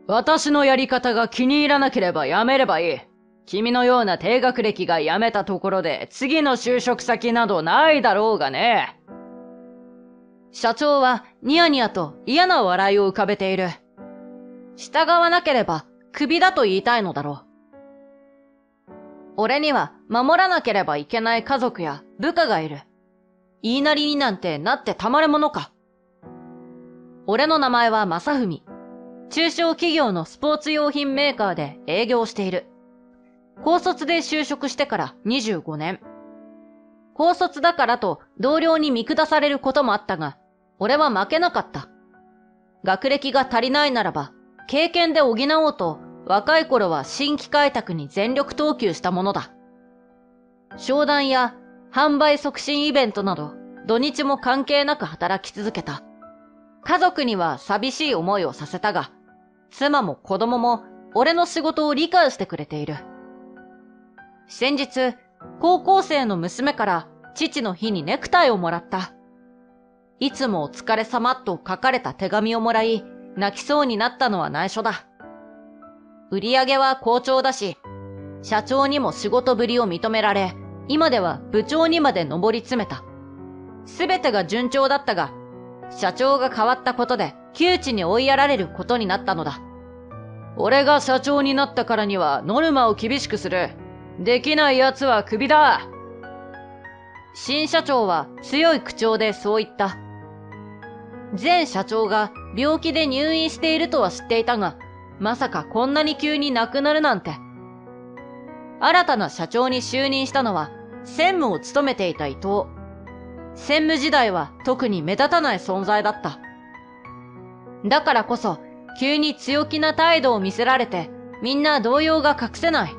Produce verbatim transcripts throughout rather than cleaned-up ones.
私のやり方が気に入らなければやめればいい。君のような低学歴が辞めたところで次の就職先などないだろうがね。社長はニヤニヤと嫌な笑いを浮かべている。従わなければクビだと言いたいのだろう。俺には守らなければいけない家族や部下がいる。言いなりになんてなってたまるものか。俺の名前は正文。中小企業のスポーツ用品メーカーで営業している。高卒で就職してからにじゅうごねん。高卒だからと同僚に見下されることもあったが、俺は負けなかった。学歴が足りないならば、経験で補おうと、若い頃は新規開拓に全力投球したものだ。商談や販売促進イベントなど、土日も関係なく働き続けた。家族には寂しい思いをさせたが、妻も子供も俺の仕事を理解してくれている。先日、高校生の娘から父の日にネクタイをもらった。いつもお疲れ様と書かれた手紙をもらい、泣きそうになったのは内緒だ。売り上げは好調だし、社長にも仕事ぶりを認められ、今では部長にまで上り詰めた。すべてが順調だったが、社長が変わったことで窮地に追いやられることになったのだ。俺が社長になったからにはノルマを厳しくする。できない奴はクビだ。新社長は強い口調でそう言った。前社長が病気で入院しているとは知っていたが、まさかこんなに急に亡くなるなんて。新たな社長に就任したのは専務を務めていた伊藤。専務時代は特に目立たない存在だった。だからこそ急に強気な態度を見せられてみんな動揺が隠せない。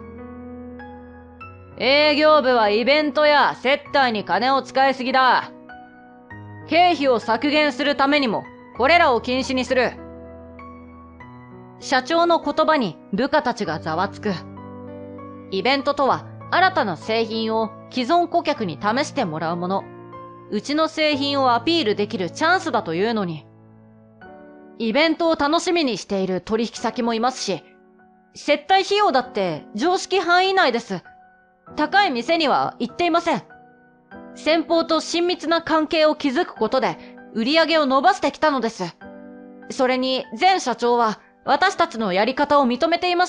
営業部はイベントや接待に金を使いすぎだ。経費を削減するためにもこれらを禁止にする。社長の言葉に部下たちがざわつく。イベントとは新たな製品を既存顧客に試してもらうもの。うちの製品をアピールできるチャンスだというのに。イベントを楽しみにしている取引先もいますし、接待費用だって常識範囲内です。高い店には行っていません。先方と親密な関係を築くことで売り上げを伸ばしてきたのです。それに前社長は私たちのやり方を認めていました。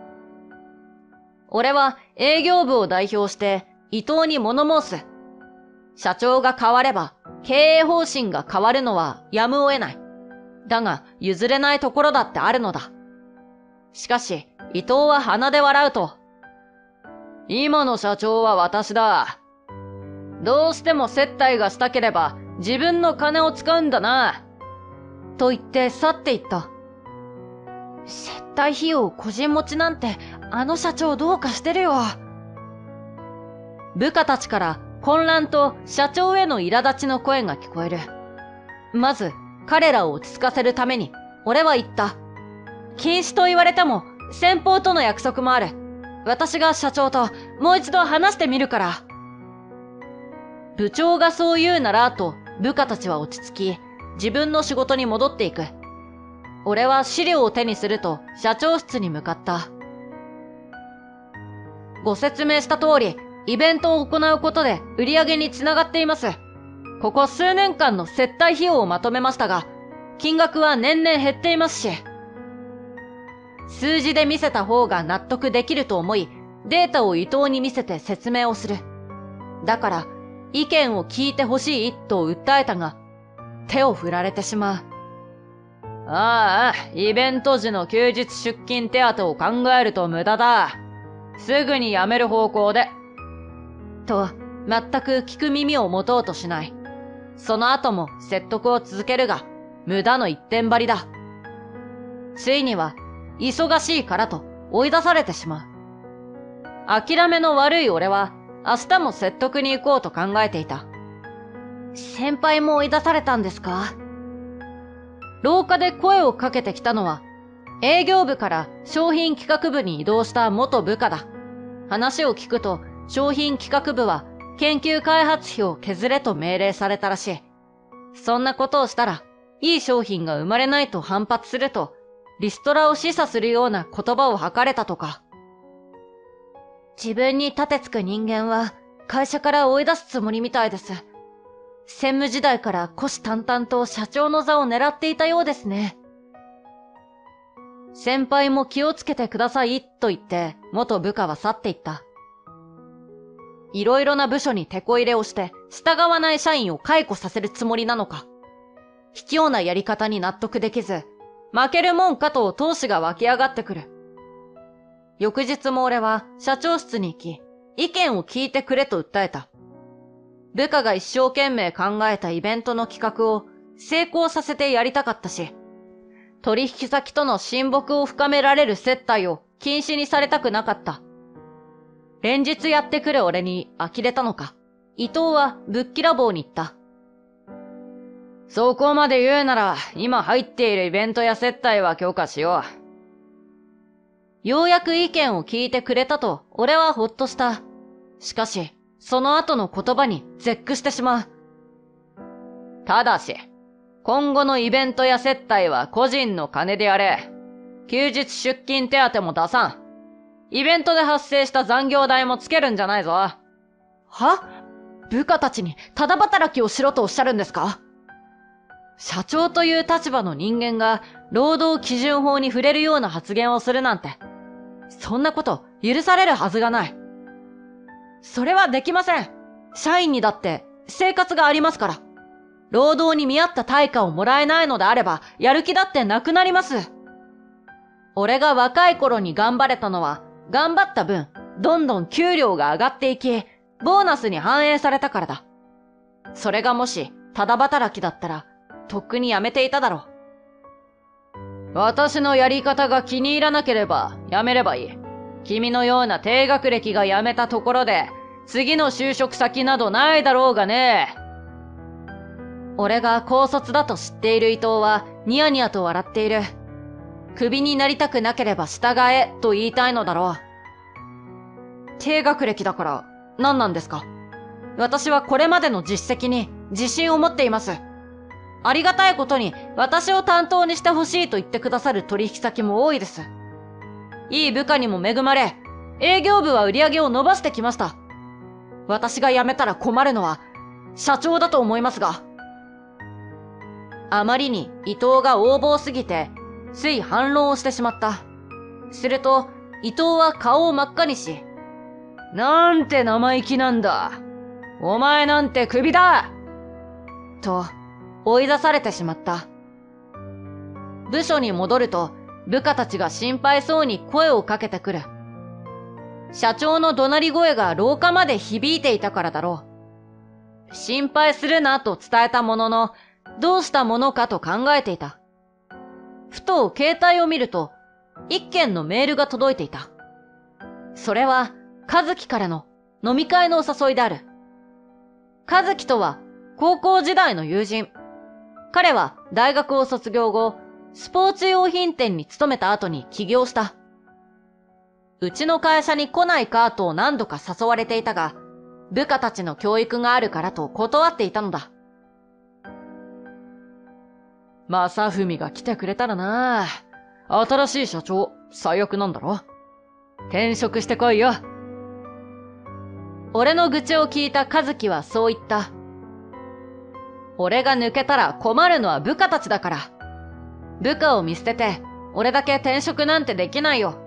俺は営業部を代表して伊藤に物申す。社長が変われば経営方針が変わるのはやむを得ない。だが譲れないところだってあるのだ。しかし伊藤は鼻で笑うと、今の社長は私だ。どうしても接待がしたければ自分の金を使うんだな。と言って去っていった。接待費用個人持ちなんてあの社長どうかしてるよ。部下たちから混乱と社長への苛立ちの声が聞こえる。まず彼らを落ち着かせるために俺は言った。禁止と言われても先方との約束もある。私が社長ともう一度話してみるから。部長がそう言うならと部下たちは落ち着き、自分の仕事に戻っていく。俺は資料を手にすると社長室に向かった。ご説明した通り、イベントを行うことで売り上げにつながっています。ここ数年間の接待費用をまとめましたが、金額は年々減っていますし。数字で見せた方が納得できると思い、データを伊藤に見せて説明をする。だから、意見を聞いてほしいと訴えたが、手を振られてしまう。ああ、イベント時の休日出勤手当を考えると無駄だ。すぐに辞める方向で。と、全く聞く耳を持とうとしない。その後も説得を続けるが、無駄の一点張りだ。ついには、忙しいからと追い出されてしまう。諦めの悪い俺は、明日も説得に行こうと考えていた。先輩も追い出されたんですか？廊下で声をかけてきたのは、営業部から商品企画部に移動した元部下だ。話を聞くと、商品企画部は研究開発費を削れと命令されたらしい。そんなことをしたら、いい商品が生まれないと反発すると、 リストラを示唆するような言葉を吐かれたとか。 自分に盾つく人間は会社から追い出すつもりみたいです。専務時代から虎視眈々と社長の座を狙っていたようですね。 先輩も気をつけてくださいと言って元部下は去っていった。いろいろな部署にテこ入れをして従わない社員を解雇させるつもりなのか。卑怯なやり方に納得できず、負けるもんかと闘志が湧き上がってくる。翌日も俺は社長室に行き、意見を聞いてくれと訴えた。部下が一生懸命考えたイベントの企画を成功させてやりたかったし、取引先との親睦を深められる接待を禁止にされたくなかった。連日やってくる俺に呆れたのか、伊藤はぶっきらぼうに言った。そこまで言うなら、今入っているイベントや接待は許可しよう。ようやく意見を聞いてくれたと俺はほっとした。しかし、その後の言葉に絶句してしまう。ただし、今後のイベントや接待は個人の金でやれ。休日出勤手当も出さん。イベントで発生した残業代もつけるんじゃないぞ。は？部下たちにただ働きをしろとおっしゃるんですか？社長という立場の人間が労働基準法に触れるような発言をするなんて、そんなこと許されるはずがない。それはできません。社員にだって生活がありますから。労働に見合った対価をもらえないのであれば、やる気だってなくなります。俺が若い頃に頑張れたのは、頑張った分、どんどん給料が上がっていき、ボーナスに反映されたからだ。それがもし、ただ働きだったら、とっくにやめていただろう。私のやり方が気に入らなければ、やめればいい。君のような低学歴が辞めたところで、次の就職先などないだろうがね。俺が高卒だと知っている伊藤は、ニヤニヤと笑っている。クビになりたくなければ従え、と言いたいのだろう。低学歴だから、何なんですか？私はこれまでの実績に自信を持っています。ありがたいことに、私を担当にしてほしいと言ってくださる取引先も多いです。いい部下にも恵まれ、営業部は売り上げを伸ばしてきました。私が辞めたら困るのは、社長だと思いますが。あまりに伊藤が横暴すぎて、つい反論をしてしまった。すると、伊藤は顔を真っ赤にし、なんて生意気なんだ。お前なんてクビだと、追い出されてしまった。部署に戻ると、部下たちが心配そうに声をかけてくる。社長の怒鳴り声が廊下まで響いていたからだろう。心配するなと伝えたものの、どうしたものかと考えていた。ふと携帯を見ると、一件のメールが届いていた。それは、和樹からの飲み会のお誘いである。和樹とは、高校時代の友人。彼は大学を卒業後、スポーツ用品店に勤めた後に起業した。うちの会社に来ないかと何度か誘われていたが、部下たちの教育があるからと断っていたのだ。正文が来てくれたらな。新しい社長、最悪なんだろ。転職してこいよ。俺の愚痴を聞いた和樹はそう言った。俺が抜けたら困るのは部下たちだから。部下を見捨てて、俺だけ転職なんてできないよ。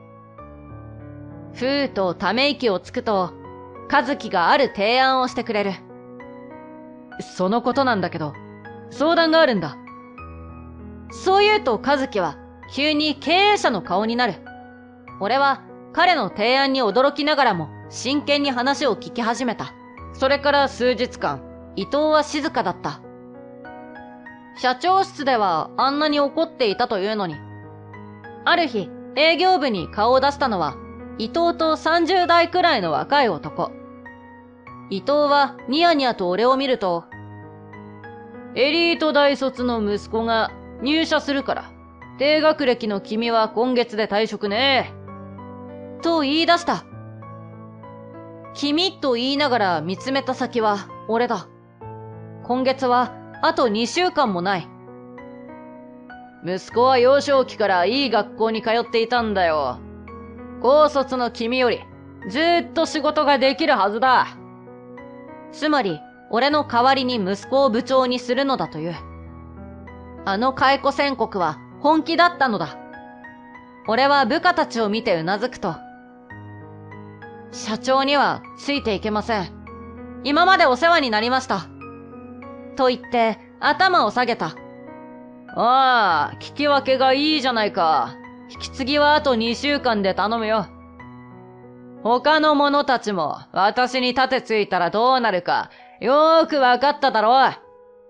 ふーとため息をつくと、和樹がある提案をしてくれる。そのことなんだけど、相談があるんだ。そう言うと和樹は急に経営者の顔になる。俺は彼の提案に驚きながらも真剣に話を聞き始めた。それから数日間、伊藤は静かだった。社長室ではあんなに怒っていたというのに。ある日、営業部に顔を出したのは伊藤とさんじゅう代くらいの若い男。伊藤はニヤニヤと俺を見ると、エリート大卒の息子が入社するから、低学歴の君は今月で退職ね。と言い出した。君と言いながら見つめた先は俺だ。今月はあとにしゅうかんもない。 息子は幼少期からいい学校に通っていたんだよ。高卒の君よりずーっと仕事ができるはずだ。 つまり、俺の代わりに息子を部長にするのだという。あの解雇宣告は本気だったのだ。俺は部下たちを見てうなずくと、社長にはついていけません。今までお世話になりました。と言って頭を下げた。 ああ、聞き分けがいいじゃないか。引き継ぎはあとにしゅうかんで頼むよ。他の者たちも私に盾ついたらどうなるかよーくわかっただろう。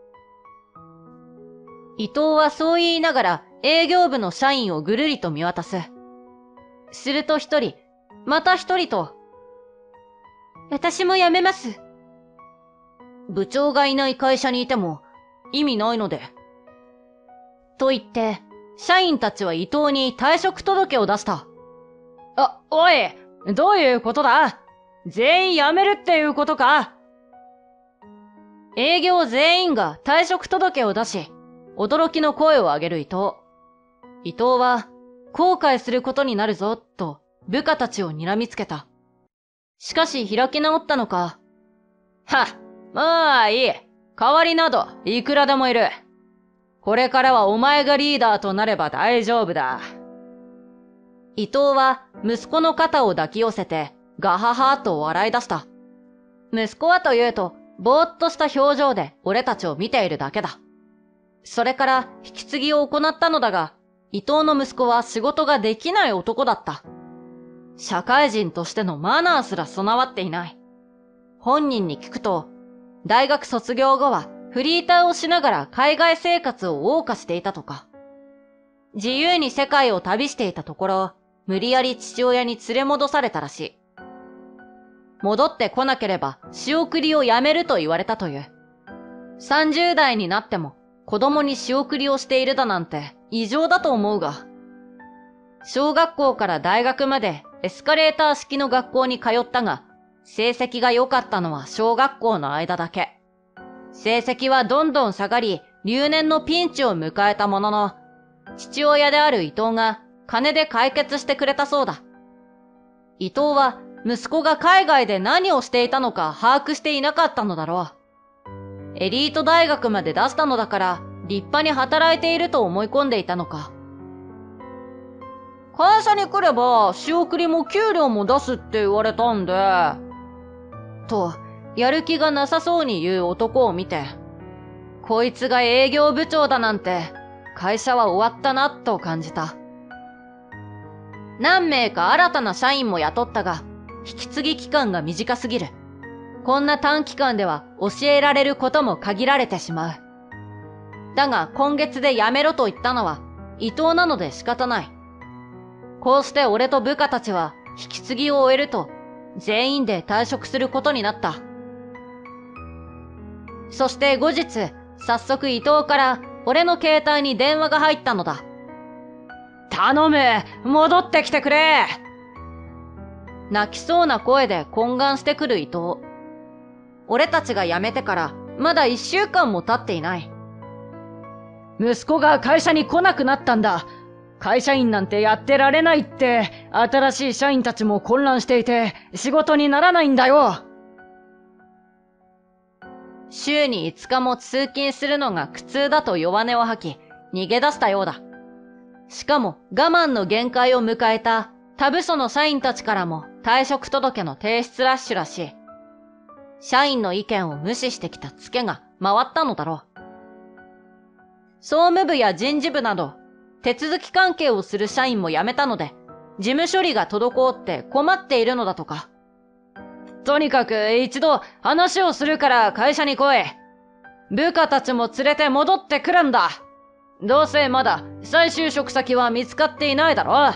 伊藤はそう言いながら営業部の社員をぐるりと見渡す。すると一人、また一人と、私も辞めます。部長がいない会社にいても意味ないので。と言って、社員たちは伊藤に退職届を出した。 あ、おい、どういうことだ？全員辞めるっていうことか？ 営業全員が退職届を出し、驚きの声を上げる伊藤。伊藤は、後悔することになるぞ、と部下たちを睨みつけた。しかし開き直ったのか。 は、まあいい。代わりなど、いくらでもいる。これからはお前がリーダーとなれば大丈夫だ。 伊藤は息子の肩を抱き寄せて、ガハハと笑い出した。息子はというと、ぼーっとした表情で俺たちを見ているだけだ。それから引き継ぎを行ったのだが、伊藤の息子は仕事ができない男だった。社会人としてのマナーすら備わっていない。本人に聞くと、大学卒業後はフリーターをしながら海外生活を謳歌していたとか。自由に世界を旅していたところ、無理やり父親に連れ戻されたらしい。戻ってこなければ仕送りをやめると言われたという。さんじゅう代になっても子供に仕送りをしているだなんて異常だと思うが。小学校から大学までエスカレーター式の学校に通ったが、成績が良かったのは小学校の間だけ。成績はどんどん下がり、留年のピンチを迎えたものの、父親である伊藤が金で解決してくれたそうだ。伊藤は息子が海外で何をしていたのか把握していなかったのだろう。エリート大学まで出したのだから立派に働いていると思い込んでいたのか。会社に来れば仕送りも給料も出すって言われたんで、とやる気がなさそうに言う男を見て、こいつが営業部長だなんて会社は終わったなと感じた。何名か新たな社員も雇ったが、引き継ぎ期間が短すぎる。こんな短期間では教えられることも限られてしまう。だが今月で辞めろと言ったのは伊藤なので仕方ない。こうして俺と部下たちは引き継ぎを終えると全員で退職することになった。そして後日、早速伊藤から俺の携帯に電話が入ったのだ。 頼む、戻ってきてくれ。 泣きそうな声で懇願してくる伊藤。俺たちが辞めてからまだ一週間も経っていない。 息子が会社に来なくなったんだ。会社員なんてやってられないって、新しい社員たちも混乱していて、仕事にならないんだよ。 週にいつかも通勤するのが苦痛だと弱音を吐き、逃げ出したようだ。しかも我慢の限界を迎えた他部署の社員たちからも退職届の提出ラッシュらしい。社員の意見を無視してきたツケが回ったのだろう。総務部や人事部など手続き関係をする社員も辞めたので、事務処理が滞って困っているのだとか。 とにかく一度話をするから会社に来い。部下たちも連れて戻ってくるんだ。どうせまだ再就職先は見つかっていないだろ。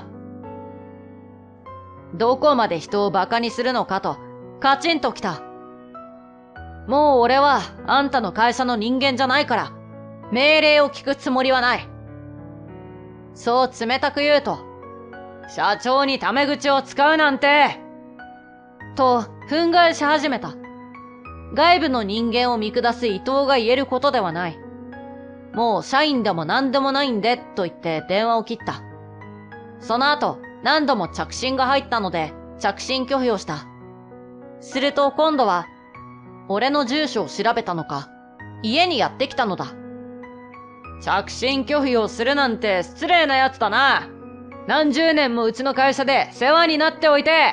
どこまで人を馬鹿にするのかとカチンときた。もう俺はあんたの会社の人間じゃないから命令を聞くつもりはない。そう冷たく言うと、 社長にタメ口を使うなんてと憤慨し始めた。外部の人間を見下す伊藤が言えることではない。 もう社員でも何でもないんで、と言って電話を切った。その後、何度も着信が入ったので、着信拒否をした。すると今度は、俺の住所を調べたのか、家にやってきたのだ。 着信拒否をするなんて失礼なやつだな。何十年もうちの会社で世話になっておいて。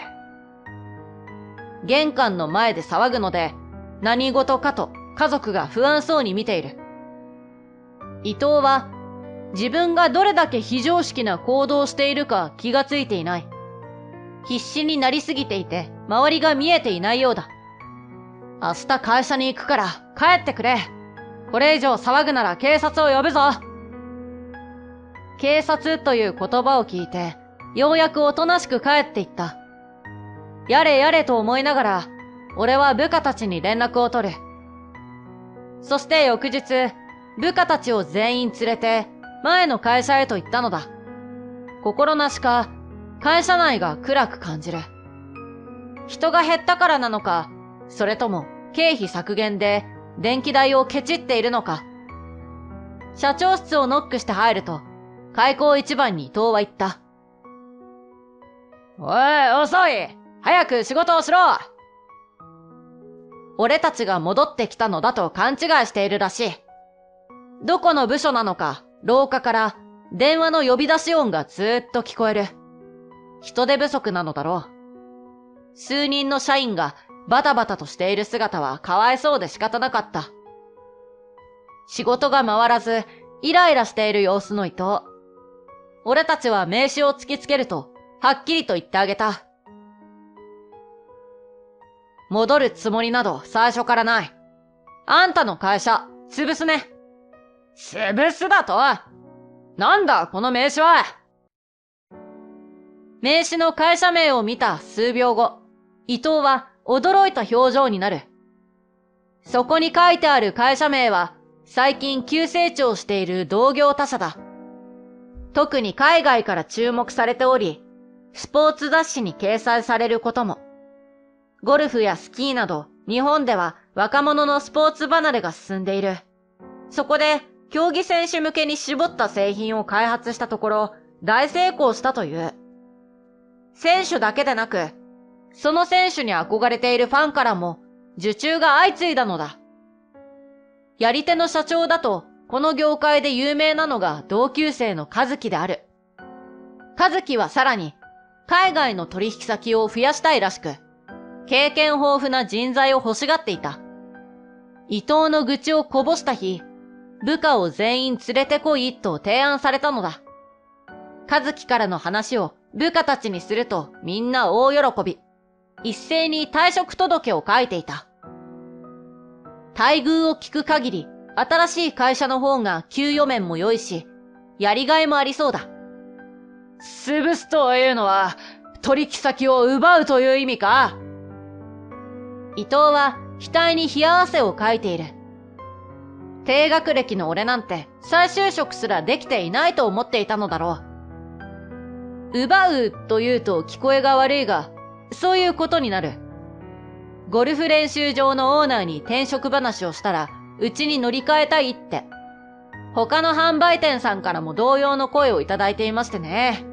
玄関の前で騒ぐので、何事かと家族が不安そうに見ている。伊藤は、自分がどれだけ非常識な行動をしているか気がついていない。必死になりすぎていて、周りが見えていないようだ。明日会社に行くから帰ってくれ。これ以上騒ぐなら警察を呼ぶぞ。警察という言葉を聞いて、ようやくおとなしく帰っていった。やれやれと思いながら、俺は部下たちに連絡を取る。そして翌日、部下たちを全員連れて、前の会社へと行ったのだ。心なしか、会社内が暗く感じる。人が減ったからなのか、それとも経費削減で電気代をケチっているのか。社長室をノックして入ると、開口一番に伊藤は言った。 おい、遅い！早く仕事をしろ！ 俺たちが戻ってきたのだと勘違いしているらしい。どこの部署なのか、廊下から電話の呼び出し音がずーっと聞こえる。人手不足なのだろう。数人の社員がバタバタとしている姿はかわいそうで仕方なかった。仕事が回らず、イライラしている様子の伊藤。俺たちは名刺を突きつけると、はっきりと言ってあげた。戻るつもりなど最初からない。あんたの会社、潰すね。 潰すだと？なんだ、この名刺は。 名刺の会社名を見た数秒後、伊藤は驚いた表情になる。そこに書いてある会社名は、最近急成長している同業他社だ。特に海外から注目されており、スポーツ雑誌に掲載されることも。ゴルフやスキーなど、日本では若者のスポーツ離れが進んでいる。そこで、競技選手向けに絞った製品を開発したところ、大成功したという。選手だけでなく、その選手に憧れているファンからも、受注が相次いだのだ。やり手の社長だと、この業界で有名なのが同級生の和樹である。和樹はさらに、海外の取引先を増やしたいらしく、経験豊富な人材を欲しがっていた。伊藤の愚痴をこぼした日、部下を全員連れてこいと提案されたのだ。和樹からの話を部下たちにするとみんな大喜び。一斉に退職届を書いていた。待遇を聞く限り、新しい会社の方が給与面も良いし、やりがいもありそうだ。 潰すというのは、取引先を奪うという意味か？ 伊藤は額に冷や汗をかいている。低学歴の俺なんて再就職すらできていないと思っていたのだろう。奪うというと聞こえが悪いが、そういうことになる。ゴルフ練習場のオーナーに転職話をしたら、うちに乗り換えたいって。他の販売店さんからも同様の声をいただいていましてね。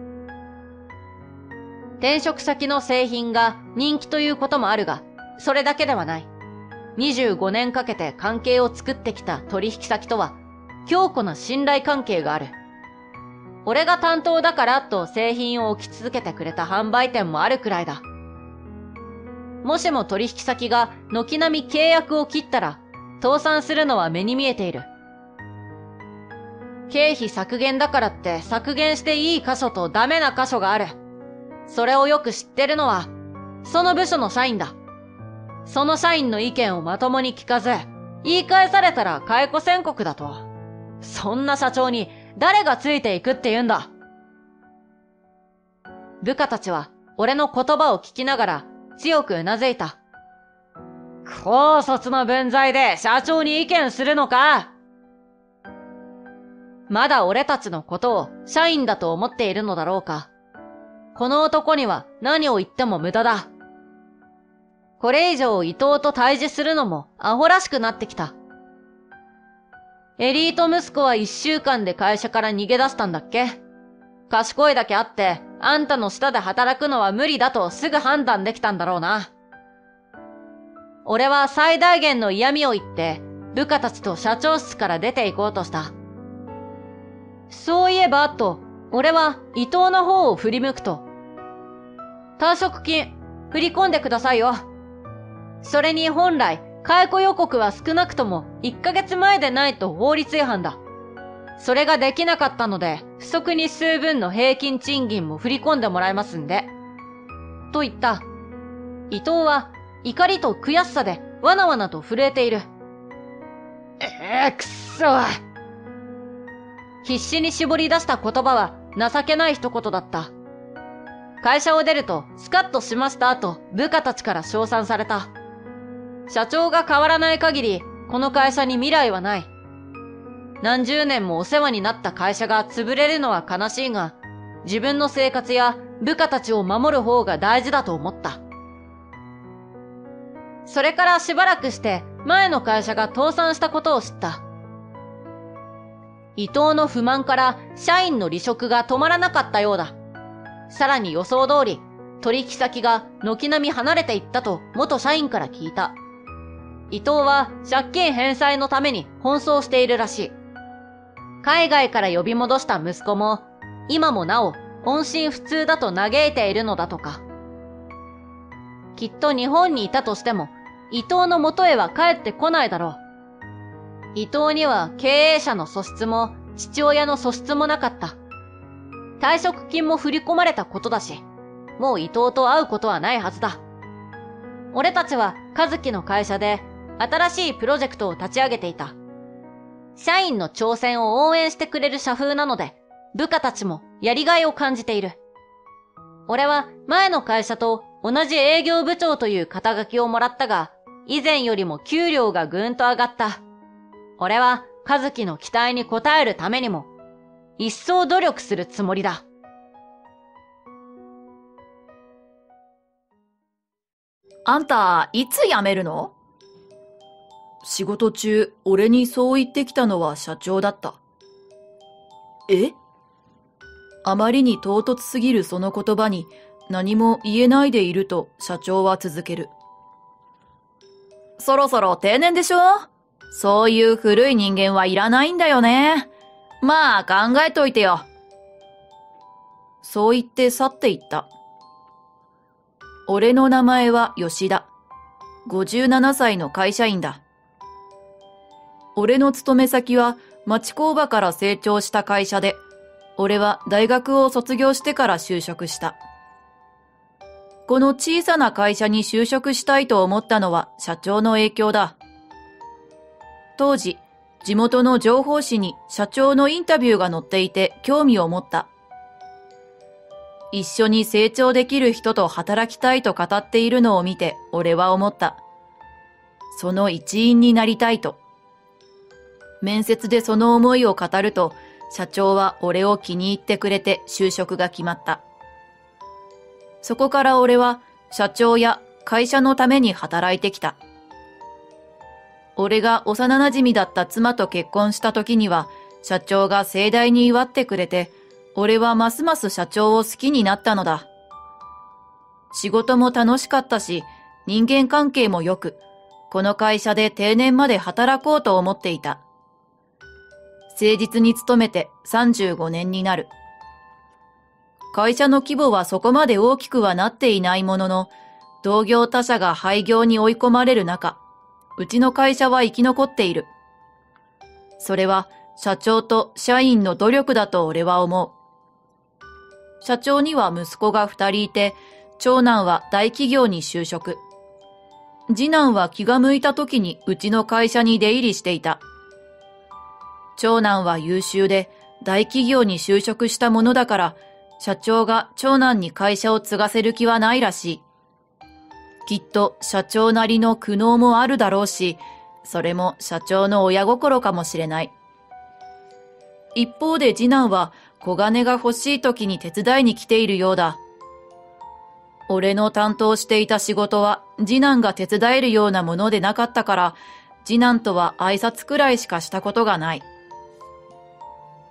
転職先の製品が人気ということもあるが、それだけではない。にじゅうごねんかけて関係を作ってきた取引先とは、強固な信頼関係がある。俺が担当だからと製品を置き続けてくれた販売店もあるくらいだ。もしも取引先が軒並み契約を切ったら、倒産するのは目に見えている。経費削減だからって削減していい箇所とダメな箇所がある。それをよく知ってるのは、その部署の社員だ。その社員の意見をまともに聞かず、言い返されたら解雇宣告だと。そんな社長に誰がついていくって言うんだ。部下たちは俺の言葉を聞きながら強くうなずいた。 高卒の分際で社長に意見するのか？ まだ俺たちのことを社員だと思っているのだろうか。この男には何を言っても無駄だ。これ以上伊藤と対峙するのもアホらしくなってきた。 エリート息子は一週間で会社から逃げ出したんだっけ？賢いだけあって、あんたの下で働くのは無理だとすぐ判断できたんだろうな。俺は最大限の嫌味を言って、部下たちと社長室から出て行こうとした。そういえば、と、俺は伊藤の方を振り向くと、退職金、振り込んでくださいよ。それに本来、解雇予告は少なくともいっかげつまえでないと法律違反だ。それができなかったので、不足日数分の平均賃金も振り込んでもらいますんで。と言った。伊藤は怒りと悔しさでわなわなと震えている。 えー、くっそ。 必死に絞り出した言葉は情けない一言だった。会社を出るとスカッとしました後、部下たちから称賛された。社長が変わらない限り、この会社に未来はない。何十年もお世話になった会社が潰れるのは悲しいが、自分の生活や部下たちを守る方が大事だと思った。それからしばらくして前の会社が倒産したことを知った。伊藤の不満から社員の離職が止まらなかったようだ。さらに予想通り、取引先が軒並み離れていったと元社員から聞いた。伊藤は借金返済のために奔走しているらしい。海外から呼び戻した息子も、今もなお音信不通だと嘆いているのだとか。きっと日本にいたとしても、伊藤の元へは帰ってこないだろう。伊藤には経営者の素質も父親の素質もなかった。退職金も振り込まれたことだし、もう伊藤と会うことはないはずだ。俺たちは和樹の会社で新しいプロジェクトを立ち上げていた。社員の挑戦を応援してくれる社風なので、部下たちもやりがいを感じている。俺は前の会社と同じ営業部長という肩書きをもらったが、以前よりも給料がぐんと上がった。俺は和樹の期待に応えるためにも、一層努力するつもりだ。 あんた、いつ辞めるの？仕事中、俺にそう言ってきたのは社長だった。え？あまりに唐突すぎるその言葉に何も言えないでいると社長は続ける。そろそろ定年でしょ？そういう古い人間はいらないんだよね。まあ考えといてよ。そう言って去っていった。俺の名前は吉田。ごじゅうななさいの会社員だ。俺の勤め先は町工場から成長した会社で、俺は大学を卒業してから就職した。この小さな会社に就職したいと思ったのは社長の影響だ。当時、地元の情報誌に社長のインタビューが載っていて興味を持った。一緒に成長できる人と働きたいと語っているのを見て俺は思った。その一員になりたいと。面接でその思いを語ると、社長は俺を気に入ってくれて就職が決まった。そこから俺は社長や会社のために働いてきた。俺が幼馴染だった妻と結婚した時には、社長が盛大に祝ってくれて、俺はますます社長を好きになったのだ。仕事も楽しかったし、人間関係も良く、この会社で定年まで働こうと思っていた。誠実に勤めてさんじゅうごねんになる。会社の規模はそこまで大きくはなっていないものの、同業他社が廃業に追い込まれる中、うちの会社は生き残っている。それは社長と社員の努力だと俺は思う。社長には息子が二人いて、長男は大企業に就職。次男は気が向いた時にうちの会社に出入りしていた。長男は優秀で大企業に就職したものだから、社長が長男に会社を継がせる気はないらしい。きっと社長なりの苦悩もあるだろうし、それも社長の親心かもしれない。一方で次男は小金が欲しい時に手伝いに来ているようだ。俺の担当していた仕事は次男が手伝えるようなものでなかったから、次男とは挨拶くらいしかしたことがない。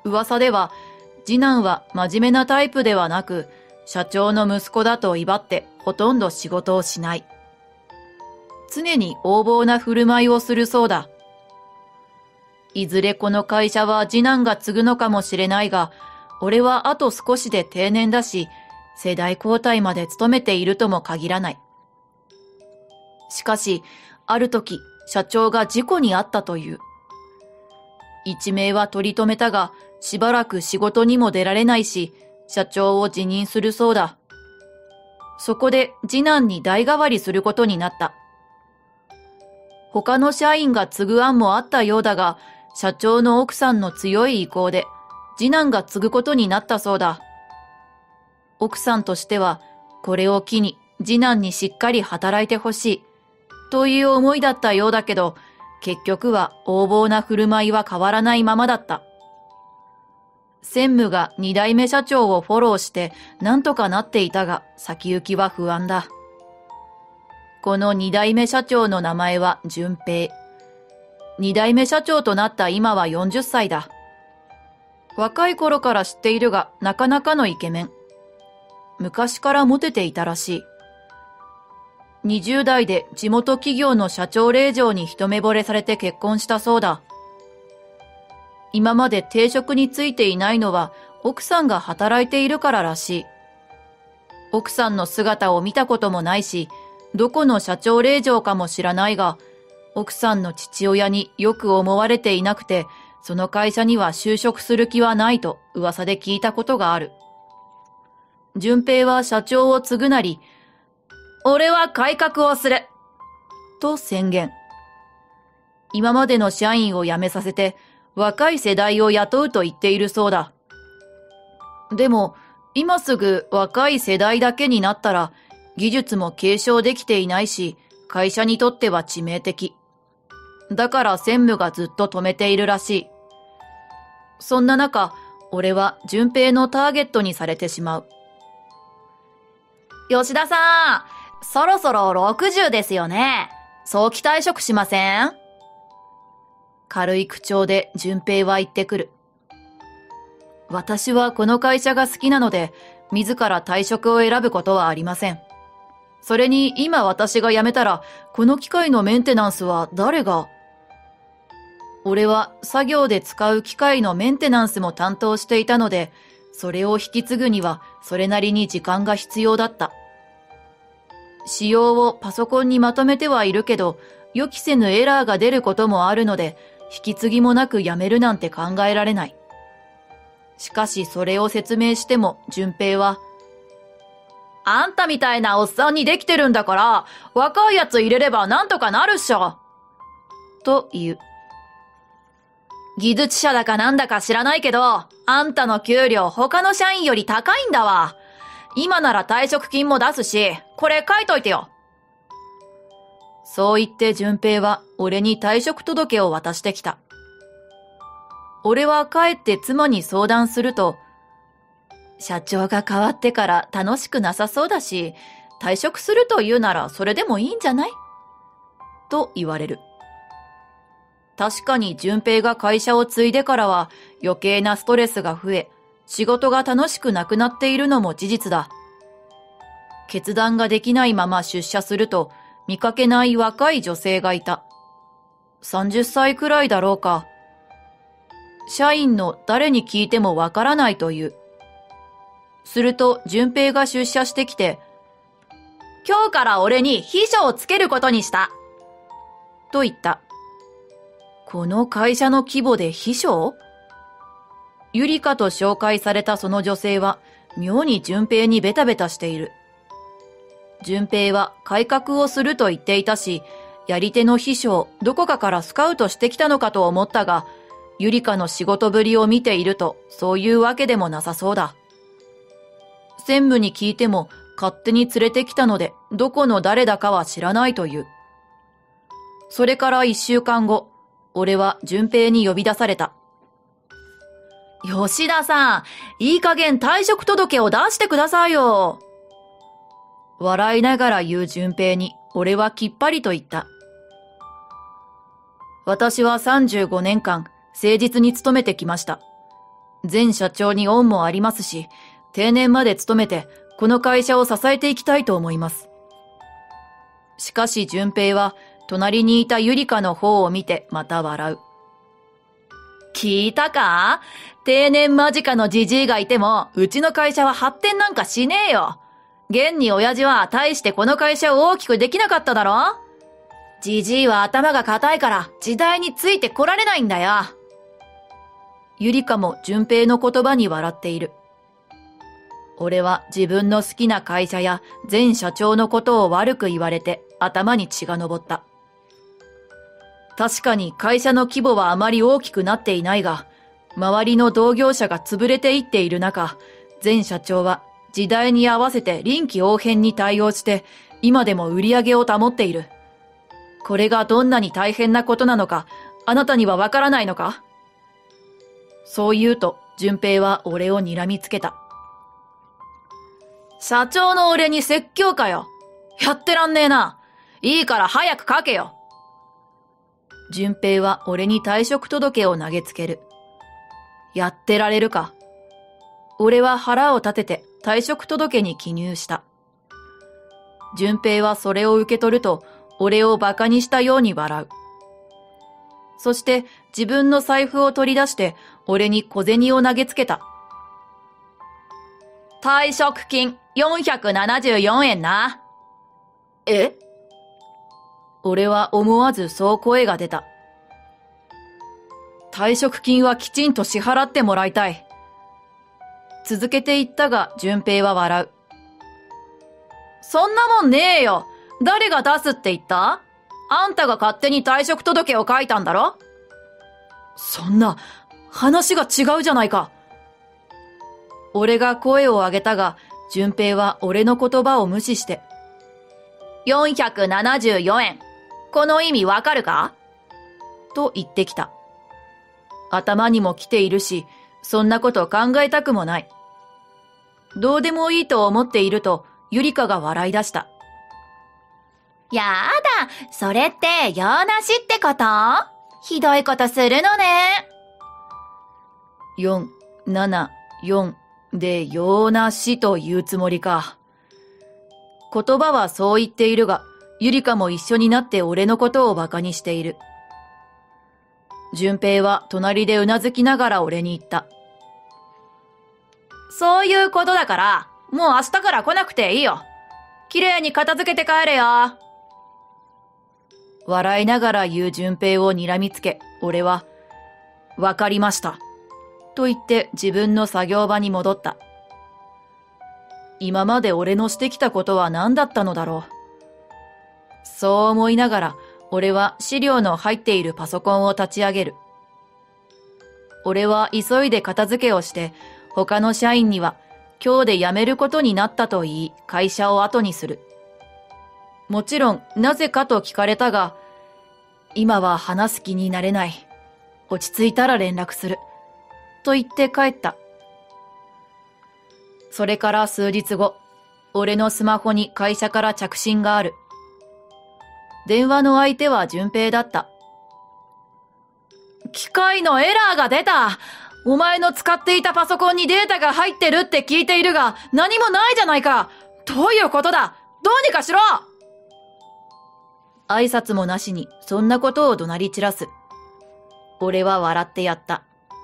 噂では、次男は真面目なタイプではなく、社長の息子だと威張ってほとんど仕事をしない。常に横暴な振る舞いをするそうだ。いずれこの会社は次男が継ぐのかもしれないが、俺はあと少しで定年だし、世代交代まで務めているとも限らない。しかし、ある時、社長が事故に遭ったという。一命は取り留めたが、しばらく仕事にも出られないし、社長を辞任するそうだ。そこで次男に代替わりすることになった。他の社員が継ぐ案もあったようだが、社長の奥さんの強い意向で、次男が継ぐことになったそうだ。奥さんとしては、これを機に次男にしっかり働いてほしい、という思いだったようだけど、結局は横暴な振る舞いは変わらないままだった。専務が二代目社長をフォローしてなんとかなっていたが、先行きは不安だ。この二代目社長の名前は順平。二代目社長となった今はよんじゅっさいだ。若い頃から知っているが、なかなかのイケメン。昔からモテていたらしい。にじゅう代で地元企業の社長令嬢に一目惚れされて結婚したそうだ。今まで定職についていないのは奥さんが働いているかららしい。奥さんの姿を見たこともないし、どこの社長令嬢かも知らないが、奥さんの父親によく思われていなくて、その会社には就職する気はないと噂で聞いたことがある。順平は社長を継ぐなり、俺は改革をすると宣言。今までの社員を辞めさせて若い世代を雇うと言っているそうだ。でも今すぐ若い世代だけになったら技術も継承できていないし、会社にとっては致命的。だから専務がずっと止めているらしい。そんな中、俺は順平のターゲットにされてしまう。吉田さん、そろそろろくじゅうですよね。早期退職しません？軽い口調で順平は言ってくる。私はこの会社が好きなので、自ら退職を選ぶことはありません。それに今私が辞めたら、この機械のメンテナンスは誰が？俺は作業で使う機械のメンテナンスも担当していたので、それを引き継ぐにはそれなりに時間が必要だった。仕様をパソコンにまとめてはいるけど、予期せぬエラーが出ることもあるので、引き継ぎもなく辞めるなんて考えられない。しかしそれを説明しても順平は、あんたみたいなおっさんにできてるんだから、若いやつ入れればなんとかなるっしょ。と言う。技術者だかなんだか知らないけど、あんたの給料他の社員より高いんだわ。今なら退職金も出すし、これ書いといてよ。そう言って順平は俺に退職届を渡してきた。俺は帰って妻に相談すると、社長が変わってから楽しくなさそうだし、退職するというならそれでもいいんじゃない？と言われる。確かに順平が会社を継いでからは余計なストレスが増え、仕事が楽しくなくなっているのも事実だ。決断ができないまま出社すると、見かけない若い女性がいた。さんじゅっさいくらいだろうか。社員の誰に聞いてもわからないという。すると順平が出社してきて、今日から俺に秘書をつけることにした。と言った。この会社の規模で秘書？ゆりかと紹介されたその女性は妙に順平にベタベタしている。順平は改革をすると言っていたし、やり手の秘書をどこかからスカウトしてきたのかと思ったが、ゆりかの仕事ぶりを見ているとそういうわけでもなさそうだ。専務に聞いても勝手に連れてきたのでどこの誰だかは知らないという。それから一週間後、俺は順平に呼び出された。吉田さん、いい加減退職届を出してくださいよ。笑いながら言う順平に俺はきっぱりと言った。私はさんじゅうごねんかん誠実に勤めてきました。 前社長に恩もありますし、定年まで勤めてこの会社を支えていきたいと思います。しかし順平は隣にいたゆりかの方を見てまた笑う。聞いたか？定年間近のじじいがいても、うちの会社は発展なんかしねえよ。現に親父は大してこの会社を大きくできなかっただろ？じじいは頭が固いから時代についてこられないんだよ。ゆりかも順平の言葉に笑っている。俺は自分の好きな会社や前社長のことを悪く言われて頭に血が上った。確かに会社の規模はあまり大きくなっていないが、周りの同業者が潰れていっている中、前社長は時代に合わせて臨機応変に対応して、今でも売り上げを保っている。これがどんなに大変なことなのか、あなたにはわからないのか？そう言うと、順平は俺を睨みつけた。社長の俺に説教かよ。やってらんねえな。いいから早く書けよ。順平は俺に退職届を投げつける。やってられるか。俺は腹を立てて退職届に記入した。順平はそれを受け取ると、俺を馬鹿にしたように笑う。そして自分の財布を取り出して俺に小銭を投げつけた。退職金よんひゃくななじゅうよんえんな。え？俺は思わずそう声が出た。退職金はきちんと支払ってもらいたい。続けて言ったが順平は笑う。そんなもんねえよ。誰が出すって言った？あんたが勝手に退職届を書いたんだろ？そんな、話が違うじゃないか。俺が声を上げたが、順平は俺の言葉を無視して。よんひゃくななじゅうよえん。この意味わかるか？と言ってきた。頭にも来ているし、そんなこと考えたくもない。どうでもいいと思っていると、ゆりかが笑い出した。やだ、それって用なしってこと？ひどいことするのね。よん、なな、よんで用なしというつもりか。言葉はそう言っているが、ゆりかも一緒になって俺のことを馬鹿にしている。順平は隣でうなずきながら俺に言った。そういうことだから、もう明日から来なくていいよ。きれいに片付けて帰れよ。笑いながら言う順平を睨みつけ、俺は、わかりました。と言って自分の作業場に戻った。今まで俺のしてきたことは何だったのだろう。そう思いながら、俺は資料の入っているパソコンを立ち上げる。俺は急いで片付けをして、他の社員には今日で辞めることになったと言い、会社を後にする。もちろん、なぜかと聞かれたが、今は話す気になれない。落ち着いたら連絡する。と言って帰った。それから数日後、俺のスマホに会社から着信がある。電話の相手は順平だった。機械のエラーが出た。お前の使っていたパソコンにデータが入ってるって聞いているが、何もないじゃないか。どういうことだ。どうにかしろ。挨拶もなしにそんなことを怒鳴り散らす。俺は笑ってやった。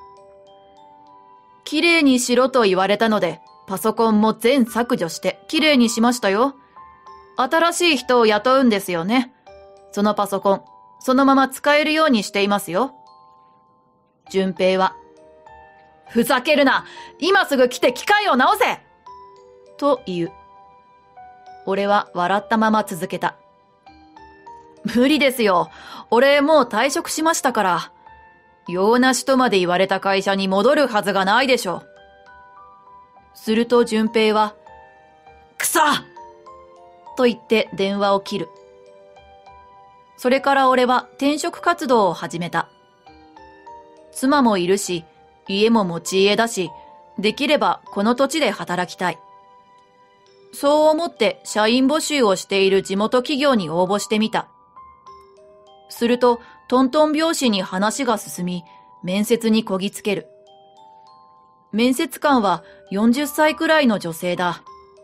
きれいにしろと言われたので、パソコンも全削除してきれいにしましたよ。新しい人を雇うんですよね。そのパソコン、そのまま使えるようにしていますよ。順平は、ふざけるな！今すぐ来て機械を直せ！と言う。俺は笑ったまま続けた。無理ですよ。俺もう退職しましたから。用なしとまで言われた会社に戻るはずがないでしょう。すると順平は、くそ！と言って電話を切る。それから俺は転職活動を始めた。妻もいるし、家も持ち家だし、できればこの土地で働きたい。そう思って社員募集をしている地元企業に応募してみた。すると、トントン拍子に話が進み、面接にこぎつける。 面接官はよんじゅっさいくらいの女性だ。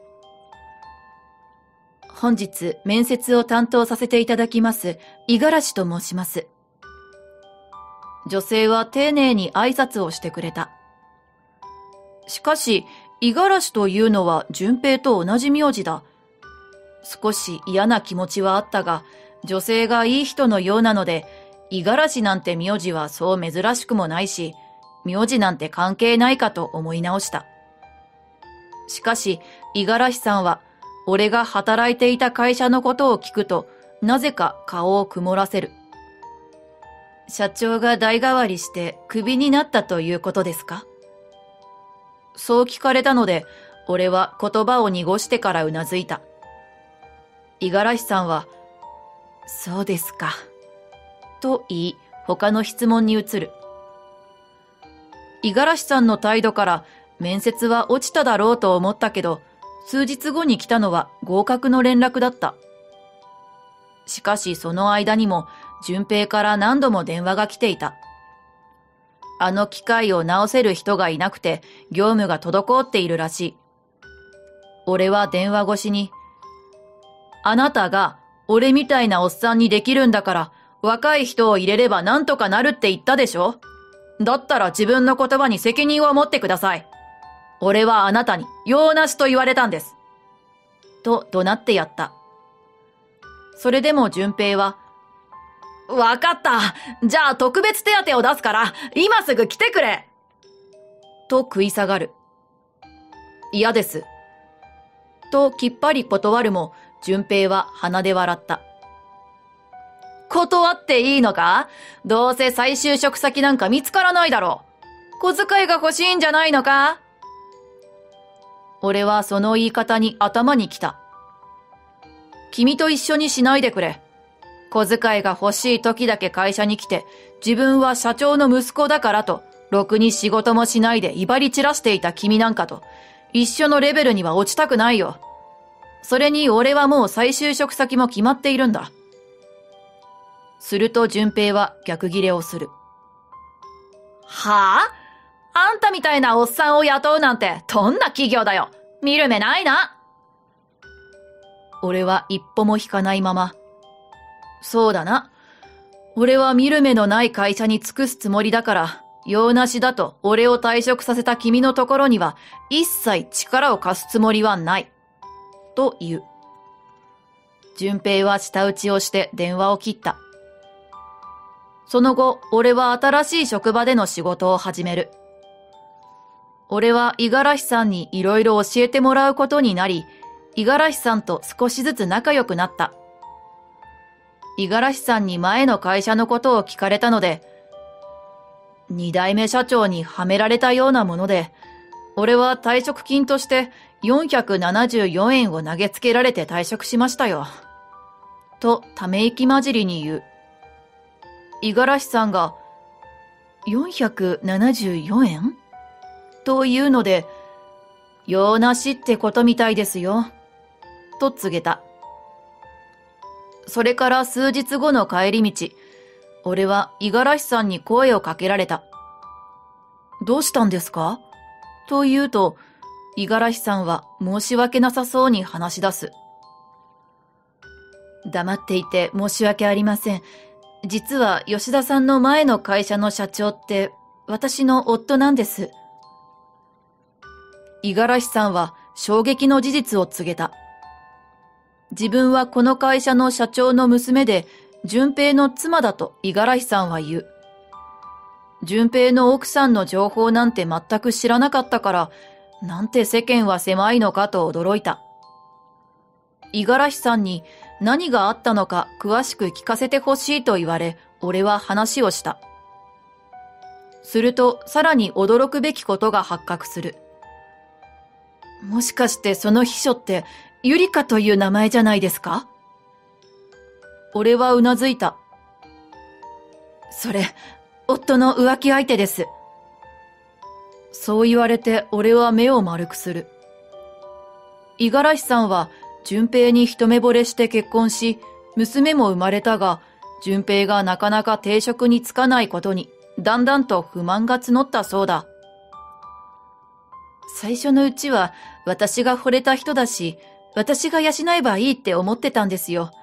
本日面接を担当させていただきます、五十嵐と申します。女性は丁寧に挨拶をしてくれた。しかし、五十嵐というのは順平と同じ名字だ。少し嫌な気持ちはあったが、女性がいい人のようなので、五十嵐なんて名字はそう珍しくもないし、名字なんて関係ないかと思い直した。しかし、五十嵐さんは、俺が働いていた会社のことを聞くと、なぜか顔を曇らせる。社長が代替わりしてクビになったということですか？そう聞かれたので、俺は言葉を濁してからうなずいた。五十嵐さんは、そうですか。と言い、他の質問に移る。五十嵐さんの態度から面接は落ちただろうと思ったけど、数日後に来たのは合格の連絡だった。しかしその間にも順平から何度も電話が来ていた。あの機械を直せる人がいなくて業務が滞っているらしい。俺は電話越しに、あなたが俺みたいなおっさんにできるんだから若い人を入れればなんとかなるって言ったでしょ？だったら自分の言葉に責任を持ってください。俺はあなたに用なしと言われたんです。と怒鳴ってやった。それでも順平は、わかった。じゃあ特別手当を出すから、今すぐ来てくれ。と食い下がる。嫌です。ときっぱり断るも、順平は鼻で笑った。断っていいのか？どうせ再就職先なんか見つからないだろう。小遣いが欲しいんじゃないのか？俺はその言い方に頭にきた。君と一緒にしないでくれ。小遣いが欲しい時だけ会社に来て、自分は社長の息子だからと、ろくに仕事もしないで威張り散らしていた君なんかと、一緒のレベルには落ちたくないよ。それに俺はもう再就職先も決まっているんだ。すると順平は逆ギレをする。はぁ？あんたみたいなおっさんを雇うなんてどんな企業だよ。見る目ないな。俺は一歩も引かないまま。そうだな。俺は見る目のない会社に尽くすつもりだから、用なしだと俺を退職させた君のところには一切力を貸すつもりはない。と言う。順平は舌打ちをして電話を切った。その後、俺は新しい職場での仕事を始める。俺は五十嵐さんにいろいろ教えてもらうことになり、五十嵐さんと少しずつ仲良くなった。五十嵐さんに前の会社のことを聞かれたので、二代目社長にはめられたようなもので、俺は退職金としてよんひゃくななじゅうよんえんを投げつけられて退職しましたよ。とため息混じりに言う。五十嵐さんが、よんひゃくななじゅうよんえん？というので、用なしってことみたいですよ。と告げた。それから数日後の帰り道、俺は五十嵐さんに声をかけられた。どうしたんですか？と言うと、五十嵐さんは申し訳なさそうに話し出す。黙っていて申し訳ありません。実は吉田さんの前の会社の社長って私の夫なんです。五十嵐さんは衝撃の事実を告げた。自分はこの会社の社長の娘で、順平の妻だと五十嵐さんは言う。順平の奥さんの情報なんて全く知らなかったから、なんて世間は狭いのかと驚いた。五十嵐さんに何があったのか詳しく聞かせてほしいと言われ、俺は話をした。するとさらに驚くべきことが発覚する。もしかしてその秘書ってゆりかという名前じゃないですか？俺はうなずいた。それ、夫の浮気相手です。そう言われて俺は目を丸くする。五十嵐さんは順平に一目惚れして結婚し、娘も生まれたが、順平がなかなか定職に就かないことに、だんだんと不満が募ったそうだ。 最初のうちは私が惚れた人だし、私が養えばいいって思ってたんですよ。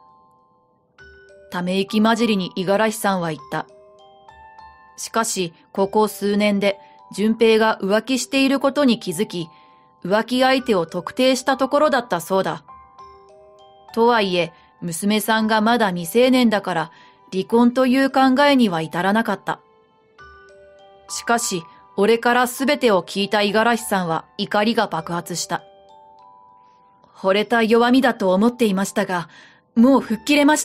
ため息混じりに五十嵐さんは言った。しかし、ここ数年で、純平が浮気していることに気づき、浮気相手を特定したところだったそうだ。とはいえ、娘さんがまだ未成年だから、離婚という考えには至らなかった。しかし、俺からすべてを聞いた五十嵐さんは怒りが爆発した。惚れた弱みだと思っていましたが、もう吹っ切れました。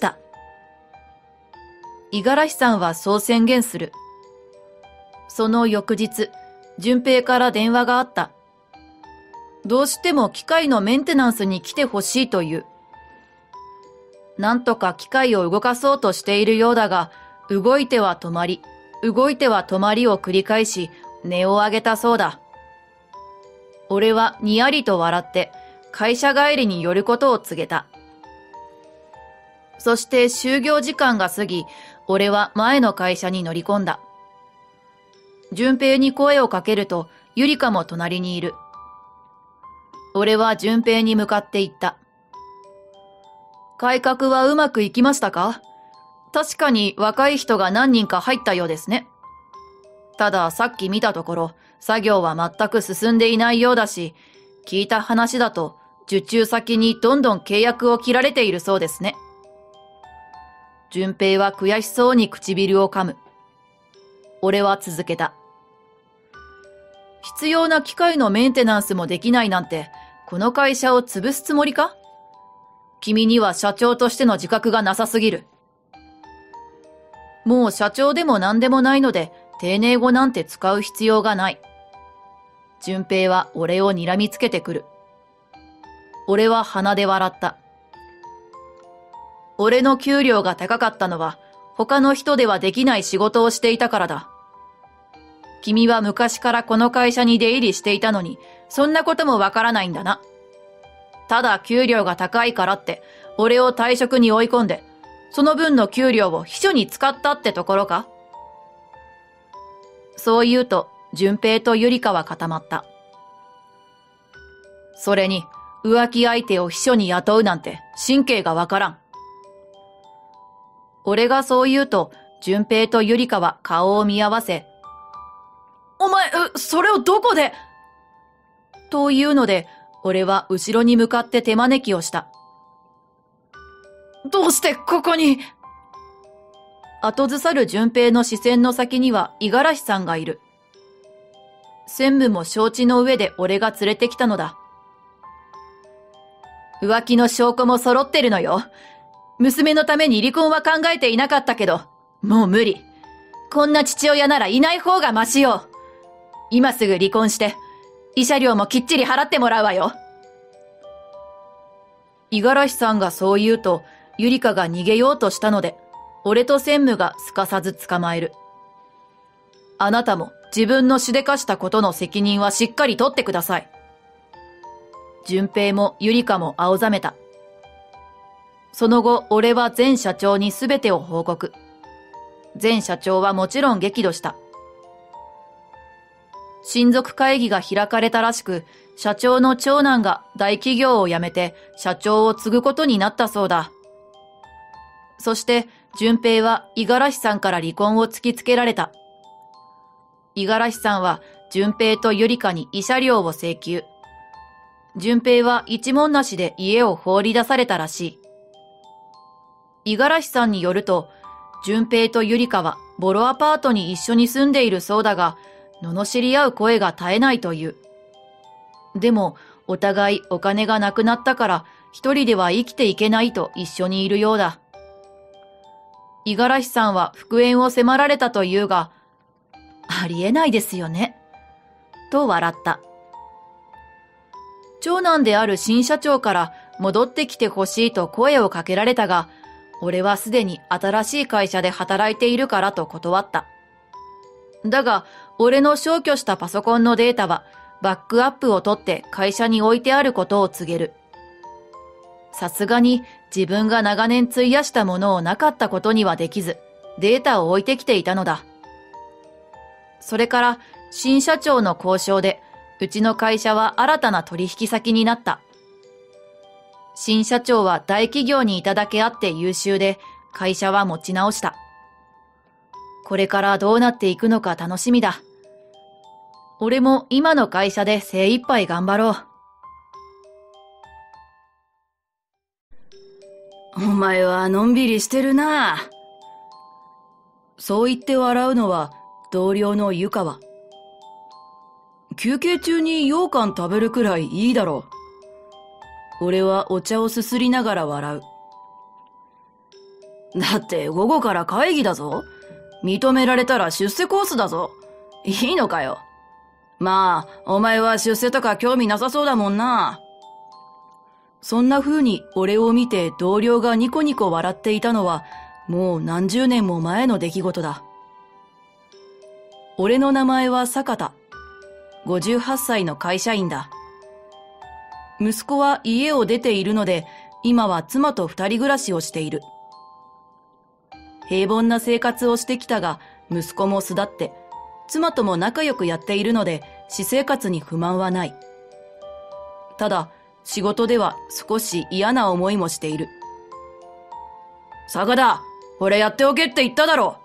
五十嵐さんはそう宣言する。その翌日、純平から電話があった。どうしても機械のメンテナンスに来てほしいという。なんとか機械を動かそうとしているようだが、動いては止まり、動いては止まりを繰り返し、音を上げたそうだ。俺はにやりと笑って、会社帰りに寄ることを告げた。そして就業時間が過ぎ、俺は前の会社に乗り込んだ。純平に声をかけると、ゆりかも隣にいる。俺は純平に向かって言った。改革はうまくいきましたか？確かに若い人が何人か入ったようですね。たださっき見たところ、作業は全く進んでいないようだし、聞いた話だと、受注先にどんどん契約を切られているそうですね。純平は悔しそうに唇を噛む。俺は続けた。必要な機械のメンテナンスもできないなんて、この会社を潰すつもりか？君には社長としての自覚がなさすぎる。もう社長でも何でもないので、丁寧語なんて使う必要がない。純平は俺を睨みつけてくる。俺は鼻で笑った。俺の給料が高かったのは、他の人ではできない仕事をしていたからだ。君は昔からこの会社に出入りしていたのに、そんなこともわからないんだな。ただ給料が高いからって、俺を退職に追い込んで、その分の給料を秘書に使ったってところか？そう言うと、純平とゆりかは固まった。それに、浮気相手を秘書に雇うなんて神経がわからん。俺がそう言うと、純平とゆりかは顔を見合わせ、お前、それをどこで？というので、俺は後ろに向かって手招きをした。どうしてここに？後ずさる純平の視線の先には五十嵐さんがいる。専務も承知の上で俺が連れてきたのだ。浮気の証拠も揃ってるのよ。娘のために離婚は考えていなかったけど、もう無理。こんな父親ならいない方がマシよ。今すぐ離婚して、慰謝料もきっちり払ってもらうわよ。五十嵐さんがそう言うと、ゆりかが逃げようとしたので、俺と専務がすかさず捕まえる。あなたも自分のしでかしたことの責任はしっかり取ってください。純平もゆりかも青ざめた。その後、俺は前社長にすべてを報告。前社長はもちろん激怒した。親族会議が開かれたらしく、社長の長男が大企業を辞めて社長を継ぐことになったそうだ。そして、純平は五十嵐さんから離婚を突きつけられた。五十嵐さんは純平とゆりかに慰謝料を請求。純平は一文なしで家を放り出されたらしい。五十嵐さんによると、純平とゆりかはボロアパートに一緒に住んでいるそうだが、罵り合う声が絶えないという。でも、お互いお金がなくなったから、一人では生きていけないと一緒にいるようだ。五十嵐さんは復縁を迫られたというが、ありえないですよね。と笑った。長男である新社長から戻ってきてほしいと声をかけられたが、俺はすでに新しい会社で働いているからと断った。だが、俺の消去したパソコンのデータは、バックアップを取って会社に置いてあることを告げる。さすがに自分が長年費やしたものをなかったことにはできず、データを置いてきていたのだ。それから、新社長の交渉で、 うちの会社は新たな取引先になった。新社長は大企業にいただけあって優秀で、会社は持ち直した。これからどうなっていくのか楽しみだ。俺も今の会社で精一杯頑張ろう。 お前はのんびりしてるな。そう言って笑うのは同僚の湯川。休憩中に羊羹食べるくらいいいだろう。俺はお茶をすすりながら笑う。だって午後から会議だぞ。認められたら出世コースだぞ。いいのかよ。まあ、お前は出世とか興味なさそうだもんな。そんな風に俺を見て同僚がニコニコ笑っていたのはもう何十年も前の出来事だ。俺の名前は坂田。ごじゅうはっさいの会社員だ。息子は家を出ているので、今は妻と二人暮らしをしている。平凡な生活をしてきたが、息子も巣立って、妻とも仲良くやっているので、私生活に不満はない。ただ、仕事では少し嫌な思いもしている。坂田、これやっておけって言っただろ。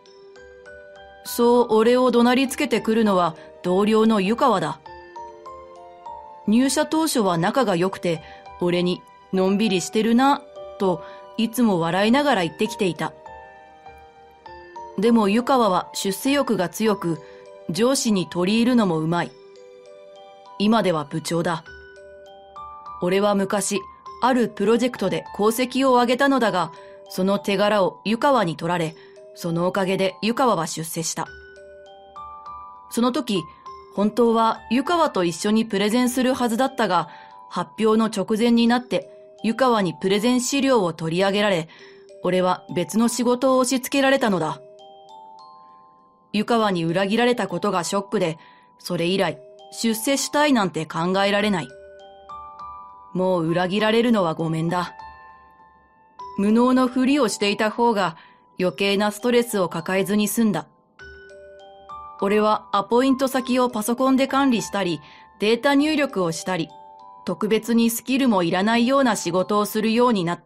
そう俺を怒鳴りつけてくるのは同僚の湯川だ。入社当初は仲が良くて、俺にのんびりしてるな、といつも笑いながら言ってきていた。でも湯川は出世欲が強く、上司に取り入るのもうまい。今では部長だ。俺は昔、あるプロジェクトで功績を上げたのだが、その手柄を湯川に取られ、そのおかげで湯川は出世した。その時、本当は湯川と一緒にプレゼンするはずだったが、発表の直前になって湯川にプレゼン資料を取り上げられ、俺は別の仕事を押し付けられたのだ。湯川に裏切られたことがショックで、それ以来出世したいなんて考えられない。もう裏切られるのはごめんだ。無能のふりをしていた方が余計なストレスを抱えずに済んだ。俺はアポイント先をパソコンで管理したり、データ入力をしたり、特別にスキルもいらないような仕事をするようになった。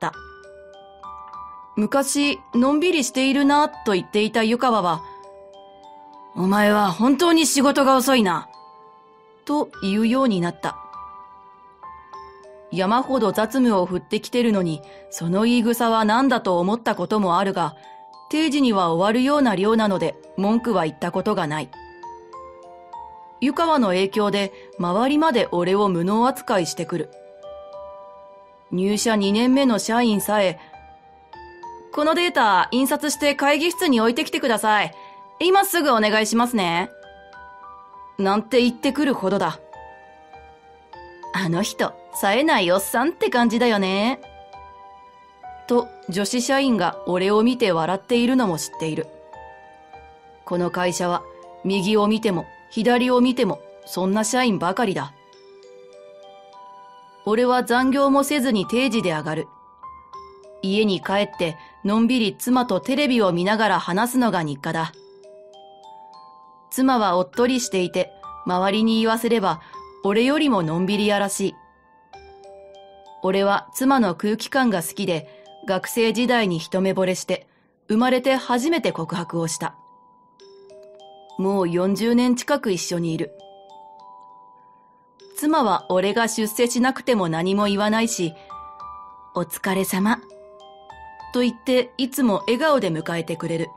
昔、のんびりしているなと言っていた湯川は、お前は本当に仕事が遅いな、と言うようになった。山ほど雑務を振ってきてるのに、その言い草は何だと思ったこともあるが、定時には終わるような量なので文句は言ったことがない。湯川の影響で周りまで俺を無能扱いしてくる。入社にねんめの社員さえ、このデータ印刷して会議室に置いてきてください。今すぐお願いしますね。なんて言ってくるほどだ。あの人、冴えないおっさんって感じだよね。と女子社員が俺を見て笑っているのも知っている。この会社は右を見ても左を見てもそんな社員ばかりだ。俺は残業もせずに定時で上がる。家に帰ってのんびり妻とテレビを見ながら話すのが日課だ。妻はおっとりしていて、周りに言わせれば俺よりものんびりやらしい。俺は妻の空気感が好きで、学生時代に一目惚れして、生まれて初めて告白をした。もうよんじゅうねん近く一緒にいる。妻は俺が出世しなくても何も言わないし、お疲れ様と言っていつも笑顔で迎えてくれる。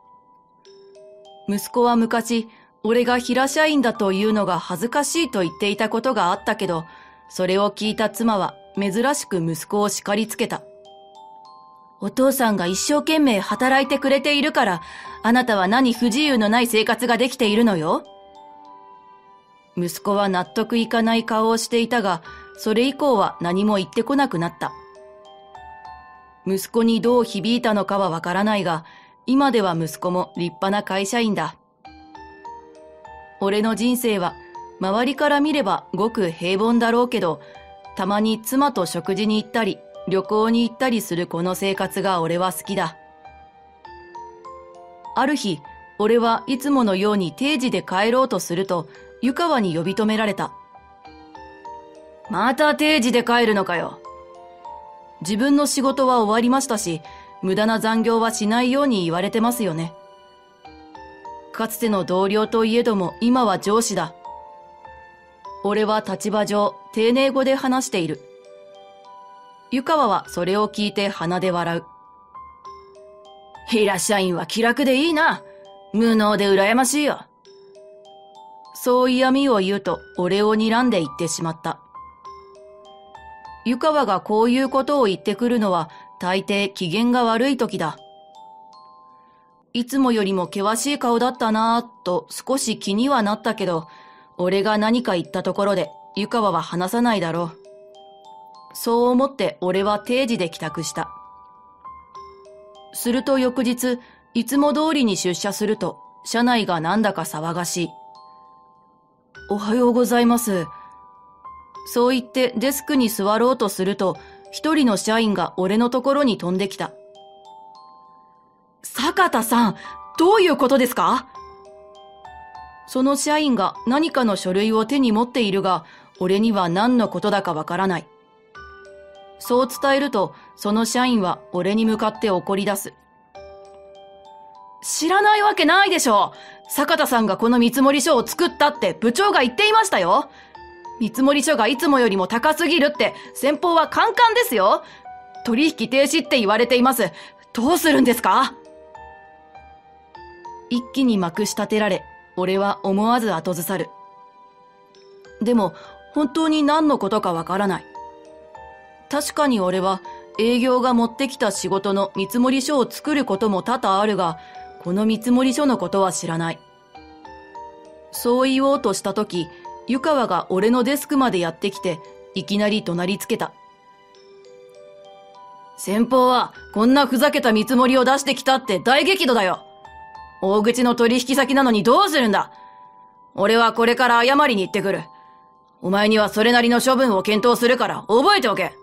息子は昔、俺が平社員だというのが恥ずかしいと言っていたことがあったけど、それを聞いた妻は珍しく息子を叱りつけた。お父さんが一生懸命働いてくれているから、あなたは何不自由のない生活ができているのよ。息子は納得いかない顔をしていたが、それ以降は何も言ってこなくなった。息子にどう響いたのかはわからないが、今では息子も立派な会社員だ。俺の人生は周りから見ればごく平凡だろうけど、たまに妻と食事に行ったり、旅行に行ったりするこの生活が俺は好きだ。ある日、俺はいつものように定時で帰ろうとすると、 湯川に呼び止められた。また定時で帰るのかよ。自分の仕事は終わりましたし、無駄な残業はしないように言われてますよね。かつての同僚といえども今は上司だ。俺は立場上、丁寧語で話している。湯川はそれを聞いて鼻で笑う。平社員は気楽でいいな。無能で羨ましいよ。そう嫌味を言うと俺を睨んで言ってしまった。湯川がこういうことを言ってくるのは大抵機嫌が悪い時だ。いつもよりも険しい顔だったなぁと少し気にはなったけど、俺が何か言ったところで湯川は話さないだろう。そう思って俺は定時で帰宅した。すると翌日、いつも通りに出社すると、社内がなんだか騒がしい。おはようございます。そう言ってデスクに座ろうとすると、一人の社員が俺のところに飛んできた。坂田さん、どういうことですか？その社員が何かの書類を手に持っているが、俺には何のことだかわからない。そう伝えると、その社員は俺に向かって怒り出す。知らないわけないでしょ。坂田さんがこの見積書を作ったって部長が言っていましたよ。見積書がいつもよりも高すぎるって先方はカンカンですよ。取引停止って言われています。どうするんですか？一気にまくし立てられ、俺は思わず後ずさる。でも本当に何のことかわからない。確かに俺は営業が持ってきた仕事の見積書を作ることも多々あるが、この見積書のことは知らない。そう言おうとしたとき、湯川が俺のデスクまでやってきて、いきなり怒鳴りつけた。先方はこんなふざけた見積もりを出してきたって大激怒だよ。大口の取引先なのにどうするんだ。俺はこれから謝りに行ってくる。お前にはそれなりの処分を検討するから覚えておけ。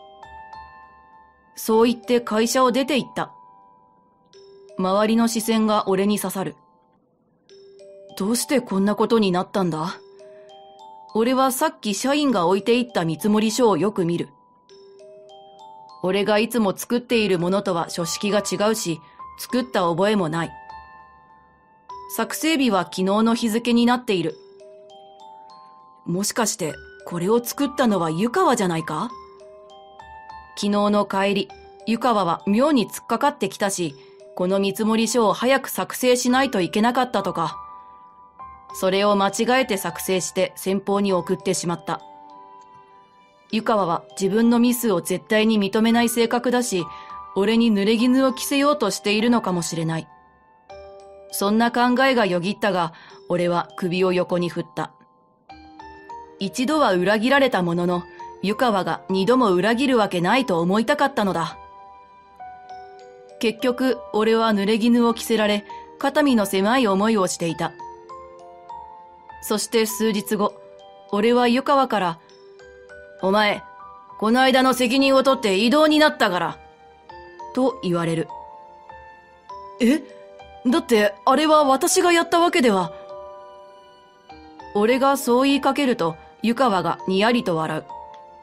そう言って会社を出て行った。周りの視線が俺に刺さる。どうしてこんなことになったんだ？俺はさっき社員が置いていった見積書をよく見る。俺がいつも作っているものとは書式が違うし、作った覚えもない。作成日は昨日の日付になっている。もしかしてこれを作ったのは湯川じゃないか？昨日の帰り、湯川は妙に突っかかってきたし、この見積書を早く作成しないといけなかったとか。それを間違えて作成して先方に送ってしまった。湯川は自分のミスを絶対に認めない性格だし、俺に濡れ衣を着せようとしているのかもしれない。そんな考えがよぎったが、俺は首を横に振った。一度は裏切られたものの、湯川が二度も裏切るわけないと思いたかったのだ。結局、俺は濡れ衣を着せられ、肩身の狭い思いをしていた。そして数日後、俺は湯川から、お前、この間の責任を取って異動になったから、と言われる。え？だってあれは私がやったわけでは。俺がそう言いかけると湯川がにやりと笑う。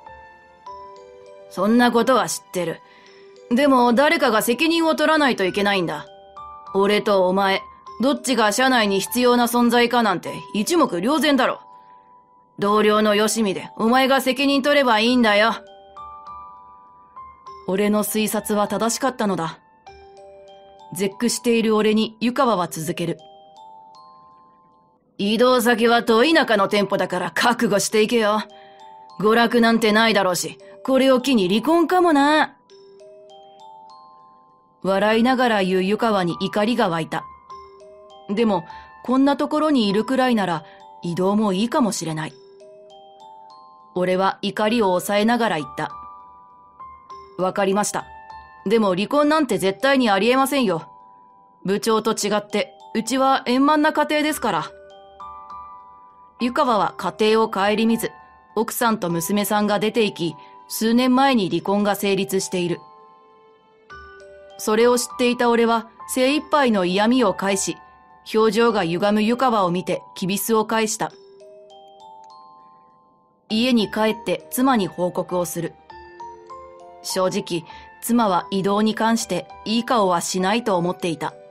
そんなことは知ってる。でも誰かが責任を取らないといけないんだ。俺とお前、どっちが社内に必要な存在かなんて一目瞭然だろ。同僚のよしみでお前が責任取ればいいんだよ。俺の推察は正しかったのだ。絶句している俺に湯川は続ける。移動先は遠い中の店舗だから覚悟していけよ。娯楽なんてないだろうし、これを機に離婚かもな。笑いながら言う湯川に怒りが湧いた。でも、こんなところにいるくらいなら移動もいいかもしれない。俺は怒りを抑えながら言った。わかりました。でも離婚なんて絶対にありえませんよ。部長と違って、うちは円満な家庭ですから。湯川は家庭を顧みず、奥さんと娘さんが出て行き、数年前に離婚が成立している。それを知っていた俺は精一杯の嫌味を返し、表情が歪む湯川を見てきびすを返した。 家に帰って妻に報告をする。正直、妻は移動に関していい顔はしないと思っていた。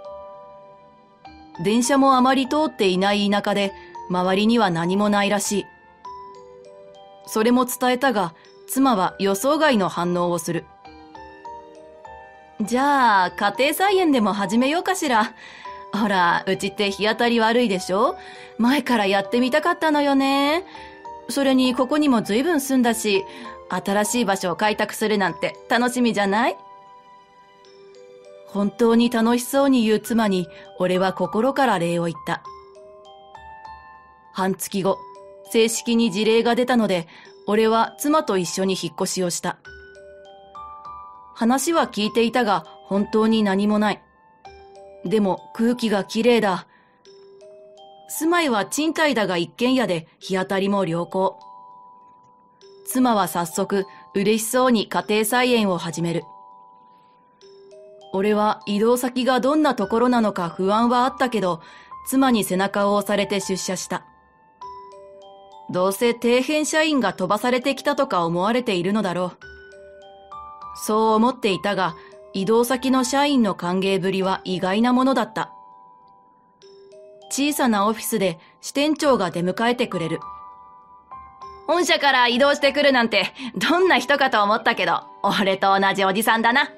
電車もあまり通っていない田舎で、周りには何もないらしい。それも伝えたが、妻は予想外の反応をする。じゃあ、家庭菜園でも始めようかしら。ほら、うちって日当たり悪いでしょ？前からやってみたかったのよね。それにここにも随分住んだし、新しい場所を開拓するなんて楽しみじゃない？本当に楽しそうに言う妻に、俺は心から礼を言った。半月後、正式に辞令が出たので、俺は妻と一緒に引っ越しをした。話は聞いていたが、本当に何もない。でも空気がきれいだ。住まいは賃貸だが一軒家で日当たりも良好。妻は早速嬉しそうに家庭菜園を始める。俺は移動先がどんなところなのか不安はあったけど、妻に背中を押されて出社した。どうせ底辺社員が飛ばされてきたとか思われているのだろう。そう思っていたが、移動先の社員の歓迎ぶりは意外なものだった。小さなオフィスで支店長が出迎えてくれる。本社から移動してくるなんてどんな人かと思ったけど、俺と同じおじさんだな。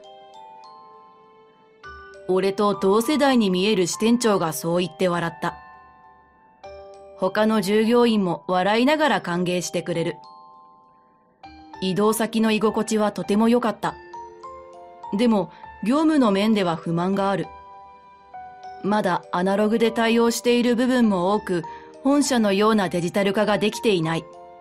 俺と同世代に見える支店長がそう言って笑った。他の従業員も笑いながら歓迎してくれる。移動先の居心地はとても良かった。でも、業務の面では不満がある。まだアナログで対応している部分も多く、本社のようなデジタル化ができていない。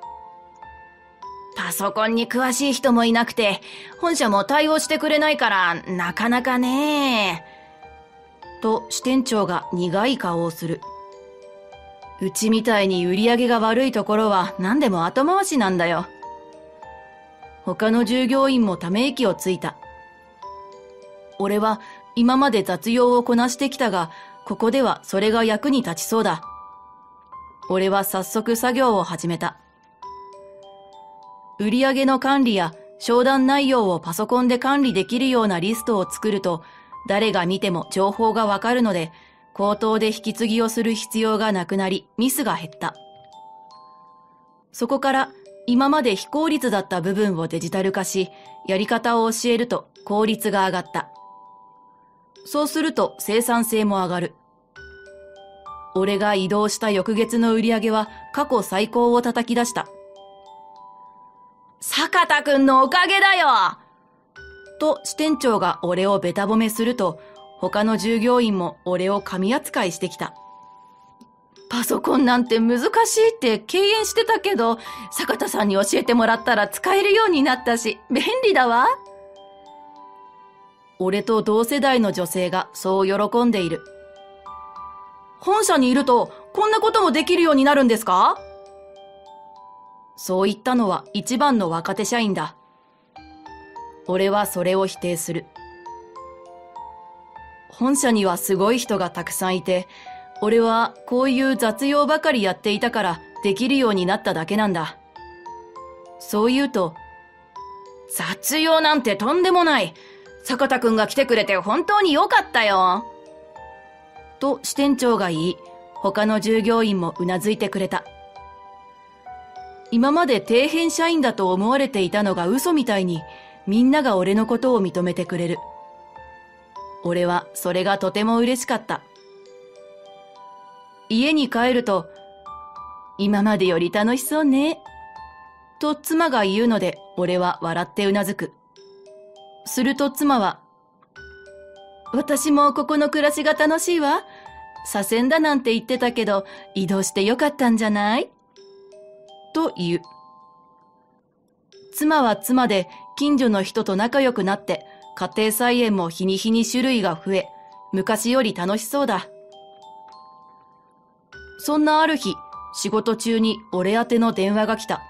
パソコンに詳しい人もいなくて、本社も対応してくれないから、なかなかね。と支店長が苦い顔をする。うちみたいに売り上げが悪いところは何でも後回しなんだよ。他の従業員もため息をついた。俺は今まで雑用をこなしてきたが、ここではそれが役に立ちそうだ。俺は早速作業を始めた。売上の管理や商談内容をパソコンで管理できるようなリストを作ると、誰が見ても情報がわかるので、口頭で引き継ぎをする必要がなくなり、ミスが減った。そこから今まで非効率だった部分をデジタル化し、やり方を教えると効率が上がった。そうすると生産性も上がる。俺が移動した翌月の売り上げは過去最高を叩き出した。坂田くんのおかげだよと支店長が俺をベタ褒めすると、他の従業員も俺を神扱いしてきた。パソコンなんて難しいって敬遠してたけど、坂田さんに教えてもらったら使えるようになったし、便利だわ。俺と同世代の女性がそう喜んでいる。本社にいるとこんなこともできるようになるんですか？そう言ったのは一番の若手社員だ。俺はそれを否定する。本社にはすごい人がたくさんいて、俺はこういう雑用ばかりやっていたからできるようになっただけなんだ。そう言うと、雑用なんてとんでもない。坂田くんが来てくれて本当に良かったよ。と支店長が言い、他の従業員もうなずいてくれた。今まで底辺社員だと思われていたのが嘘みたいに、みんなが俺のことを認めてくれる。俺はそれがとても嬉しかった。家に帰ると、今までより楽しそうね。と妻が言うので、俺は笑ってうなずく。すると妻は、私もここの暮らしが楽しいわ。左遷だなんて言ってたけど、移動してよかったんじゃない？と言う。妻は妻で近所の人と仲良くなって、家庭菜園も日に日に種類が増え、昔より楽しそうだ。そんなある日、仕事中に俺宛ての電話が来た。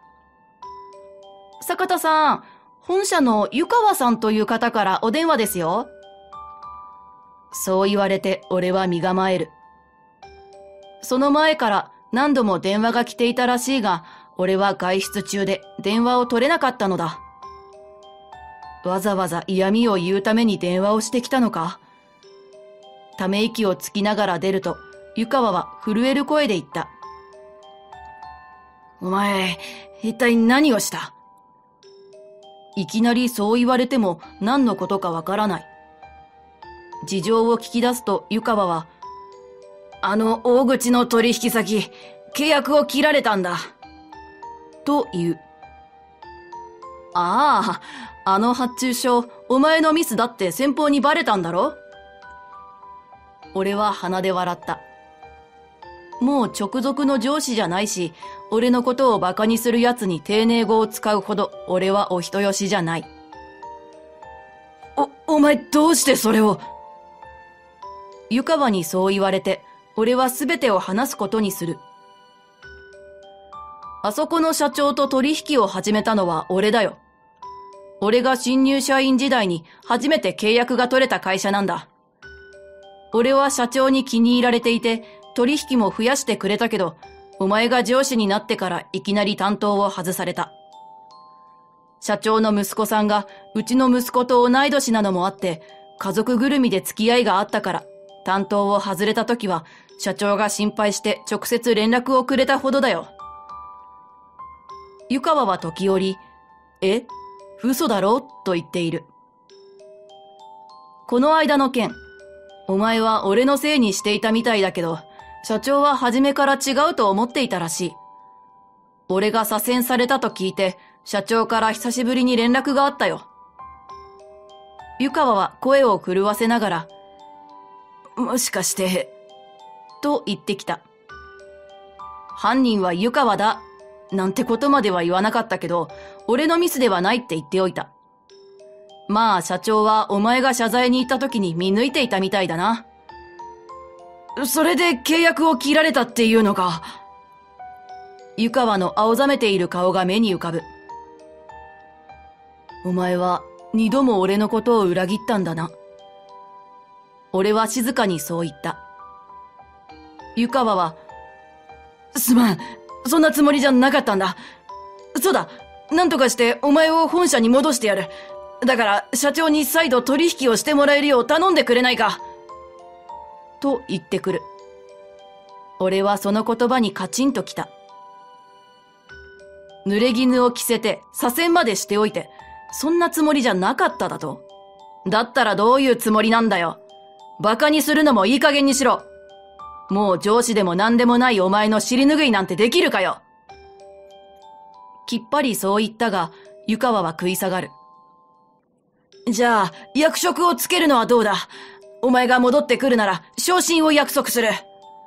坂田さん、本社の湯川さんという方からお電話ですよ。そう言われて俺は身構える。その前から何度も電話が来ていたらしいが、 俺は外出中で電話を取れなかったのだ。わざわざ嫌味を言うために電話をしてきたのか。ため息をつきながら出ると、湯川は震える声で言った。お前、一体何をした？いきなりそう言われても何のことかわからない。事情を聞き出すと湯川は、あの大口の取引先、契約を切られたんだ。と言う。ああ、あの発注書、お前のミスだって先方にバレたんだろ？俺は鼻で笑った。もう直属の上司じゃないし、俺のことを馬鹿にする奴に丁寧語を使うほど俺はお人よしじゃない。お、お前どうしてそれを？湯川にそう言われて、俺は全てを話すことにする。あそこの社長と取引を始めたのは俺だよ。俺が新入社員時代に初めて契約が取れた会社なんだ。俺は社長に気に入られていて、取引も増やしてくれたけど、お前が上司になってからいきなり担当を外された。社長の息子さんがうちの息子と同い年なのもあって、家族ぐるみで付き合いがあったから、担当を外れた時は、社長が心配して直接連絡をくれたほどだよ。湯川は時折、え？嘘だろ？と言っている。この間の件、お前は俺のせいにしていたみたいだけど、社長は初めから違うと思っていたらしい。俺が左遷されたと聞いて、社長から久しぶりに連絡があったよ。湯川は声を震わせながら、もしかして、と言ってきた。犯人は湯川だ、なんてことまでは言わなかったけど、俺のミスではないって言っておいた。まあ社長はお前が謝罪に行った時に見抜いていたみたいだな。それで契約を切られたっていうのか。湯川の青ざめている顔が目に浮かぶ。お前は二度も俺のことを裏切ったんだな。俺は静かにそう言った。湯川は、すまん、そんなつもりじゃなかったんだ。そうだ、なんとかしてお前を本社に戻してやる。だから社長に再度取引をしてもらえるよう頼んでくれないか。と言ってくる。俺はその言葉にカチンときた。濡れ衣を着せて左遷までしておいて、そんなつもりじゃなかっただと？だったらどういうつもりなんだよ。馬鹿にするのもいい加減にしろ。もう上司でも何でもないお前の尻拭いなんてできるかよ。きっぱりそう言ったが、湯川は食い下がる。じゃあ、役職をつけるのはどうだ。お前が戻ってくるなら、昇進を約束する。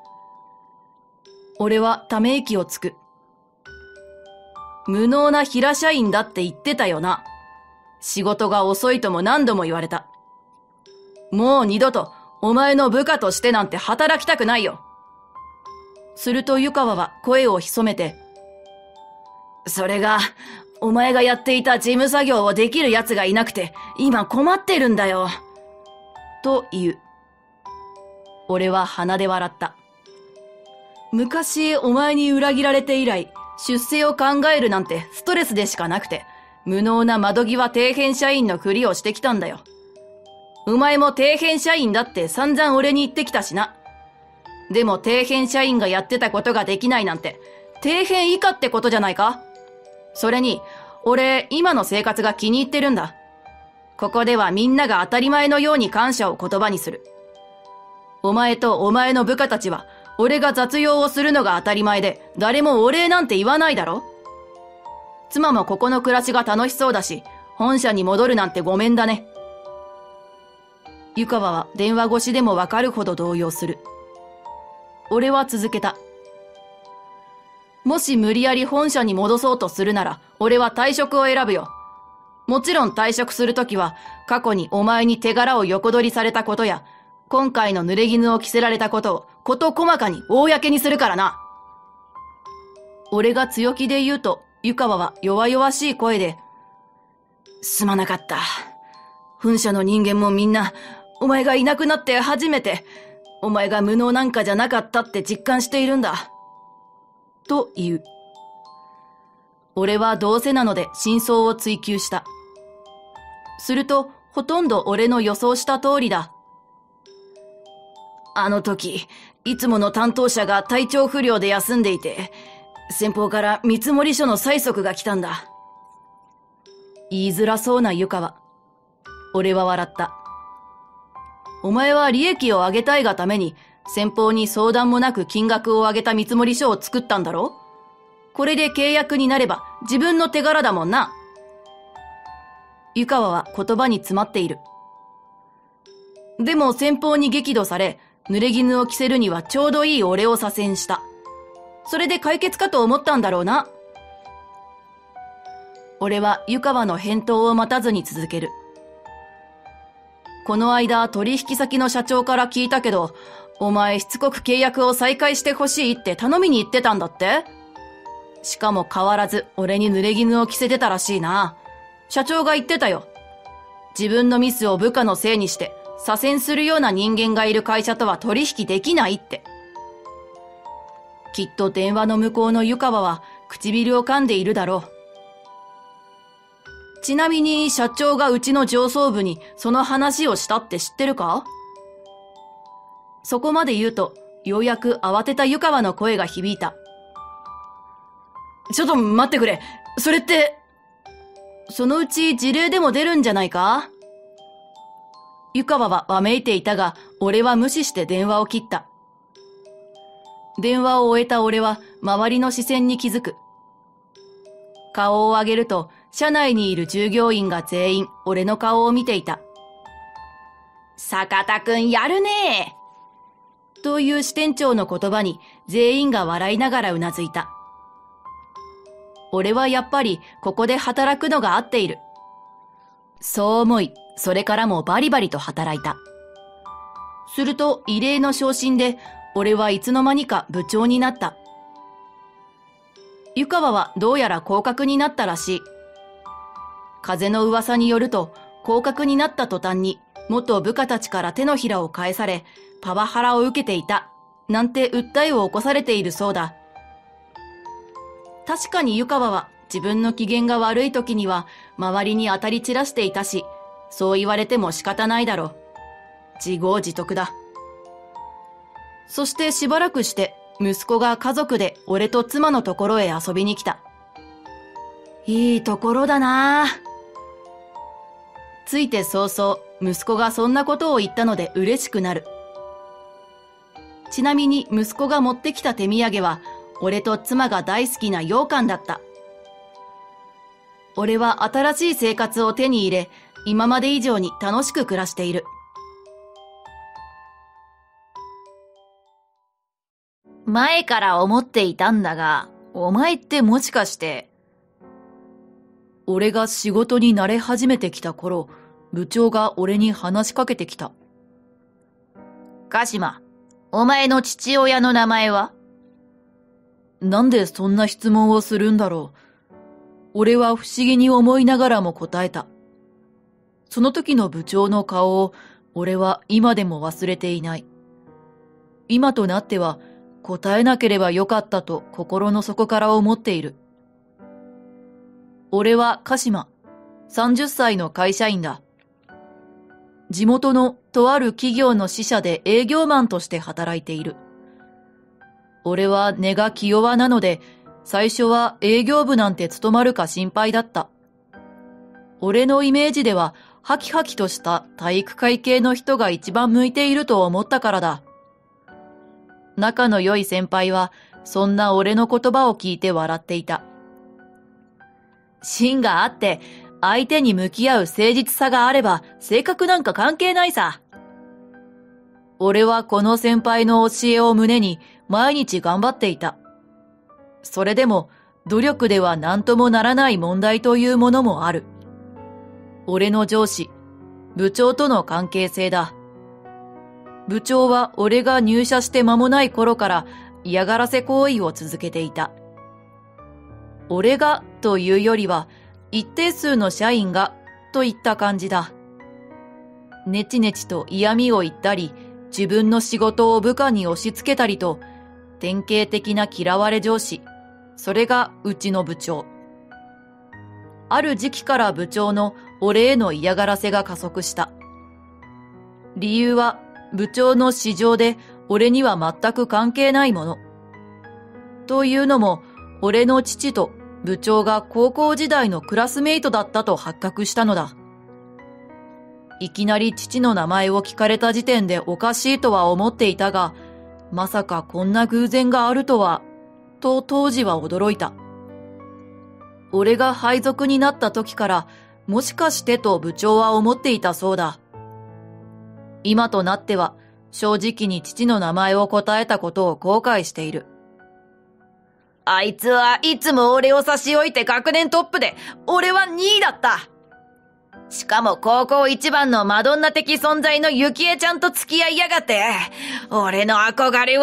俺はため息をつく。無能な平社員だって言ってたよな。仕事が遅いとも何度も言われた。もう二度と、お前の部下としてなんて働きたくないよ。すると湯川は声を潜めて、それが、お前がやっていた事務作業をできる奴がいなくて、今困ってるんだよ。と言う。俺は鼻で笑った。昔お前に裏切られて以来、出世を考えるなんてストレスでしかなくて、無能な窓際底辺社員のふりをしてきたんだよ。お前も底辺社員だって散々俺に言ってきたしな。でも底辺社員がやってたことができないなんて、底辺以下ってことじゃないか？それに、俺、今の生活が気に入ってるんだ。ここではみんなが当たり前のように感謝を言葉にする。お前とお前の部下たちは、俺が雑用をするのが当たり前で、誰もお礼なんて言わないだろ？妻もここの暮らしが楽しそうだし、本社に戻るなんてごめんだね。湯川は電話越しでもわかるほど動揺する。俺は続けた。もし無理やり本社に戻そうとするなら、俺は退職を選ぶよ。もちろん退職するときは、過去にお前に手柄を横取りされたことや、今回の濡れ衣を着せられたことを、こと細かに公にするからな。俺が強気で言うと、湯川は弱々しい声で、すまなかった。本社の人間もみんな、お前がいなくなって初めて、お前が無能なんかじゃなかったって実感しているんだ。と言う。 俺はどうせなので真相を追求した。すると、ほとんど俺の予想した通りだ。あの時、いつもの担当者が体調不良で休んでいて、先方から見積書の催促が来たんだ。言いづらそうな湯川。俺は笑った。お前は利益を上げたいがために、先方に相談もなく金額を上げた見積書を作ったんだろ？これで契約になれば自分の手柄だもんな。湯川は言葉に詰まっている。でも先方に激怒され、濡れ衣を着せるにはちょうどいい俺を左遷した。それで解決かと思ったんだろうな。俺は湯川の返答を待たずに続ける。この間取引先の社長から聞いたけど、お前しつこく契約を再開してほしいって頼みに行ってたんだって？しかも変わらず俺に濡れ衣を着せてたらしいな。社長が言ってたよ。自分のミスを部下のせいにして左遷するような人間がいる会社とは取引できないって。きっと電話の向こうの湯川は唇を噛んでいるだろう。ちなみに社長がうちの上層部にその話をしたって知ってるか？そこまで言うと、ようやく慌てた湯川の声が響いた。ちょっと待ってくれ。それって、そのうち事例でも出るんじゃないか？湯川はわめいていたが、俺は無視して電話を切った。電話を終えた俺は周りの視線に気づく。顔を上げると、社内にいる従業員が全員俺の顔を見ていた。坂田くんやるねーという支店長の言葉に全員が笑いながらうなずいた。俺はやっぱりここで働くのが合っている。そう思い、それからもバリバリと働いた。すると異例の昇進で、俺はいつの間にか部長になった。湯川はどうやら降格になったらしい。風の噂によると、降格になった途端に元部下たちから手のひらを返され、パワハラを受けていた、なんて訴えを起こされているそうだ。確かに湯川は自分の機嫌が悪い時には周りに当たり散らしていたし、そう言われても仕方ないだろう。自業自得だ。そしてしばらくして息子が家族で俺と妻のところへ遊びに来た。いいところだなぁ。ついて早々息子がそんなことを言ったので嬉しくなる。ちなみに息子が持ってきた手土産は俺と妻が大好きな羊羹だった。俺は新しい生活を手に入れ、今まで以上に楽しく暮らしている。 前から思っていたんだが、お前ってもしかして。 俺が仕事に慣れ始めてきた頃、部長が俺に話しかけてきた。 鹿島、お前の父親の名前は？ なんでそんな質問をするんだろう。俺は不思議に思いながらも答えた。その時の部長の顔を俺は今でも忘れていない。今となっては答えなければよかったと心の底から思っている。俺は鹿島、さんじゅっさいの会社員だ。地元のとある企業の支社で営業マンとして働いている。俺は根が気弱なので、最初は営業部なんて務まるか心配だった。俺のイメージでは、ハキハキとした体育会系の人が一番向いていると思ったからだ。仲の良い先輩は、そんな俺の言葉を聞いて笑っていた。芯があって、相手に向き合う誠実さがあれば、性格なんか関係ないさ。俺はこの先輩の教えを胸に、毎日頑張っていた。それでも、努力では何ともならない問題というものもある。俺の上司、部長との関係性だ。部長は俺が入社して間もない頃から嫌がらせ行為を続けていた。俺がというよりは、一定数の社員がといった感じだ。ねちねちと嫌味を言ったり、自分の仕事を部下に押し付けたりと、典型的な嫌われ上司。それがうちの部長。 ある時期から部長の俺への嫌がらせが加速した。理由は部長の市場で俺には全く関係ないもの。というのも、俺の父と部長が高校時代のクラスメイトだったと発覚したのだ。いきなり父の名前を聞かれた時点でおかしいとは思っていたが、まさかこんな偶然があるとは、と当時は驚いた。俺が配属になった時から、もしかしてと部長は思っていたそうだ。今となっては、正直に父の名前を答えたことを後悔している。あいつはいつも俺を差し置いて学年トップで、俺はにいだった。しかも高校一番のマドンナ的存在のゆきえちゃんと付き合いやがって、俺の憧れを。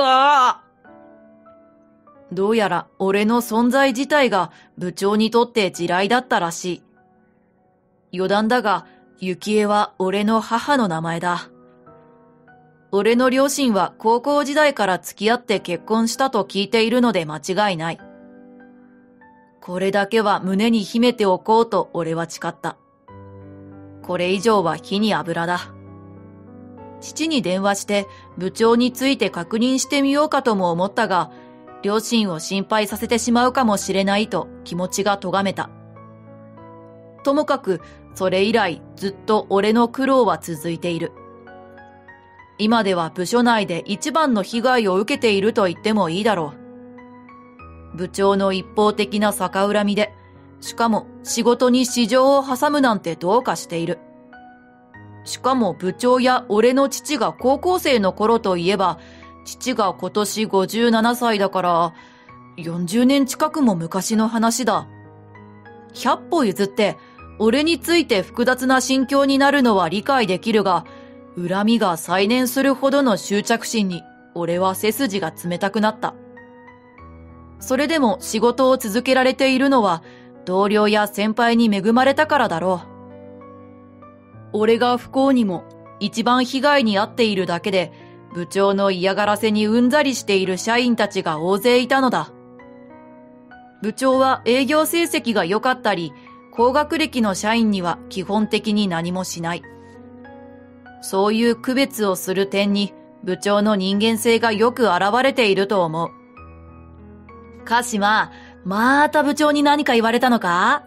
どうやら俺の存在自体が部長にとって地雷だったらしい。余談だが、ゆきえは俺の母の名前だ。俺の両親は高校時代から付き合って結婚したと聞いているので間違いない。これだけは胸に秘めておこうと俺は誓った。これ以上は火に油だ。父に電話して部長について確認してみようかとも思ったが、両親を心配させてしまうかもしれないと気持ちが咎めた。ともかくそれ以来ずっと俺の苦労は続いている。今では部署内で一番の被害を受けていると言ってもいいだろう。部長の一方的な逆恨みで、しかも仕事に私情を挟むなんてどうかしている。しかも部長や俺の父が高校生の頃といえば、父が今年ごじゅうななさいだから、よんじゅうねん近くも昔の話だ。ひゃっぽ譲って、俺について複雑な心境になるのは理解できるが、恨みが再燃するほどの執着心に、俺は背筋が冷たくなった。それでも仕事を続けられているのは、同僚や先輩に恵まれたからだろう。俺が不幸にも一番被害に遭っているだけで、部長の嫌がらせにうんざりしている社員たちが大勢いたのだ。部長は営業成績が良かったり、高学歴の社員には基本的に何もしない。そういう区別をする点に部長の人間性がよく現れていると思う。鹿島、また部長に何か言われたのか？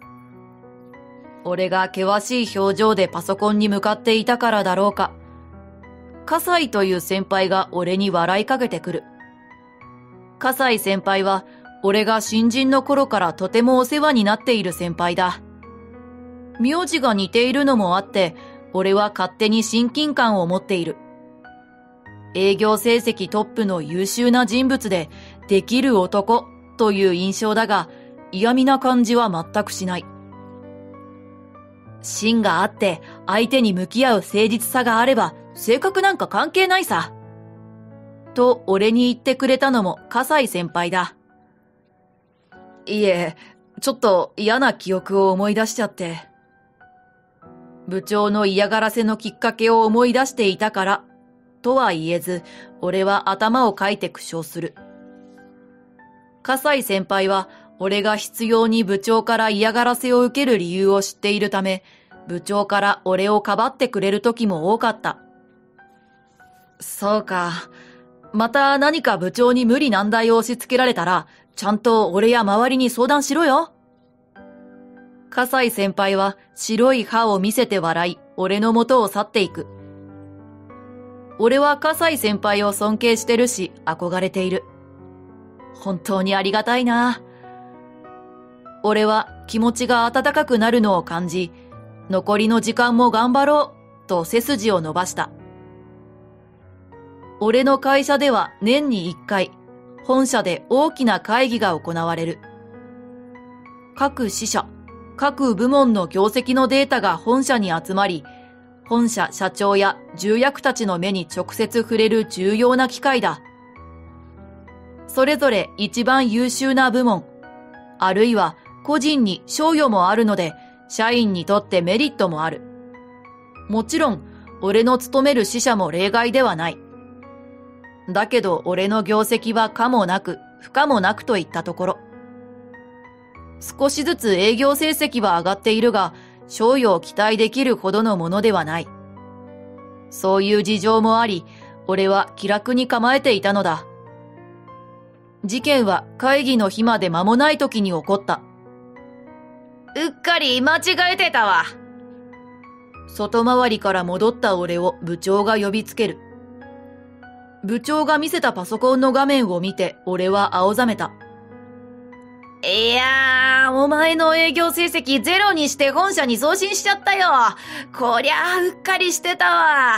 俺が険しい表情でパソコンに向かっていたからだろうか。笠井という先輩が俺に笑いかけてくる。笠井先輩は俺が新人の頃からとてもお世話になっている先輩だ。名字が似ているのもあって、俺は勝手に親近感を持っている。営業成績トップの優秀な人物で、できる男という印象だが、嫌味な感じは全くしない。芯があって相手に向き合う誠実さがあれば、性格なんか関係ないさ。と俺に言ってくれたのも笠井先輩だ。いえ、ちょっと嫌な記憶を思い出しちゃって。部長の嫌がらせのきっかけを思い出していたから、とは言えず、俺は頭をかいて苦笑する。笠井先輩は、俺が必要に部長から嫌がらせを受ける理由を知っているため、部長から俺をかばってくれる時も多かった。そうか。また何か部長に無理難題を押し付けられたら、ちゃんと俺や周りに相談しろよ。笠井先輩は白い歯を見せて笑い、俺の元を去っていく。俺は笠井先輩を尊敬してるし、憧れている。本当にありがたいな。俺は気持ちが温かくなるのを感じ、残りの時間も頑張ろう、と背筋を伸ばした。俺の会社では年に一回、本社で大きな会議が行われる。各支社、各部門の業績のデータが本社に集まり、本社社長や重役たちの目に直接触れる重要な機会だ。それぞれ一番優秀な部門、あるいは個人に賞与もあるので、社員にとってメリットもある。もちろん、俺の勤める支社も例外ではない。だけど俺の業績は可もなく不可もなくといったところ。 少しずつ営業成績は上がっているが、賞与を期待できるほどのものではない。そういう事情もあり、俺は気楽に構えていたのだ。事件は会議の日まで間もない時に起こった。 うっかり間違えてたわ。 外回りから戻った俺を部長が呼びつける。部長が見せたパソコンの画面を見て俺は青ざめた。 いやー、お前の営業成績ゼロにして本社に送信しちゃったよ。こりゃあ、うっかりしてたわ。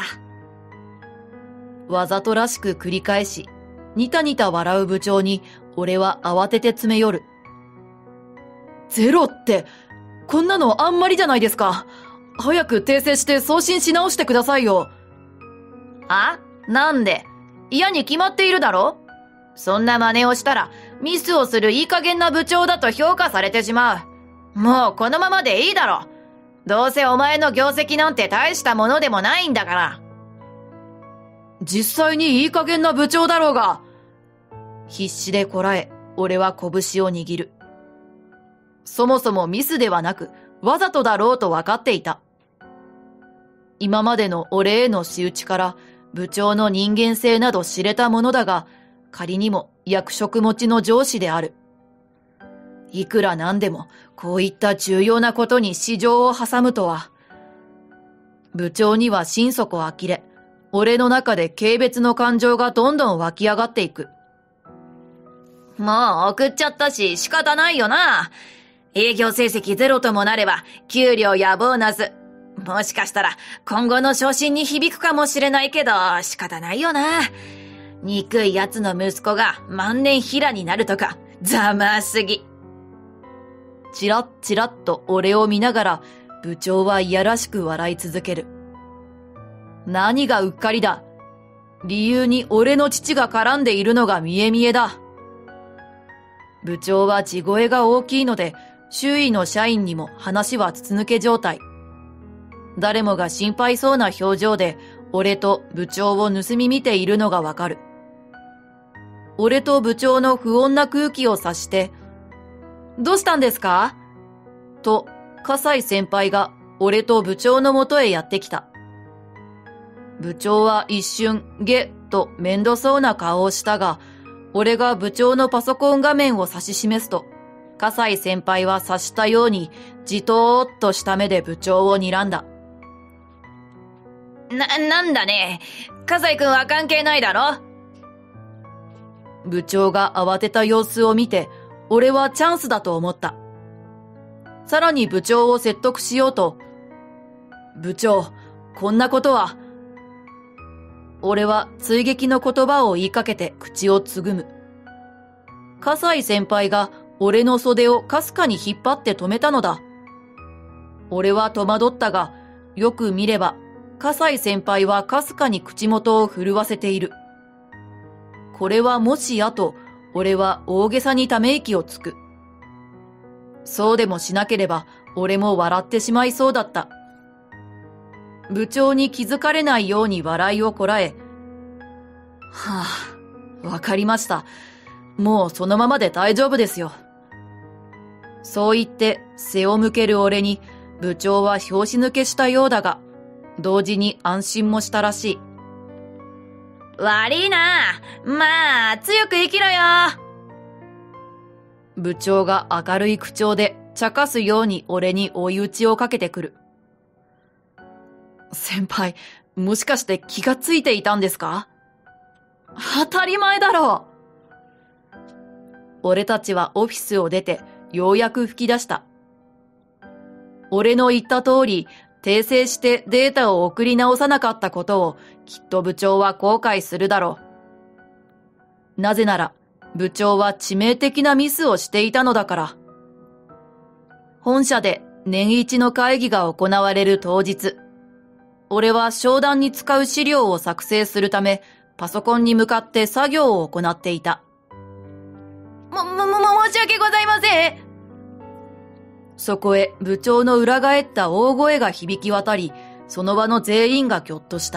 わざとらしく繰り返し、ニタニタ笑う部長に俺は慌てて詰め寄る。ゼロって、こんなのあんまりじゃないですか。早く訂正して送信し直してくださいよ。 あ？なんで？嫌に決まっているだろ？そんな真似をしたら、ミスをするいい加減な部長だと評価されてしまう。もうこのままでいいだろ。どうせお前の業績なんて大したものでもないんだから。 実際にいい加減な部長だろうが。必死でこらえ、俺は拳を握る。そもそもミスではなく、わざとだろうと分かっていた。今までの俺への仕打ちから、部長の人間性など知れたものだが、仮にも役職持ちの上司である。いくらなんでも、こういった重要なことに私情を挟むとは。部長には心底呆れ、俺の中で軽蔑の感情がどんどん湧き上がっていく。 もう送っちゃったし仕方ないよな。営業成績ゼロともなれば、給料やボーナス。もしかしたら今後の昇進に響くかもしれないけど、仕方ないよな。憎い奴の息子が万年平になるとか、ざますぎ。 チラッチラッと俺を見ながら、部長はいやらしく笑い続ける。何がうっかりだ。理由に俺の父が絡んでいるのが見え見えだ。部長は地声が大きいので、周囲の社員にも話は筒抜け状態。誰もが心配そうな表情で、俺と部長を盗み見ているのがわかる。俺と部長の不穏な空気を察して、どうしたんですか？と、笠井先輩が俺と部長のもとへやってきた。部長は一瞬、げっと面倒そうな顔をしたが、俺が部長のパソコン画面を指し示すと、笠井先輩は察したように、じとーっとした目で部長を睨んだ。 な、なんだね。笠井くんは関係ないだろ？ 部長が慌てた様子を見て、俺はチャンスだと思った。さらに部長を説得しようと、部長、こんなことは。俺は追撃の言葉を言いかけて口をつぐむ。笠井先輩が俺の袖をかすかに引っ張って止めたのだ。俺は戸惑ったが、よく見れば、笠井先輩はかすかに口元を震わせている。これはもしやと、俺は大げさにため息をつく。そうでもしなければ、俺も笑ってしまいそうだった。部長に気づかれないように笑いをこらえ、はあ、わかりました。もうそのままで大丈夫ですよ。そう言って背を向ける俺に部長は拍子抜けしたようだが、同時に安心もしたらしい。 悪いな。まあ、強く生きろよ。 部長が明るい口調で茶化すように俺に追い打ちをかけてくる。先輩、もしかして気がついていたんですか？当たり前だろう。俺たちはオフィスを出てようやく吹き出した。俺の言った通り、訂正してデータを送り直さなかったことをきっと部長は後悔するだろう。なぜなら部長は致命的なミスをしていたのだから。本社で年一の会議が行われる当日、俺は商談に使う資料を作成するためパソコンに向かって作業を行っていた。 も、も、も、申し訳ございません。 そこへ部長の裏返った大声が響き渡り、その場の全員がぎょっとした。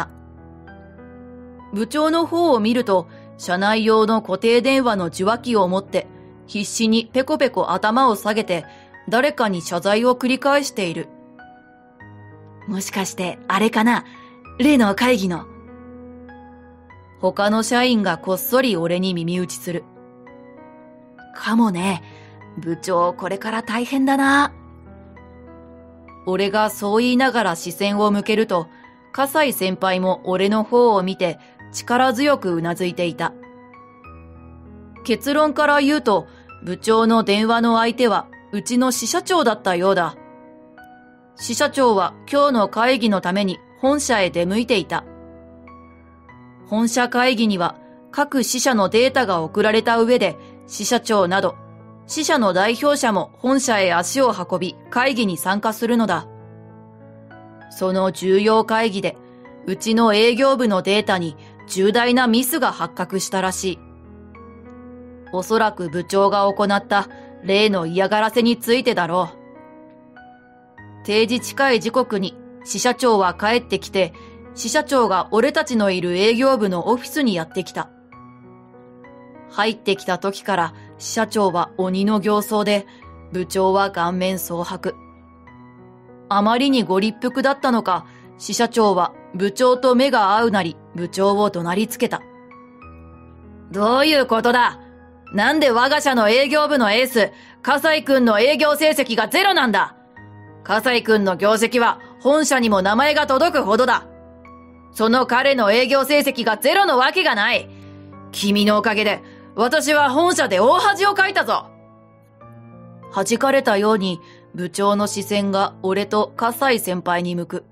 部長の方を見ると、社内用の固定電話の受話器を持って、 必死にペコペコ頭を下げて誰かに謝罪を繰り返している。 もしかしてあれかな、例の会議の。 他の社員がこっそり俺に耳打ちする。 かもね。部長これから大変だな。 俺がそう言いながら視線を向けると、笠井先輩も俺の方を見て力強くうなずいていた。結論から言うと、部長の電話の相手はうちの支社長だったようだ。支社長は今日の会議のために本社へ出向いていた。本社会議には各支社のデータが送られた上で、支社長など支社の代表者も本社へ足を運び会議に参加するのだ。その重要会議でうちの営業部のデータに重大なミスが発覚したらしい。おそらく部長が行った例の嫌がらせについてだろう。定時近い時刻に支社長は帰ってきて、支社長が俺たちのいる営業部のオフィスにやってきた。入ってきた時から支社長は鬼の形相で、部長は顔面蒼白。あまりにご立腹だったのか、支社長は部長と目が合うなり部長を怒鳴りつけた。どういうことだ？なんで我が社の営業部のエース、笠井くんの営業成績がゼロなんだ？笠井くんの業績は本社にも名前が届くほどだ。その彼の営業成績がゼロのわけがない。君のおかげで私は本社で大恥をかいたぞ。弾かれたように部長の視線が俺と笠井先輩に向く。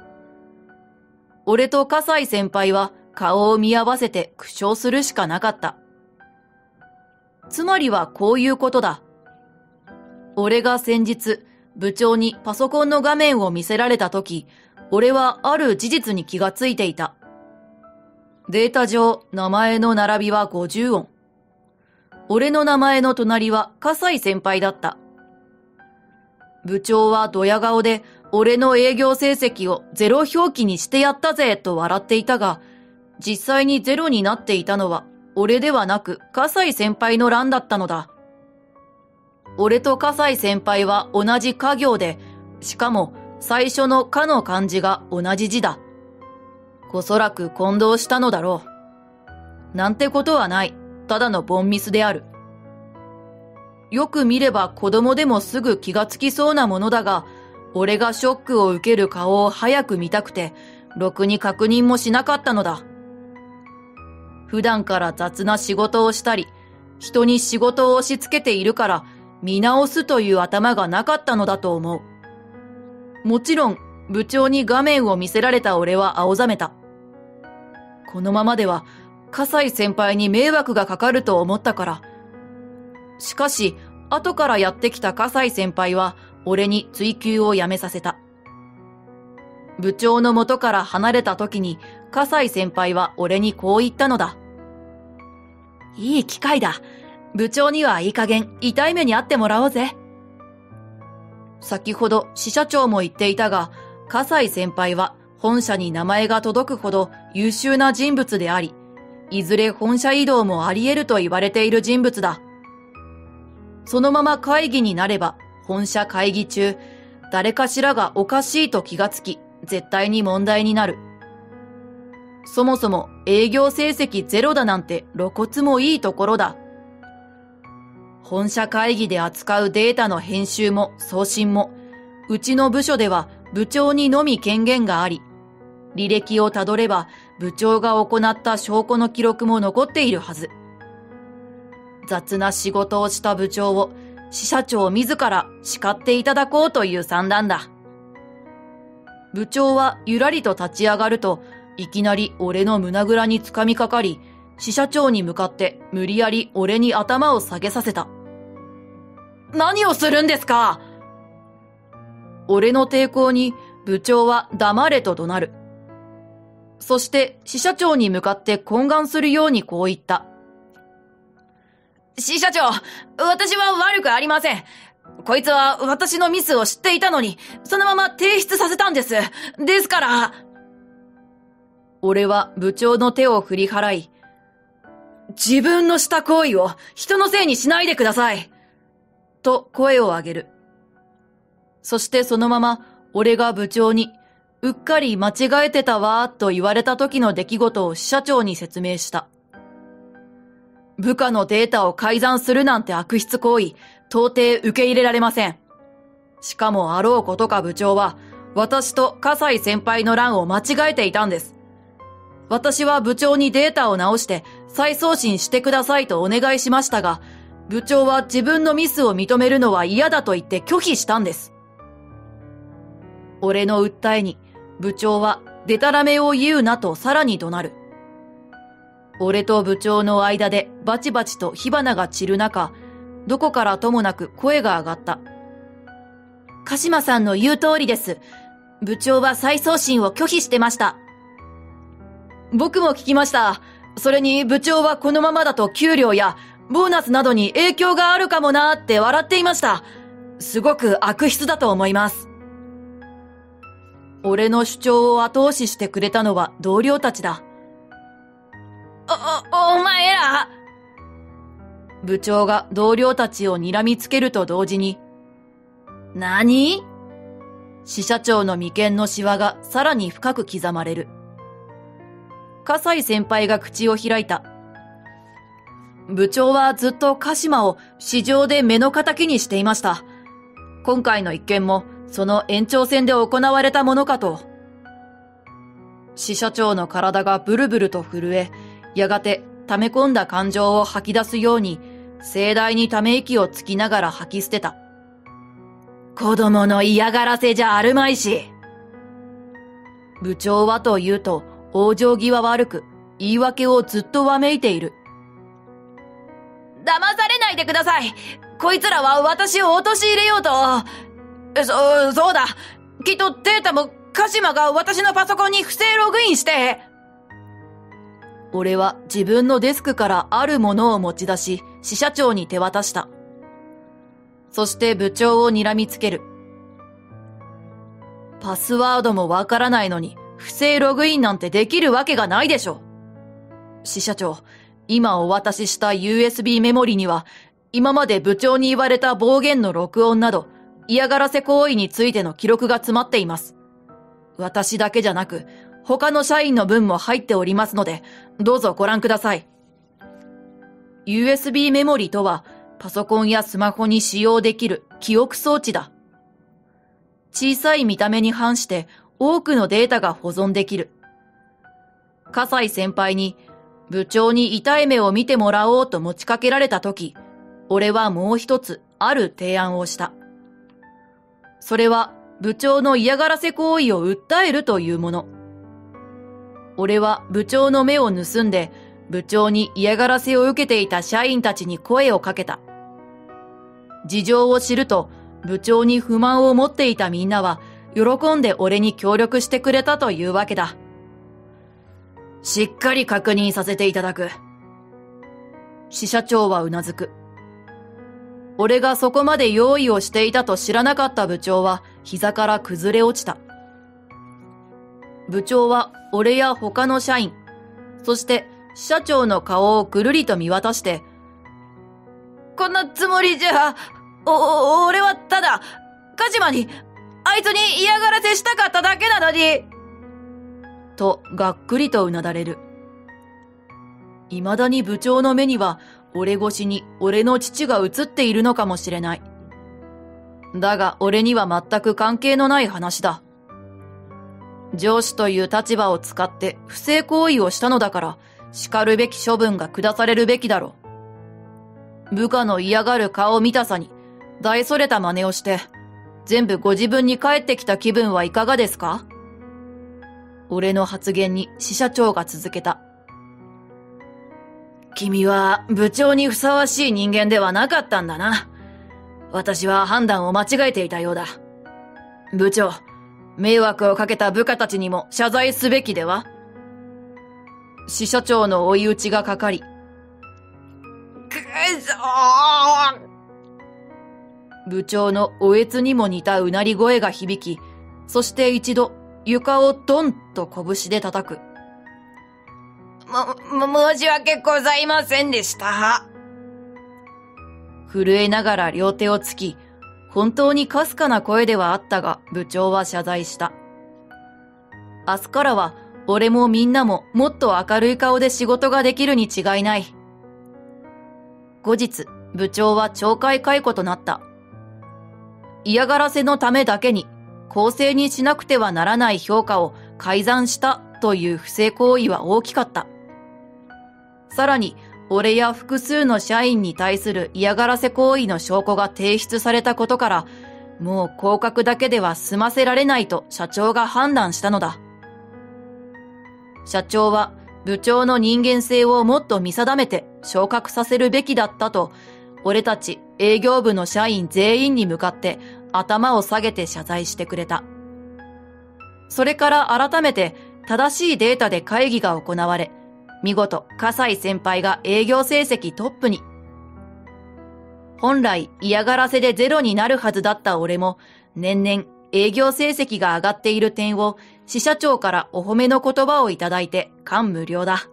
俺と笠井先輩は顔を見合わせて苦笑するしかなかった。つまりはこういうことだ。俺が先日部長にパソコンの画面を見せられたとき、俺はある事実に気がついていた。データ上、名前の並びはごじゅう音。俺の名前の隣は笠井先輩だった。部長はドヤ顔で俺の営業成績をゼロ表記にしてやったぜと笑っていたが、実際にゼロになっていたのは俺ではなく笠井先輩の欄だったのだ。俺と笠井先輩は同じ家業で、しかも最初のかの漢字が同じ字だ。おそらく混同したのだろう。なんてことはない。ただのボンミスである。よく見れば子供でもすぐ気がつきそうなものだが、俺がショックを受ける顔を早く見たくて、ろくに確認もしなかったのだ。普段から雑な仕事をしたり、人に仕事を押し付けているから見直すという頭がなかったのだと思う。もちろん部長に画面を見せられた俺は青ざめた。このままでは笠井先輩に迷惑がかかると思ったから。しかし後からやってきた笠井先輩は俺に追及をやめさせた。部長の元から離れた時に笠井先輩は俺にこう言ったのだ。いい機会だ。部長にはいい加減痛い目に遭ってもらおうぜ。先ほど支社長も言っていたが、笠井先輩は本社に名前が届くほど優秀な人物であり、いずれ本社異動もあり得ると言われている人物だ。そのまま会議になれば、本社会議中、誰かしらがおかしいと気がつき、絶対に問題になる。そもそも営業成績ゼロだなんて露骨もいいところだ。本社会議で扱うデータの編集も送信も、うちの部署では部長にのみ権限があり、履歴をたどれば部長が行った証拠の記録も残っているはず。雑な仕事をした部長を支社長自ら叱っていただこうという算段だ。部長はゆらりと立ち上がると、いきなり俺の胸ぐらにつかみかかり、支社長に向かって無理やり俺に頭を下げさせた。何をするんですか？俺の抵抗に部長は黙れと怒鳴る。そして支社長に向かって懇願するようにこう言った。支社長、私は悪くありません。こいつは私のミスを知っていたのに、そのまま提出させたんです。ですから。俺は部長の手を振り払い、 自分のした行為を人のせいにしないでください。と声を上げる。そしてそのまま俺が部長に、うっかり間違えてたわーと言われた時の出来事を支社長に説明した。部下のデータを改ざんするなんて悪質行為、到底受け入れられません。しかもあろうことか部長は、私と笠井先輩の欄を間違えていたんです。私は部長にデータを直して再送信してくださいとお願いしましたが、部長は自分のミスを認めるのは嫌だと言って拒否したんです。俺の訴えに部長はデタラメを言うなとさらに怒鳴る。俺と部長の間でバチバチと火花が散る中、どこからともなく声が上がった。鹿島さんの言う通りです。部長は再送信を拒否してました。僕も聞きました。それに部長はこのままだと給料やボーナスなどに影響があるかもなーって笑っていました。すごく悪質だと思います。俺の主張を後押ししてくれたのは同僚たちだ。お、お、お前ら！部長が同僚たちを睨みつけると同時に、何？支社長の眉間のシワがさらに深く刻まれる。笠井先輩が口を開いた。部長はずっと鹿島を市場で目の敵にしていました。今回の一件もその延長線で行われたものかと。支社長の体がブルブルと震え、やがて溜め込んだ感情を吐き出すように、盛大にため息をつきながら吐き捨てた。子供の嫌がらせじゃあるまいし。部長はというと、往生際悪く、言い訳をずっとわめいている。騙されないでください。こいつらは私を陥れようと。そ、そうだ。きっとデータも鹿島が私のパソコンに不正ログインして。俺は自分のデスクからあるものを持ち出し、支社長に手渡した。そして部長を睨みつける。パスワードもわからないのに、不正ログインなんてできるわけがないでしょ。支社長、今お渡しした ユーエスビー メモリには、今まで部長に言われた暴言の録音など、嫌がらせ行為についての記録が詰まっています。私だけじゃなく、他の社員の分も入っておりますので、どうぞご覧ください。ユーエスビー メモリとは、パソコンやスマホに使用できる記憶装置だ。小さい見た目に反して多くのデータが保存できる。笠井先輩に部長に痛い目を見てもらおうと持ちかけられたとき、俺はもう一つある提案をした。それは部長の嫌がらせ行為を訴えるというもの。俺は部長の目を盗んで部長に嫌がらせを受けていた社員たちに声をかけた。事情を知ると部長に不満を持っていたみんなは喜んで俺に協力してくれたというわけだ。しっかり確認させていただく。支社長はうなずく。俺がそこまで用意をしていたと知らなかった部長は膝から崩れ落ちた。部長は俺や他の社員、そして社長の顔をぐるりと見渡して、こんなつもりじゃ、お、お、俺はただ、鹿島に、あいつに嫌がらせしたかっただけなのに、とがっくりとうなだれる。未だに部長の目には、俺越しに俺の父が映っているのかもしれない。だが俺には全く関係のない話だ。上司という立場を使って不正行為をしたのだから、叱るべき処分が下されるべきだろう。部下の嫌がる顔見たさに、大それた真似をして、全部ご自分に返ってきた気分はいかがですか？俺の発言に支社長が続けた。君は部長にふさわしい人間ではなかったんだな。私は判断を間違えていたようだ。部長、迷惑をかけた部下たちにも謝罪すべきでは？支社長の追い打ちがかかり、くそー！部長のおえつにも似たうなり声が響き、そして一度床をドンと拳で叩く。 も、も、申し訳ございませんでした。震えながら両手をつき、本当にかすかな声ではあったが、部長は謝罪した。明日からは、俺もみんなももっと明るい顔で仕事ができるに違いない。後日、部長は懲戒解雇となった。嫌がらせのためだけに、公正にしなくてはならない評価を改ざんしたという不正行為は大きかった。さらに、俺や複数の社員に対する嫌がらせ行為の証拠が提出されたことから、もう降格だけでは済ませられないと社長が判断したのだ。社長は部長の人間性をもっと見定めて昇格させるべきだったと、俺たち営業部の社員全員に向かって頭を下げて謝罪してくれた。それから改めて正しいデータで会議が行われ、見事、笠井先輩が営業成績トップに。本来嫌がらせでゼロになるはずだった俺も、年々営業成績が上がっている点を支社長からお褒めの言葉をいただいて感無量だ。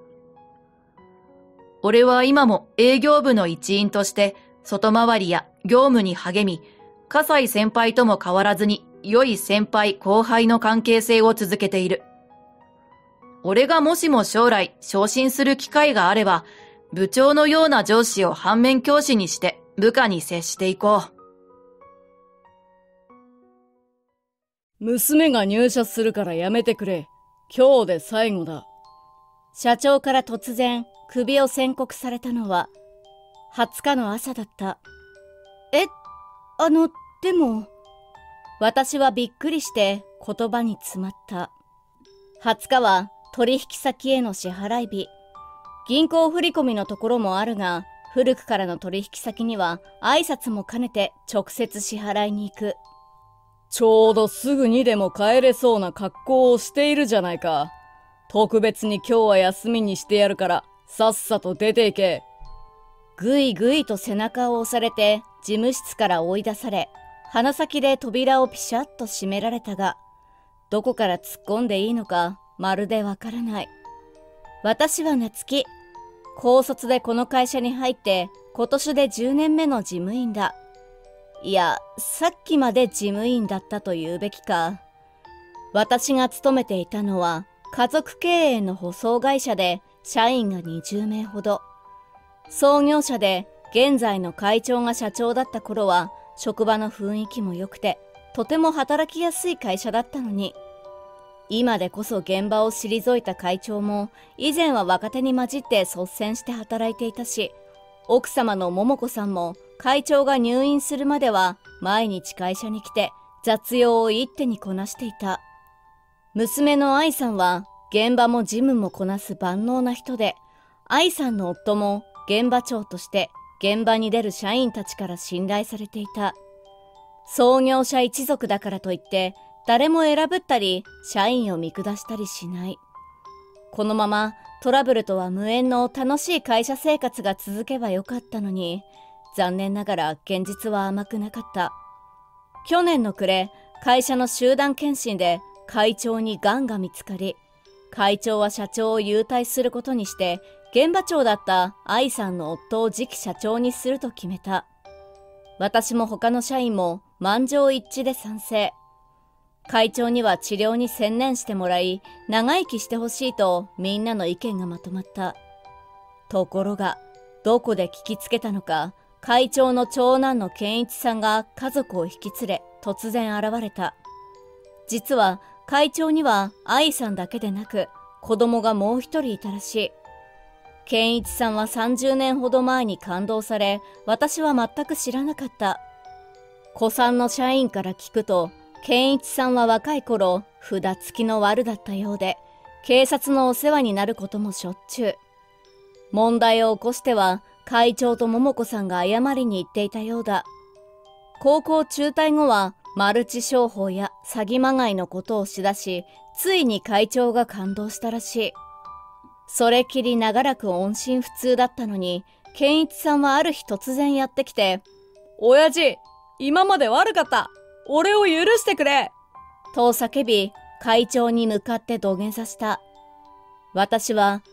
俺は今も営業部の一員として外回りや業務に励み、笠井先輩とも変わらずに良い先輩後輩の関係性を続けている。俺がもしも将来昇進する機会があれば、部長のような上司を反面教師にして部下に接していこう。 娘が入社するからやめてくれ。今日で最後だ。 社長から突然首を宣告されたのははつかの朝だった。え、あの、でも。私はびっくりして言葉に詰まった。はつかは取引先への支払い日。銀行振込のところもあるが、古くからの取引先には挨拶も兼ねて直接支払いに行く。 ちょうどすぐにでも帰れそうな格好をしているじゃないか。特別に今日は休みにしてやるから、さっさと出ていけ。 ぐいぐいと背中を押されて事務室から追い出され、鼻先で扉をピシャッと閉められたが、どこから突っ込んでいいのかまるでわからない。私は夏希。高卒でこの会社に入って今年でじゅうねんめの事務員だ。いや、さっきまで事務員だったと言うべきか。私が勤めていたのは家族経営の舗装会社で社員がにじゅうめいほど。創業者で現在の会長が社長だった頃は職場の雰囲気も良くてとても働きやすい会社だったのに、今でこそ現場を退いた会長も以前は若手に混じって率先して働いていたし、奥様の桃子さんも会長が入院するまでは毎日会社に来て雑用を一手にこなしていた。娘の愛さんは現場も事務もこなす万能な人で、愛さんの夫も現場長として現場に出る社員たちから信頼されていた。創業者一族だからといって誰も選ぶったり社員を見下したりしない。このままトラブルとは無縁の楽しい会社生活が続けばよかったのに、残念ながら現実は甘くなかった。去年の暮れ、会社の集団検診で会長にがんが見つかり、会長は社長を優退することにして現場長だった愛さんの夫を次期社長にすると決めた。私も他の社員も満場一致で賛成。会長には治療に専念してもらい、長生きしてほしいとみんなの意見がまとまった。ところが、どこで聞きつけたのか、会長の長男の健一さんが家族を引き連れ、突然現れた。実は会長には愛さんだけでなく、子供がもう一人いたらしい。健一さんはさんじゅうねんほど前に勘当され、私は全く知らなかった。古参の社員から聞くと、健一さんは若い頃、札付きの悪だったようで、警察のお世話になることもしょっちゅう。問題を起こしては、会長と桃子さんが謝りに行っていたようだ。高校中退後は、マルチ商法や詐欺まがいのことをしだし、ついに会長が感動したらしい。それきり長らく音信不通だったのに、健一さんはある日突然やってきて、 親父、今まで悪かった。俺を許してくれと叫び、会長に向かって土下座した。私は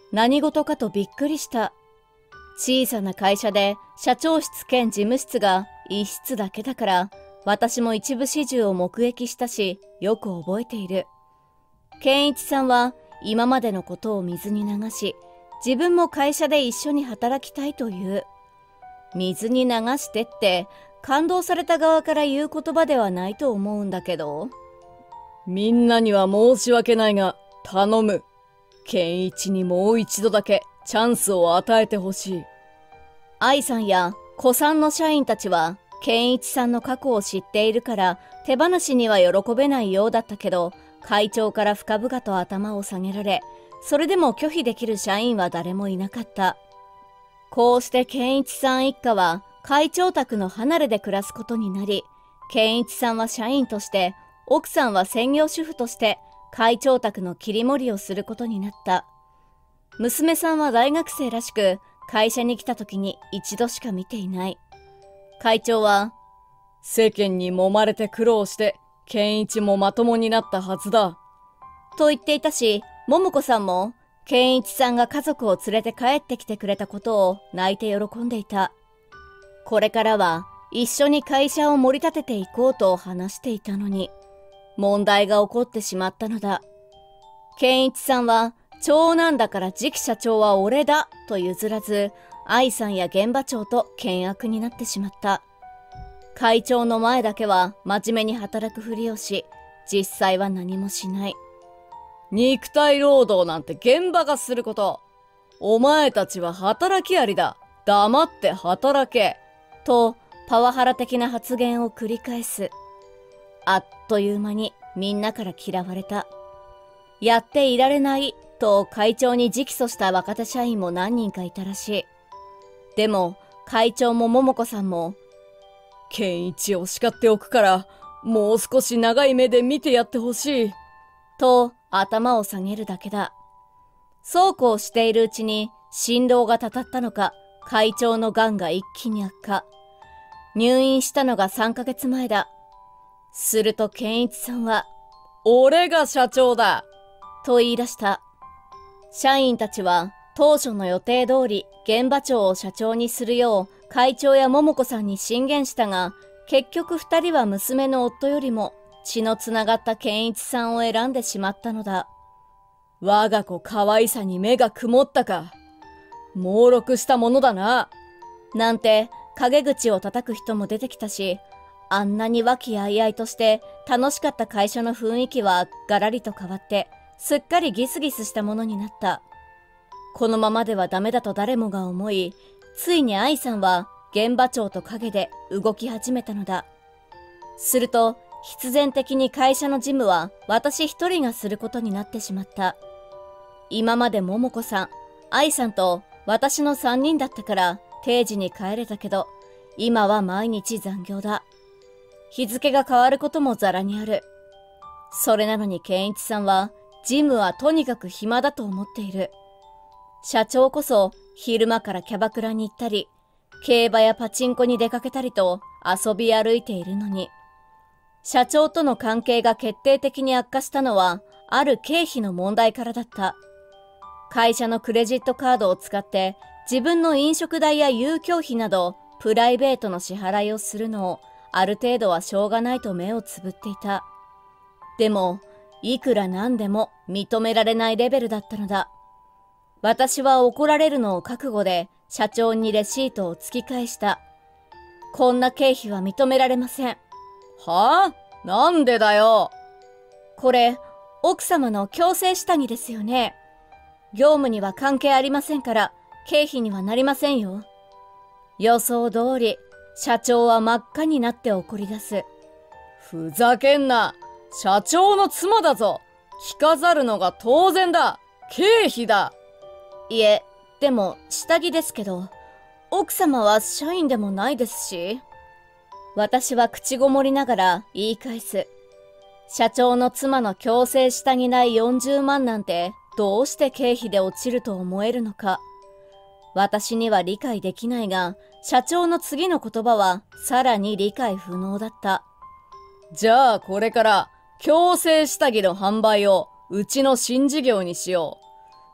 何事かとびっくりした。小さな会社で社長室兼事務室が一室だけだから、私も一部始終を目撃したし、よく覚えている。健一さんは今までのことを水に流し、自分も会社で一緒に働きたいという。水に流してって感動された側から言う言葉ではないと思うんだけど。 みんなには申し訳ないが、頼む。健一にもう一度だけチャンスを与えてほしい。 愛さんや子さんの社員たちは、健一さんの過去を知っているから手放しには喜べないようだったけど、会長から深々と頭を下げられ、それでも拒否できる社員は誰もいなかった。こうして健一さん一家は会長宅の離れで暮らすことになり、健一さんは社員として、奥さんは専業主婦として会長宅の切り盛りをすることになった。娘さんは大学生らしく、会社に来た時に一度しか見ていない。会長は、 世間に揉まれて苦労して、健一もまともになったはずだ。 と言っていたし、桃子さんも、健一さんが家族を連れて帰ってきてくれたことを泣いて喜んでいた。これからは一緒に会社を盛り立てていこうと話していたのに、問題が起こってしまったのだ。健一さんは、長男だから次期社長は俺だと譲らず、愛さんや現場長と険悪になってしまった。会長の前だけは真面目に働くふりをし、実際は何もしない。 肉体労働なんて現場がすること。お前たちは働きありだ。黙って働け。 と、パワハラ的な発言を繰り返す。あっという間にみんなから嫌われた。やっていられないと会長に直訴した若手社員も何人かいたらしい。でも会長も桃子さんも、 健一を叱っておくから、もう少し長い目で見てやってほしい。 と頭を下げるだけだ。そうこうしているうちに心労がたたったのか、会長の癌が一気に悪化。入院したのがさんかげつまえだ。すると健一さんは、 俺が社長だと言い出した。社員たちは当初の予定通り現場長を社長にするよう会長や桃子さんに進言したが、結局二人は娘の夫よりも血のつながった健一さんを選んでしまったのだ。 我が子可愛さに目が曇ったか。猛録したものだな。 なんて陰口を叩く人も出てきたし、あんなに和気あいあいとして楽しかった会社の雰囲気はガラリと変わって、すっかりギスギスしたものになった。このままではダメだと誰もが思い、ついに愛さんは現場長と陰で動き始めたのだ。すると必然的に会社の事務は私一人がすることになってしまった。今まで桃子さん、愛さんと私の三人だったから定時に帰れたけど、今は毎日残業だ。日付が変わることもざらにある。それなのに健一さんは、ジムはとにかく暇だと思っている。社長こそ昼間からキャバクラに行ったり、競馬やパチンコに出かけたりと遊び歩いているのに。社長との関係が決定的に悪化したのは、ある経費の問題からだった。会社のクレジットカードを使って自分の飲食代や遊興費などプライベートの支払いをするのをある程度はしょうがないと目をつぶっていた。でも、いくらなんでも認められないレベルだったのだ。私は怒られるのを覚悟で社長にレシートを突き返した。こんな経費は認められません。 はぁ？なんでだよ。 これ、奥様の強制下着ですよね。業務には関係ありませんから、経費にはなりませんよ。予想通り、社長は真っ赤になって怒り出す。 ふざけんな。社長の妻だぞ。着飾るのが当然だ。経費だ。 いえ、でも下着ですけど、奥様は社員でもないですし。私は口ごもりながら言い返す。社長の妻の強制下着代よんじゅうまんなんてどうして経費で落ちると思えるのか。私には理解できないが、社長の次の言葉はさらに理解不能だった。 じゃあこれから強制下着の販売をうちの新事業にしよう。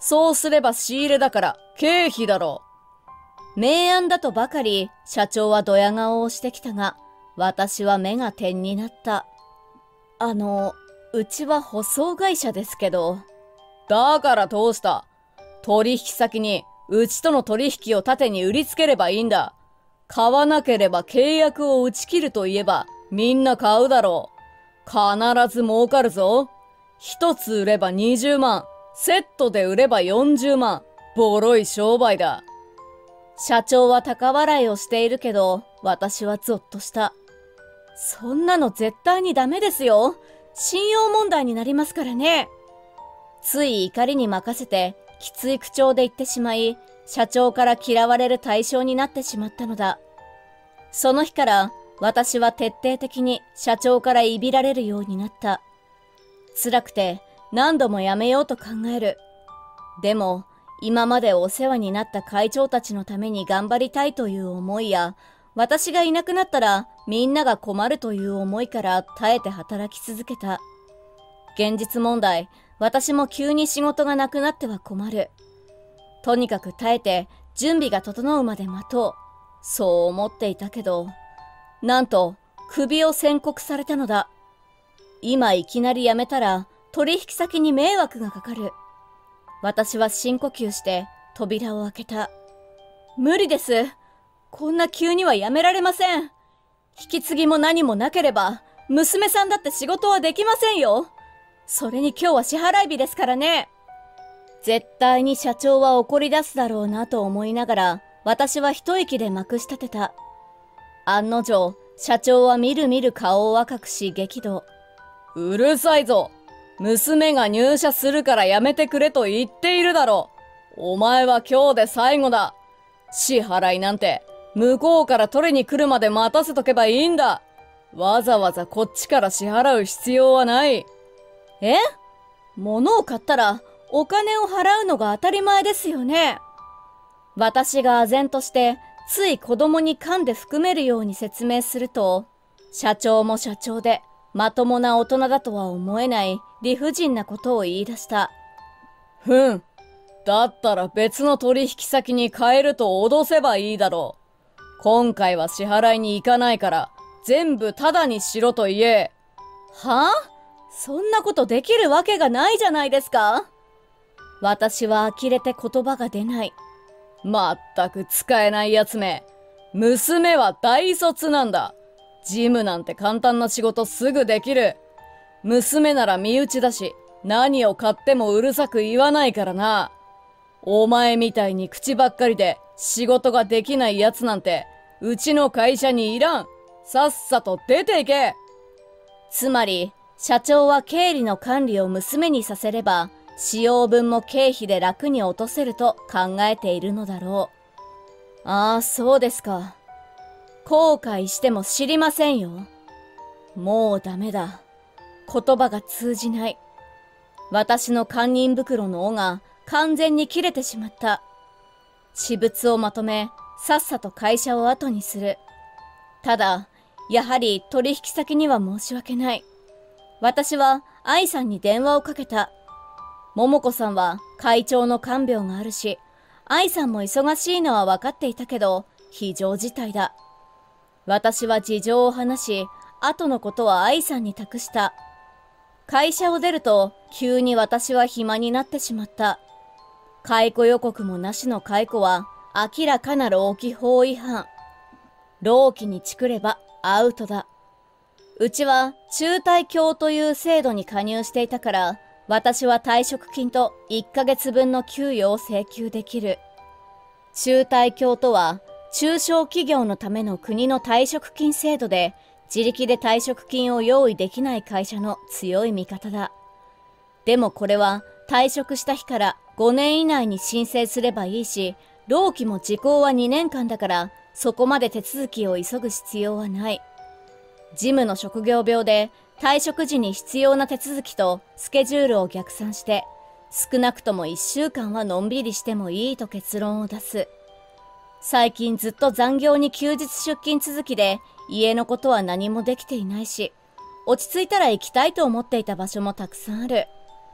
そうすれば仕入れだから経費だろ明暗だとばかり社長はドヤ顔をしてきたが、私は目が点になった。あの、うちは舗装会社ですけど。 だからどうした？取引先にうちとの取引を盾に売りつければいいんだ。買わなければ契約を打ち切ると言えばみんな買うだろう。必ず儲かるぞ。一つ売ればにじゅうまん、セットで売ればよんじゅうまん。ボロい商売だ。 社長は高笑いをしているけど、私はゾッとした。そんなの絶対にダメですよ。信用問題になりますからね。つい怒りに任せて、きつい口調で言ってしまい、社長から嫌われる対象になってしまったのだ。その日から、私は徹底的に社長からいびられるようになった。辛くて何度もやめようと考える。でも、今までお世話になった会長たちのために頑張りたいという思いや、私がいなくなったらみんなが困るという思いから耐えて働き続けた。現実問題、私も急に仕事がなくなっては困る。とにかく耐えて準備が整うまで待とう。そう思っていたけど、なんと首を宣告されたのだ。今いきなり辞めたら取引先に迷惑がかかる。私は深呼吸して扉を開けた。無理です。こんな急にはやめられません。引き継ぎも何もなければ、娘さんだって仕事はできませんよ。それに今日は支払い日ですからね。絶対に社長は怒り出すだろうなと思いながら、私は一息でまくし立てた。案の定、社長はみるみる顔を赤くし激怒。 うるさいぞ。娘が入社するからやめてくれと言っているだろう。お前は今日で最後だ。支払いなんて向こうから取りに来るまで待たせとけばいいんだ。わざわざこっちから支払う必要はない。 え？物を買ったらお金を払うのが当たり前ですよね。私が唖然としてつい子供に噛んで含めるように説明すると、社長も社長でまともな大人だとは思えない理不尽なことを言い出した。 ふん。だったら別の取引先に変えると脅せばいいだろう。今回は支払いに行かないから全部タダにしろと言え。 はぁ？そんなことできるわけがないじゃないですか。私は呆れて言葉が出ない。 まったく使えないやつめ。娘は大卒なんだ。事務なんて簡単な仕事すぐできる。娘なら身内だし、何を買ってもうるさく言わないからな。お前みたいに口ばっかりで仕事ができないやつなんて、うちの会社にいらん。さっさと出ていけ。 つまり、社長は経理の管理を娘にさせれば、使用分も経費で楽に落とせると考えているのだろう。ああ、そうですか。後悔しても知りませんよ。もうダメだ。言葉が通じない。私の堪忍袋の緒が完全に切れてしまった。私物をまとめ、さっさと会社を後にする。ただ、やはり取引先には申し訳ない。私は愛さんに電話をかけた。桃子さんは会長の看病があるし、愛さんも忙しいのは分かっていたけど、非常事態だ。私は事情を話し、後のことは愛さんに託した。会社を出ると、急に私は暇になってしまった。解雇予告もなしの解雇は、明らかな労基法違反。労基にチクればアウトだ。うちは中退協という制度に加入していたから、私は退職金といっかげつぶんの給与を請求できる。中退協とは、中小企業のための国の退職金制度で、自力で退職金を用意できない会社の強い味方だ。でもこれは退職した日からごねん以内に申請すればいいし、労基も時効はにねんかんだから、そこまで手続きを急ぐ必要はない。事務の職業病で退職時に必要な手続きとスケジュールを逆算して、少なくともいっしゅうかんはのんびりしてもいいと結論を出す。最近ずっと残業に休日出勤続きで、家のことは何もできていないし、落ち着いたら行きたいと思っていた場所もたくさんある。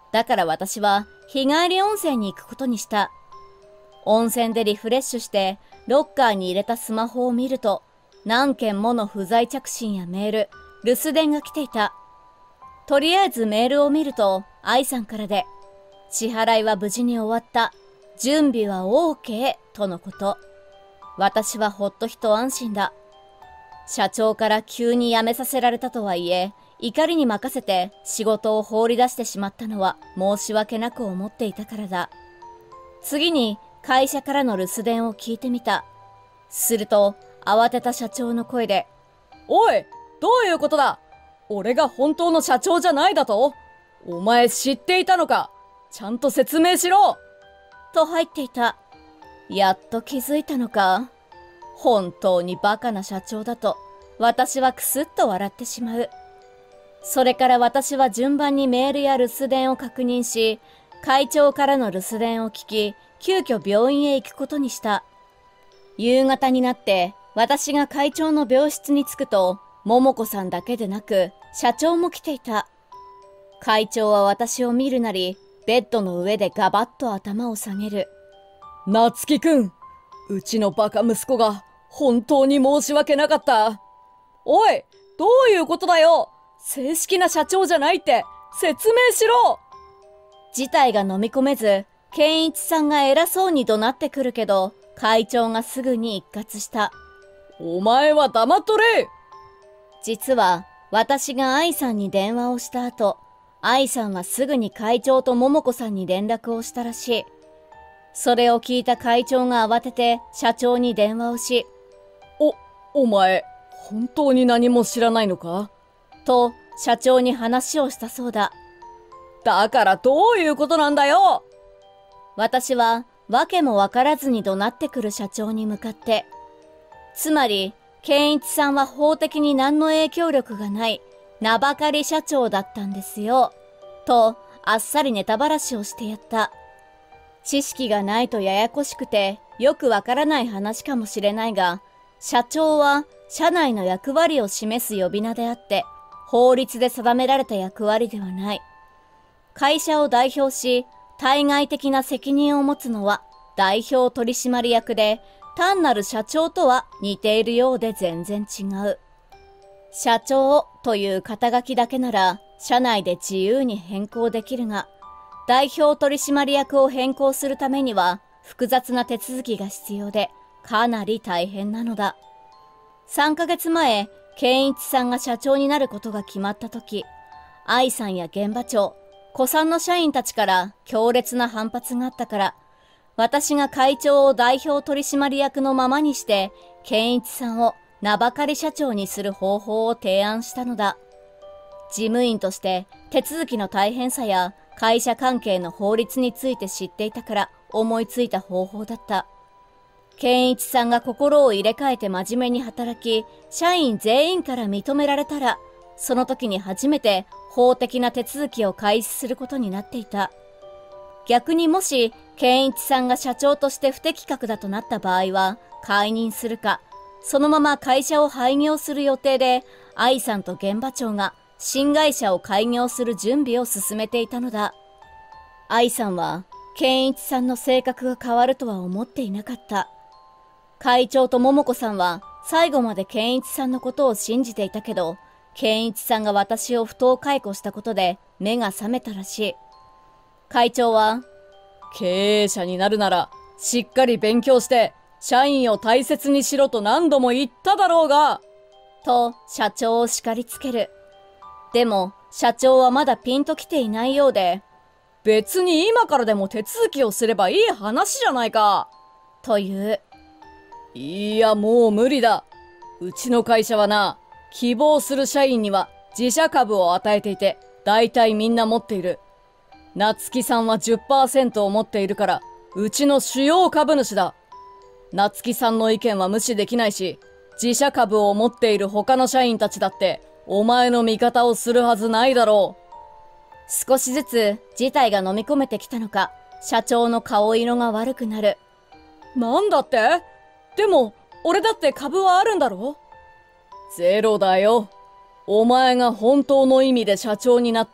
だから私は日帰り温泉に行くことにした。温泉でリフレッシュして、ロッカーに入れたスマホを見ると、何件もの不在着信やメール、留守電が来ていた。とりあえずメールを見ると、愛さんからで、支払いは無事に終わった。準備は オーケー とのこと。私はほっと一安心だ。社長から急に辞めさせられたとはいえ、怒りに任せて仕事を放り出してしまったのは申し訳なく思っていたからだ。次に会社からの留守電を聞いてみた。すると慌てた社長の声で、おい、どういうことだ？俺が本当の社長じゃないだと？お前知っていたのか？ちゃんと説明しろ！と入っていた。やっと気づいたのか。本当にバカな社長だと、私はクスッと笑ってしまう。それから私は順番にメールや留守電を確認し、会長からの留守電を聞き、急遽病院へ行くことにした。夕方になって、私が会長の病室に着くと、桃子さんだけでなく、社長も来ていた。会長は私を見るなり、ベッドの上でガバッと頭を下げる。夏樹くん、うちのバカ息子が本当に申し訳なかった。おい、どういうことだよ！正式な社長じゃないって説明しろ！事態が飲み込めず、健一さんが偉そうに怒鳴ってくるけど、会長がすぐに一括した。お前は黙っとれ！実は、私が愛さんに電話をした後、愛さんはすぐに会長と桃子さんに連絡をしたらしい。それを聞いた会長が慌てて社長に電話をし、お、お前、本当に何も知らないのか？と、社長に話をしたそうだ。だからどういうことなんだよ！私は、わけもわからずに怒鳴ってくる社長に向かって、つまり、健一さんは法的に何の影響力がない名ばかり社長だったんですよ。と、あっさりネタばらしをしてやった。知識がないとややこしくてよくわからない話かもしれないが、社長は社内の役割を示す呼び名であって、法律で定められた役割ではない。会社を代表し、対外的な責任を持つのは代表取締役で、単なる社長とは似ているようで全然違う。社長という肩書きだけなら社内で自由に変更できるが、代表取締役を変更するためには複雑な手続きが必要でかなり大変なのだ。さんかげつまえ、健一さんが社長になることが決まった時、愛さんや現場長、古参の社員たちから強烈な反発があったから、私が会長を代表取締役のままにして、健一さんを名ばかり社長にする方法を提案したのだ。事務員として手続きの大変さや会社関係の法律について知っていたから思いついた方法だった。健一さんが心を入れ替えて真面目に働き、社員全員から認められたら、その時に初めて法的な手続きを開始することになっていた。逆にもし、健一さんが社長として不適格だとなった場合は、解任するか、そのまま会社を廃業する予定で、愛さんと現場長が新会社を開業する準備を進めていたのだ。愛さんは、健一さんの性格が変わるとは思っていなかった。会長と桃子さんは、最後まで健一さんのことを信じていたけど、健一さんが私を不当解雇したことで目が覚めたらしい。会長は、経営者になるなら、しっかり勉強して、社員を大切にしろと何度も言っただろうが、と社長を叱りつける。でも、社長はまだピンと来ていないようで、別に今からでも手続きをすればいい話じゃないか、という。いや、もう無理だ。うちの会社はな、希望する社員には自社株を与えていて、だいたいみんな持っている。夏木さんは じゅっパーセント を持っているから、うちの主要株主だ。夏木さんの意見は無視できないし、自社株を持っている他の社員たちだって、お前の味方をするはずないだろう。少しずつ事態が飲み込めてきたのか、社長の顔色が悪くなる。なんだって？でも、俺だって株はあるんだろ？ゼロだよ。お前が本当の意味で社長になったら、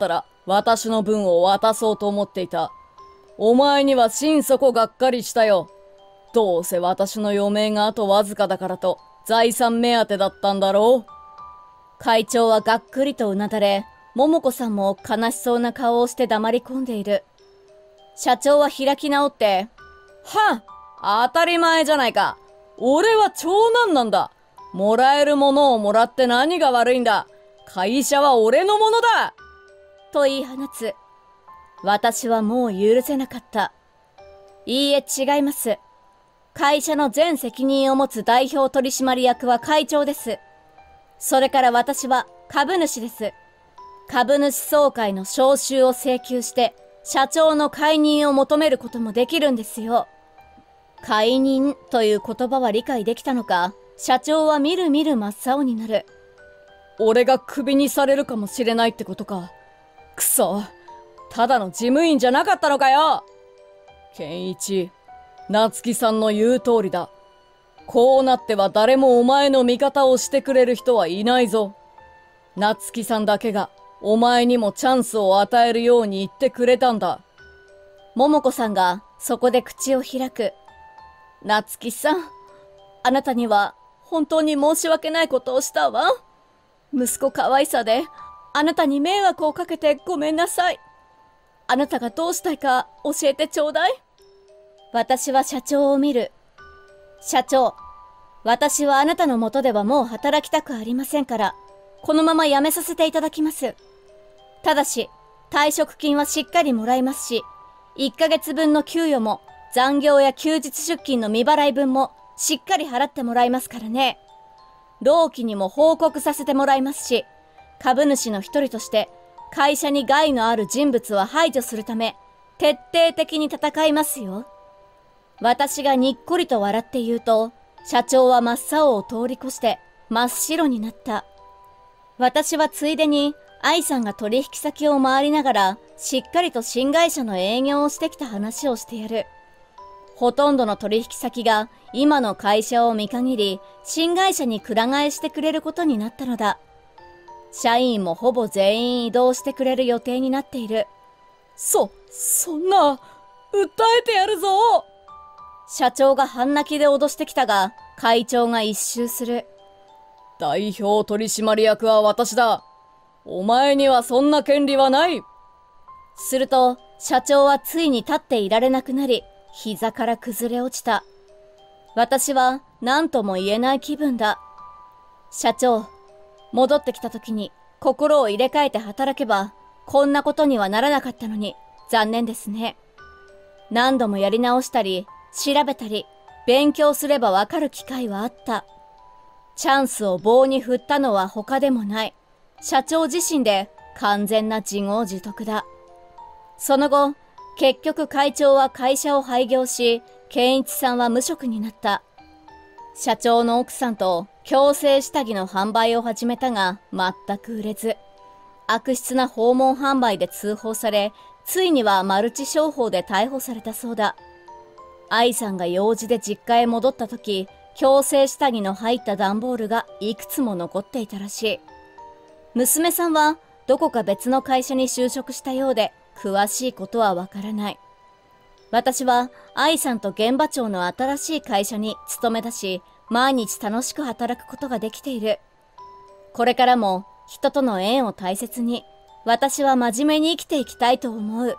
私の分を渡そうと思っていた。お前には心底がっかりしたよ。どうせ私の余命があとわずかだからと財産目当てだったんだろう。 会長はがっくりとうなだれ、桃子さんも悲しそうな顔をして黙り込んでいる。社長は開き直って、 はあ、当たり前じゃないか。俺は長男なんだ。もらえるものをもらって何が悪いんだ。会社は俺のものだと言い放つ。私はもう許せなかった。いいえ、違います。会社の全責任を持つ代表取締役は会長です。それから私は株主です。株主総会の招集を請求して、社長の解任を求めることもできるんですよ。解任という言葉は理解できたのか、社長はみるみる真っ青になる。 俺がクビにされるかもしれないってことか。くそ、ただの事務員じゃなかったのかよ。健一、夏希さんの言う通りだ。こうなっては誰もお前の味方をしてくれる人はいないぞ。夏希さんだけがお前にもチャンスを与えるように言ってくれたんだ。 桃子さんがそこで口を開く。夏希さん、あなたには本当に申し訳ないことをしたわ。息子可愛さであなたに迷惑をかけてごめんなさい。あなたがどうしたいか教えてちょうだい。私は社長を見る。社長、私はあなたの下ではもう働きたくありませんから、このまま辞めさせていただきます。ただし、退職金はしっかりもらいますし、いっかげつぶんの給与も残業や休日出勤の未払い分もしっかり払ってもらいますからね。労基にも報告させてもらいますし、株主の一人として会社に害のある人物は排除するため、徹底的に戦いますよ。私がにっこりと笑って言うと、社長は真っ青を通り越して真っ白になった。私はついでに愛さんが取引先を回りながらしっかりと新会社の営業をしてきた話をしてやる。ほとんどの取引先が今の会社を見限り新会社にくら替えしてくれることになったのだ。社員もほぼ全員移動してくれる予定になっている。 そ、そんな、訴えてやるぞ。 社長が半泣きで脅してきたが、会長が一周する。 代表取締役は私だ。お前にはそんな権利はない。 すると、社長はついに立っていられなくなり、膝から崩れ落ちた。私は何とも言えない気分だ。社長、戻ってきた時に心を入れ替えて働けば、こんなことにはならなかったのに、残念ですね。何度もやり直したり、調べたり、勉強すればわかる機会はあった。チャンスを棒に振ったのは他でもない。社長自身で完全な自業自得だ。その後、結局会長は会社を廃業し、健一さんは無職になった。社長の奥さんと矯正下着の販売を始めたが、全く売れず、悪質な訪問販売で通報され、ついにはマルチ商法で逮捕されたそうだ。愛さんが用事で実家へ戻った時、矯正下着の入った段ボールがいくつも残っていたらしい。娘さんはどこか別の会社に就職したようで、詳しいことはわからない。私は愛さんと現場長の新しい会社に勤めだし、毎日楽しく働くことができている。これからも人との縁を大切に、私は真面目に生きていきたいと思う。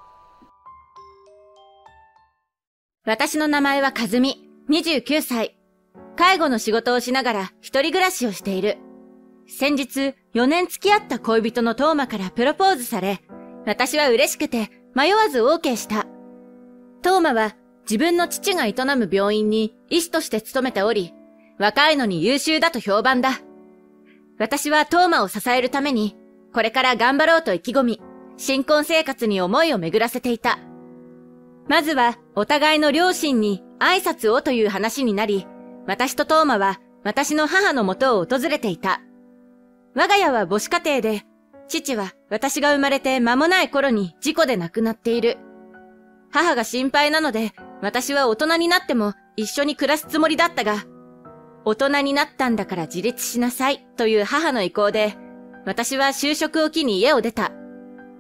私の名前はかずみ、にじゅうきゅうさい。介護の仕事をしながら一人暮らしをしている。先日、よねん付き合った恋人のトーマからプロポーズされ、私は嬉しくて迷わず オーケー した。トーマは自分の父が営む病院に医師として勤めており、若いのに優秀だと評判だ。私はトーマを支えるために、これから頑張ろうと意気込み、新婚生活に思いを巡らせていた。まずはお互いの両親に挨拶をという話になり、私とトーマは私の母の元を訪れていた。我が家は母子家庭で、父は私が生まれて間もない頃に事故で亡くなっている。母が心配なので、私は大人になっても一緒に暮らすつもりだったが、大人になったんだから自立しなさいという母の意向で、私は就職を機に家を出た。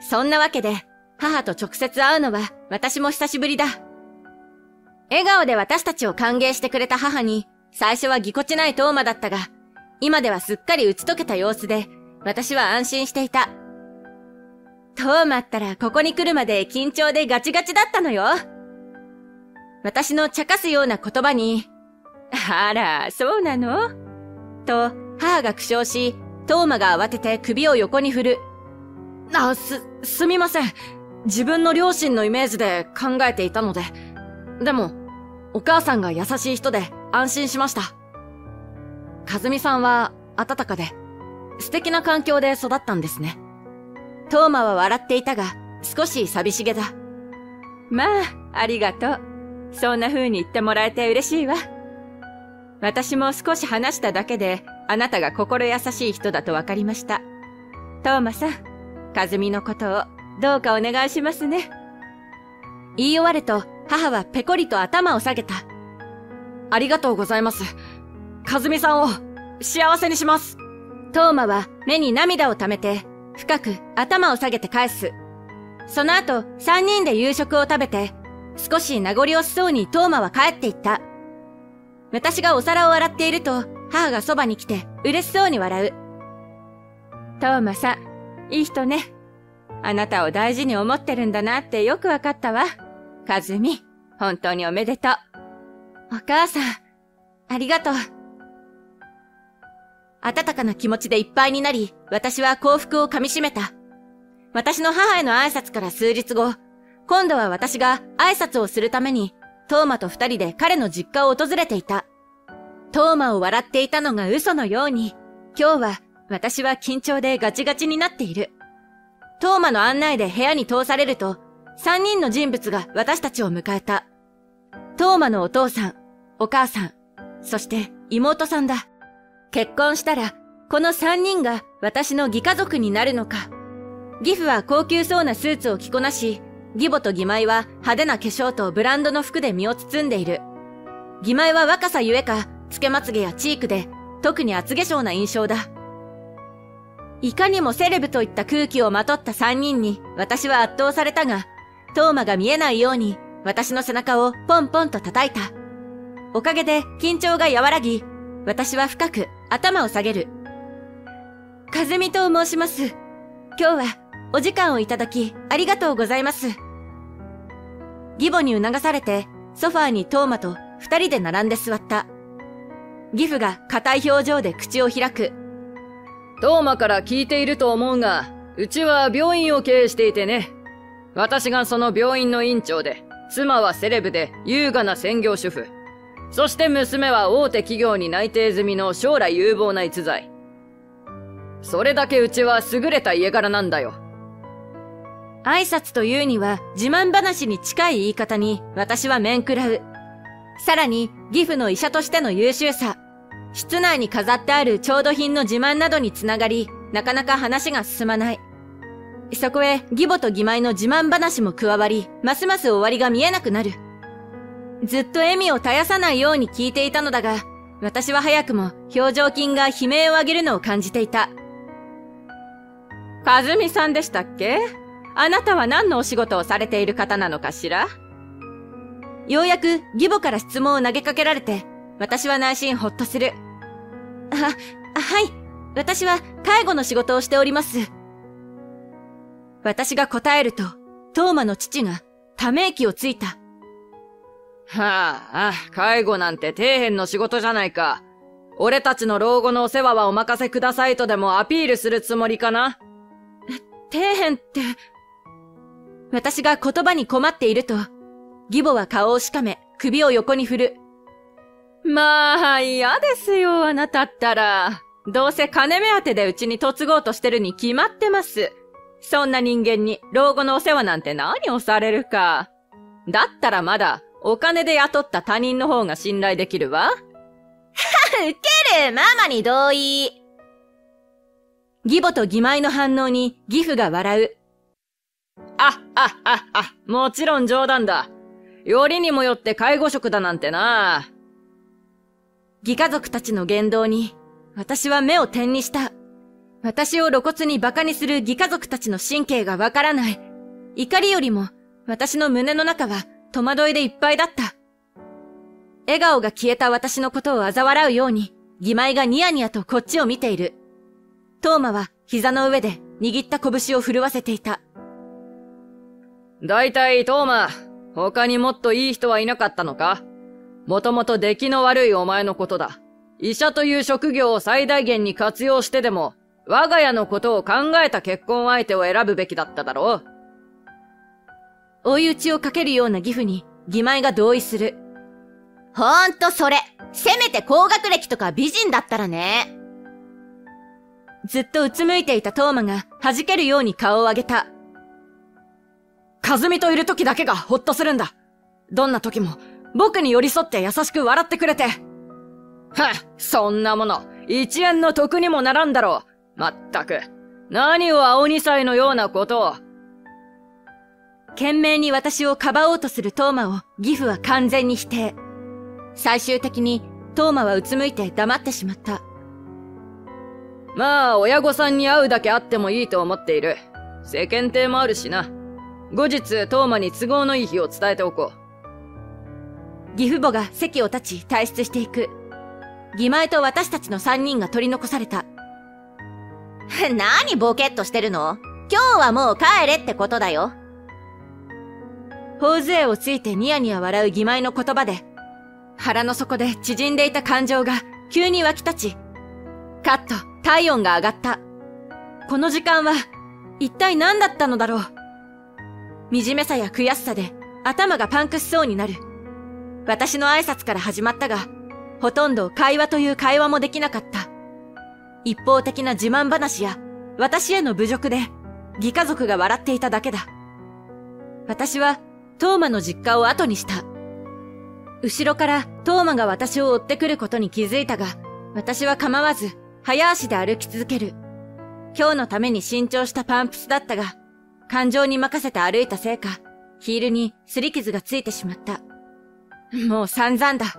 そんなわけで、母と直接会うのは私も久しぶりだ。笑顔で私たちを歓迎してくれた母に、最初はぎこちないトーマだったが、今ではすっかり打ち解けた様子で、私は安心していた。トーマったらここに来るまで緊張でガチガチだったのよ。私の茶化すような言葉に、あら、そうなのと、母が苦笑し、トーマが慌てて首を横に振る。あ、す、すみません。自分の両親のイメージで考えていたので。でも、お母さんが優しい人で安心しました。和美さんは温かで、素敵な環境で育ったんですね。トーマは笑っていたが、少し寂しげだ。まあ、ありがとう。そんな風に言ってもらえて嬉しいわ。私も少し話しただけで、あなたが心優しい人だと分かりました。トーマさん、和美のことをどうかお願いしますね。言い終わると、母はペコリと頭を下げた。ありがとうございます。和美さんを幸せにします。トーマは目に涙を溜めて、深く頭を下げて返す。その後、三人で夕食を食べて、少し名残惜しそうにトーマは帰っていった。私がお皿を洗っていると、母がそばに来て嬉しそうに笑う。トーマさん、いい人ね。あなたを大事に思ってるんだなってよくわかったわ。和美、本当におめでとう。お母さん、ありがとう。温かな気持ちでいっぱいになり、私は幸福をかみしめた。私の母への挨拶から数日後、今度は私が挨拶をするために、トーマと二人で彼の実家を訪れていた。トーマを笑っていたのが嘘のように、今日は私は緊張でガチガチになっている。トーマの案内で部屋に通されると、三人の人物が私たちを迎えた。トーマのお父さん、お母さん、そして妹さんだ。結婚したら、この三人が私の義家族になるのか。義父は高級そうなスーツを着こなし、義母と義妹は派手な化粧とブランドの服で身を包んでいる。義妹は若さゆえか、つけまつげやチークで、特に厚化粧な印象だ。いかにもセレブといった空気をまとった三人に、私は圧倒されたが、トーマが見えないように、私の背中をポンポンと叩いた。おかげで緊張が和らぎ、私は深く頭を下げる。和美と申します。今日はお時間をいただきありがとうございます。義母に促されてソファーにトーマと二人で並んで座った。義父が硬い表情で口を開く。 トーマから聞いていると思うが、うちは病院を経営していてね。私がその病院の院長で、妻はセレブで優雅な専業主婦。そして娘は大手企業に内定済みの将来有望な逸材。それだけうちは優れた家柄なんだよ。 挨拶というには自慢話に近い言い方に私は面食らう。さらに義父の医者としての優秀さ、室内に飾ってある調度品の自慢などにつながり、なかなか話が進まない。そこへ義母と義妹の自慢話も加わり、ますます終わりが見えなくなる。ずっと笑みを絶やさないように聞いていたのだが、私は早くも表情筋が悲鳴を上げるのを感じていた。和美さんでしたっけ？あなたは何のお仕事をされている方なのかしら？ようやく義母から質問を投げかけられて、私は内心ほっとする。あ、はい。私は介護の仕事をしております。私が答えると、トーマの父がため息をついた。 はあ、介護なんて底辺の仕事じゃないか。俺たちの老後のお世話はお任せくださいとでもアピールするつもりかな？ 底辺って。私が言葉に困っていると、義母は顔をしかめ、首を横に振る。まあ、嫌ですよ、あなたったら。どうせ金目当てでうちに嫁ごうとしてるに決まってます。そんな人間に老後のお世話なんて何をされるか。だったらまだ、お金で雇った他人の方が信頼できるわ。はぁ、ウケる！ママに同意。義母と義妹の反応に義父が笑う。 あ、あ、あ、あ、もちろん冗談だ。よりにもよって介護職だなんてな。 義家族たちの言動に、私は目を点にした。 私を露骨に馬鹿にする義家族たちの神経がわからない。怒りよりも、私の胸の中は戸惑いでいっぱいだった。笑顔が消えた私のことを嘲笑うように、義妹がニヤニヤとこっちを見ている。トーマは膝の上で握った拳を震わせていた。 だいたいトーマ、他にもっといい人はいなかったのか？もともと出来の悪いお前のことだ。医者という職業を最大限に活用してでも、我が家のことを考えた結婚相手を選ぶべきだっただろう。 追い打ちをかけるような義父に、義妹が同意する。ほんとそれ。せめて高学歴とか美人だったらね。ずっとうつむいていたトーマが弾けるように顔を上げた。 和美といる時だけがほっとするんだ。どんな時も僕に寄り添って優しく笑ってくれて。はっ、そんなもの、一円の得にもならんだろう。まったく。何を青二歳のようなことを。 懸命に私をかばおうとするトーマを義父は完全に否定。最終的にトーマはうつむいて黙ってしまった。 まあ、親御さんに会うだけ会ってもいいと思っている。世間体もあるしな。後日、トーマに都合のいい日を伝えておこう。義父母が席を立ち退出していく。義妹と私たちの三人が取り残された。何ボケっとしてるの？今日はもう帰れってことだよ。頬杖をついてニヤニヤ笑う義妹の言葉で、腹の底で縮んでいた感情が急に湧き立ち、カッと体温が上がった。この時間は一体何だったのだろう。惨めさや悔しさで頭がパンクしそうになる。私の挨拶から始まったが、ほとんど会話という会話もできなかった。一方的な自慢話や私への侮辱で義家族が笑っていただけだ。私はトーマの実家を後にした。後ろからトーマが私を追ってくることに気づいたが、私は構わず早足で歩き続ける。今日のために新調したパンプスだったが、感情に任せて歩いたせいか、ヒールに擦り傷がついてしまった。もう散々だ。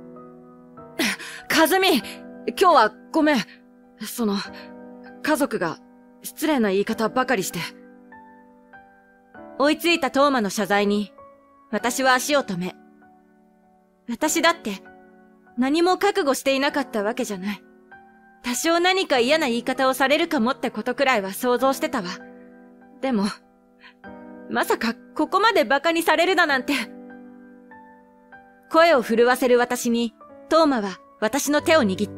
和美、今日はごめん。その、家族が失礼な言い方ばかりして。 追いついたトーマの謝罪に、私は足を止め。私だって何も覚悟していなかったわけじゃない。多少何か嫌な言い方をされるかもってことくらいは想像してたわ。でも、まさかここまで馬鹿にされるだなんて。声を震わせる私に、トーマは私の手を握った。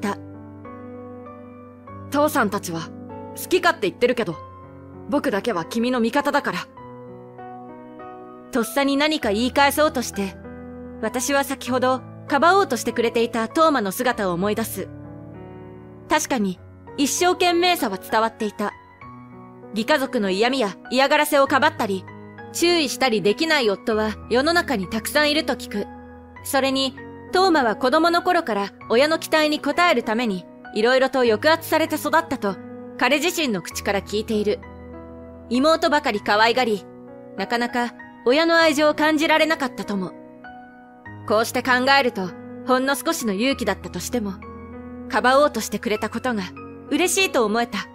父さんたちは好き勝手言ってるけど、僕だけは君の味方だから。 とっさに何か言い返そうとして、私は先ほどかばおうとしてくれていたトーマの姿を思い出す。確かに一生懸命さは伝わっていた。義家族の嫌味や嫌がらせをかばったり、注意したりできない夫は世の中にたくさんいると聞く。それに、トーマは子供の頃から親の期待に応えるために、いろいろと抑圧されて育ったと、彼自身の口から聞いている。妹ばかり可愛がり、なかなか親の愛情を感じられなかったとも。こうして考えると、ほんの少しの勇気だったとしても、かばおうとしてくれたことが嬉しいと思えた。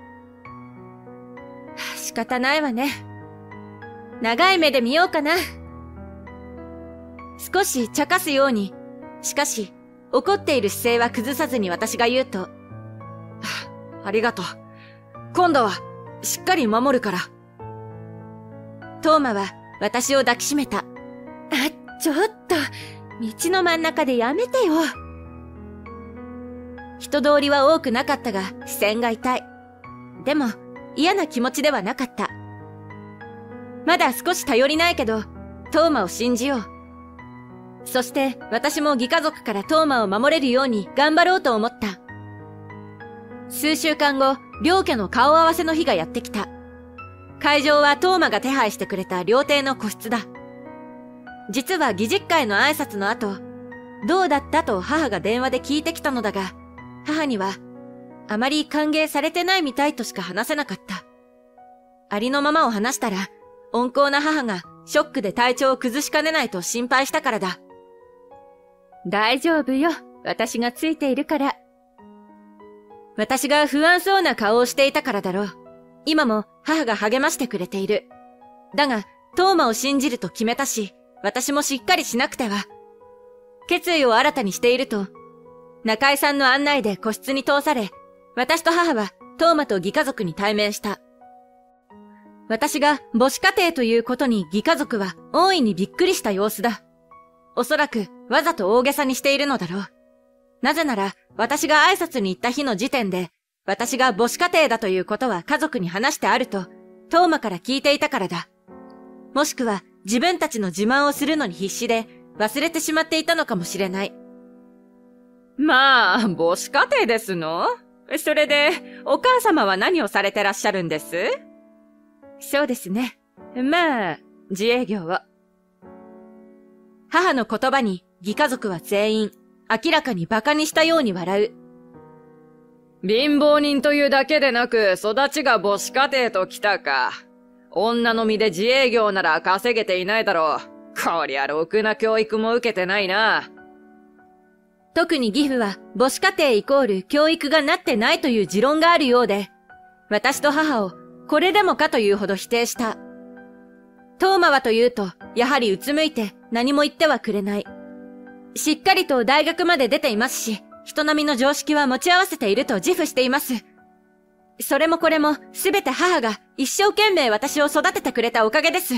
仕方ないわね。長い目で見ようかな。少し茶化すように、しかし、怒っている姿勢は崩さずに私が言うと、 ありがとう。今度は、しっかり守るから。 トーマは私を抱きしめた。あ、ちょっと、道の真ん中でやめてよ。人通りは多くなかったが、視線が痛い。でも、嫌な気持ちではなかった。まだ少し頼りないけど、トーマを信じよう。そして私も義家族からトーマを守れるように頑張ろうと思った。数週間後、両家の顔合わせの日がやってきた。会場はトーマが手配してくれた料亭の個室だ。実は義実家への挨拶の後、どうだったと母が電話で聞いてきたのだが、母には、あまり歓迎されてないみたいとしか話せなかった。ありのままを話したら、温厚な母がショックで体調を崩しかねないと心配したからだ。大丈夫よ。私がついているから。 私が不安そうな顔をしていたからだろう。今も母が励ましてくれている。だが、トーマを信じると決めたし、私もしっかりしなくては。決意を新たにしていると、中井さんの案内で個室に通され、私と母はトーマと義家族に対面した。私が母子家庭ということに義家族は大いにびっくりした様子だ。おそらくわざと大げさにしているのだろう。なぜなら私が挨拶に行った日の時点で、私が母子家庭だということは家族に話してあると、トーマから聞いていたからだ。もしくは自分たちの自慢をするのに必死で忘れてしまっていたのかもしれない。 まあ、母子家庭ですの？それで、お母様は何をされてらっしゃるんです？ そうですね。 まあ、自営業を。 母の言葉に義家族は全員、明らかに馬鹿にしたように笑う。 貧乏人というだけでなく、育ちが母子家庭ときたか。女の身で自営業なら稼げていないだろう。こりゃろくな教育も受けてないな。 特に義父は母子家庭イコール教育がなってないという持論があるようで、私と母をこれでもかというほど否定した。トーマはというと、やはりうつむいて何も言ってはくれない。しっかりと大学まで出ていますし、人並みの常識は持ち合わせていると自負しています。それもこれもすべて母が一生懸命私を育ててくれたおかげです。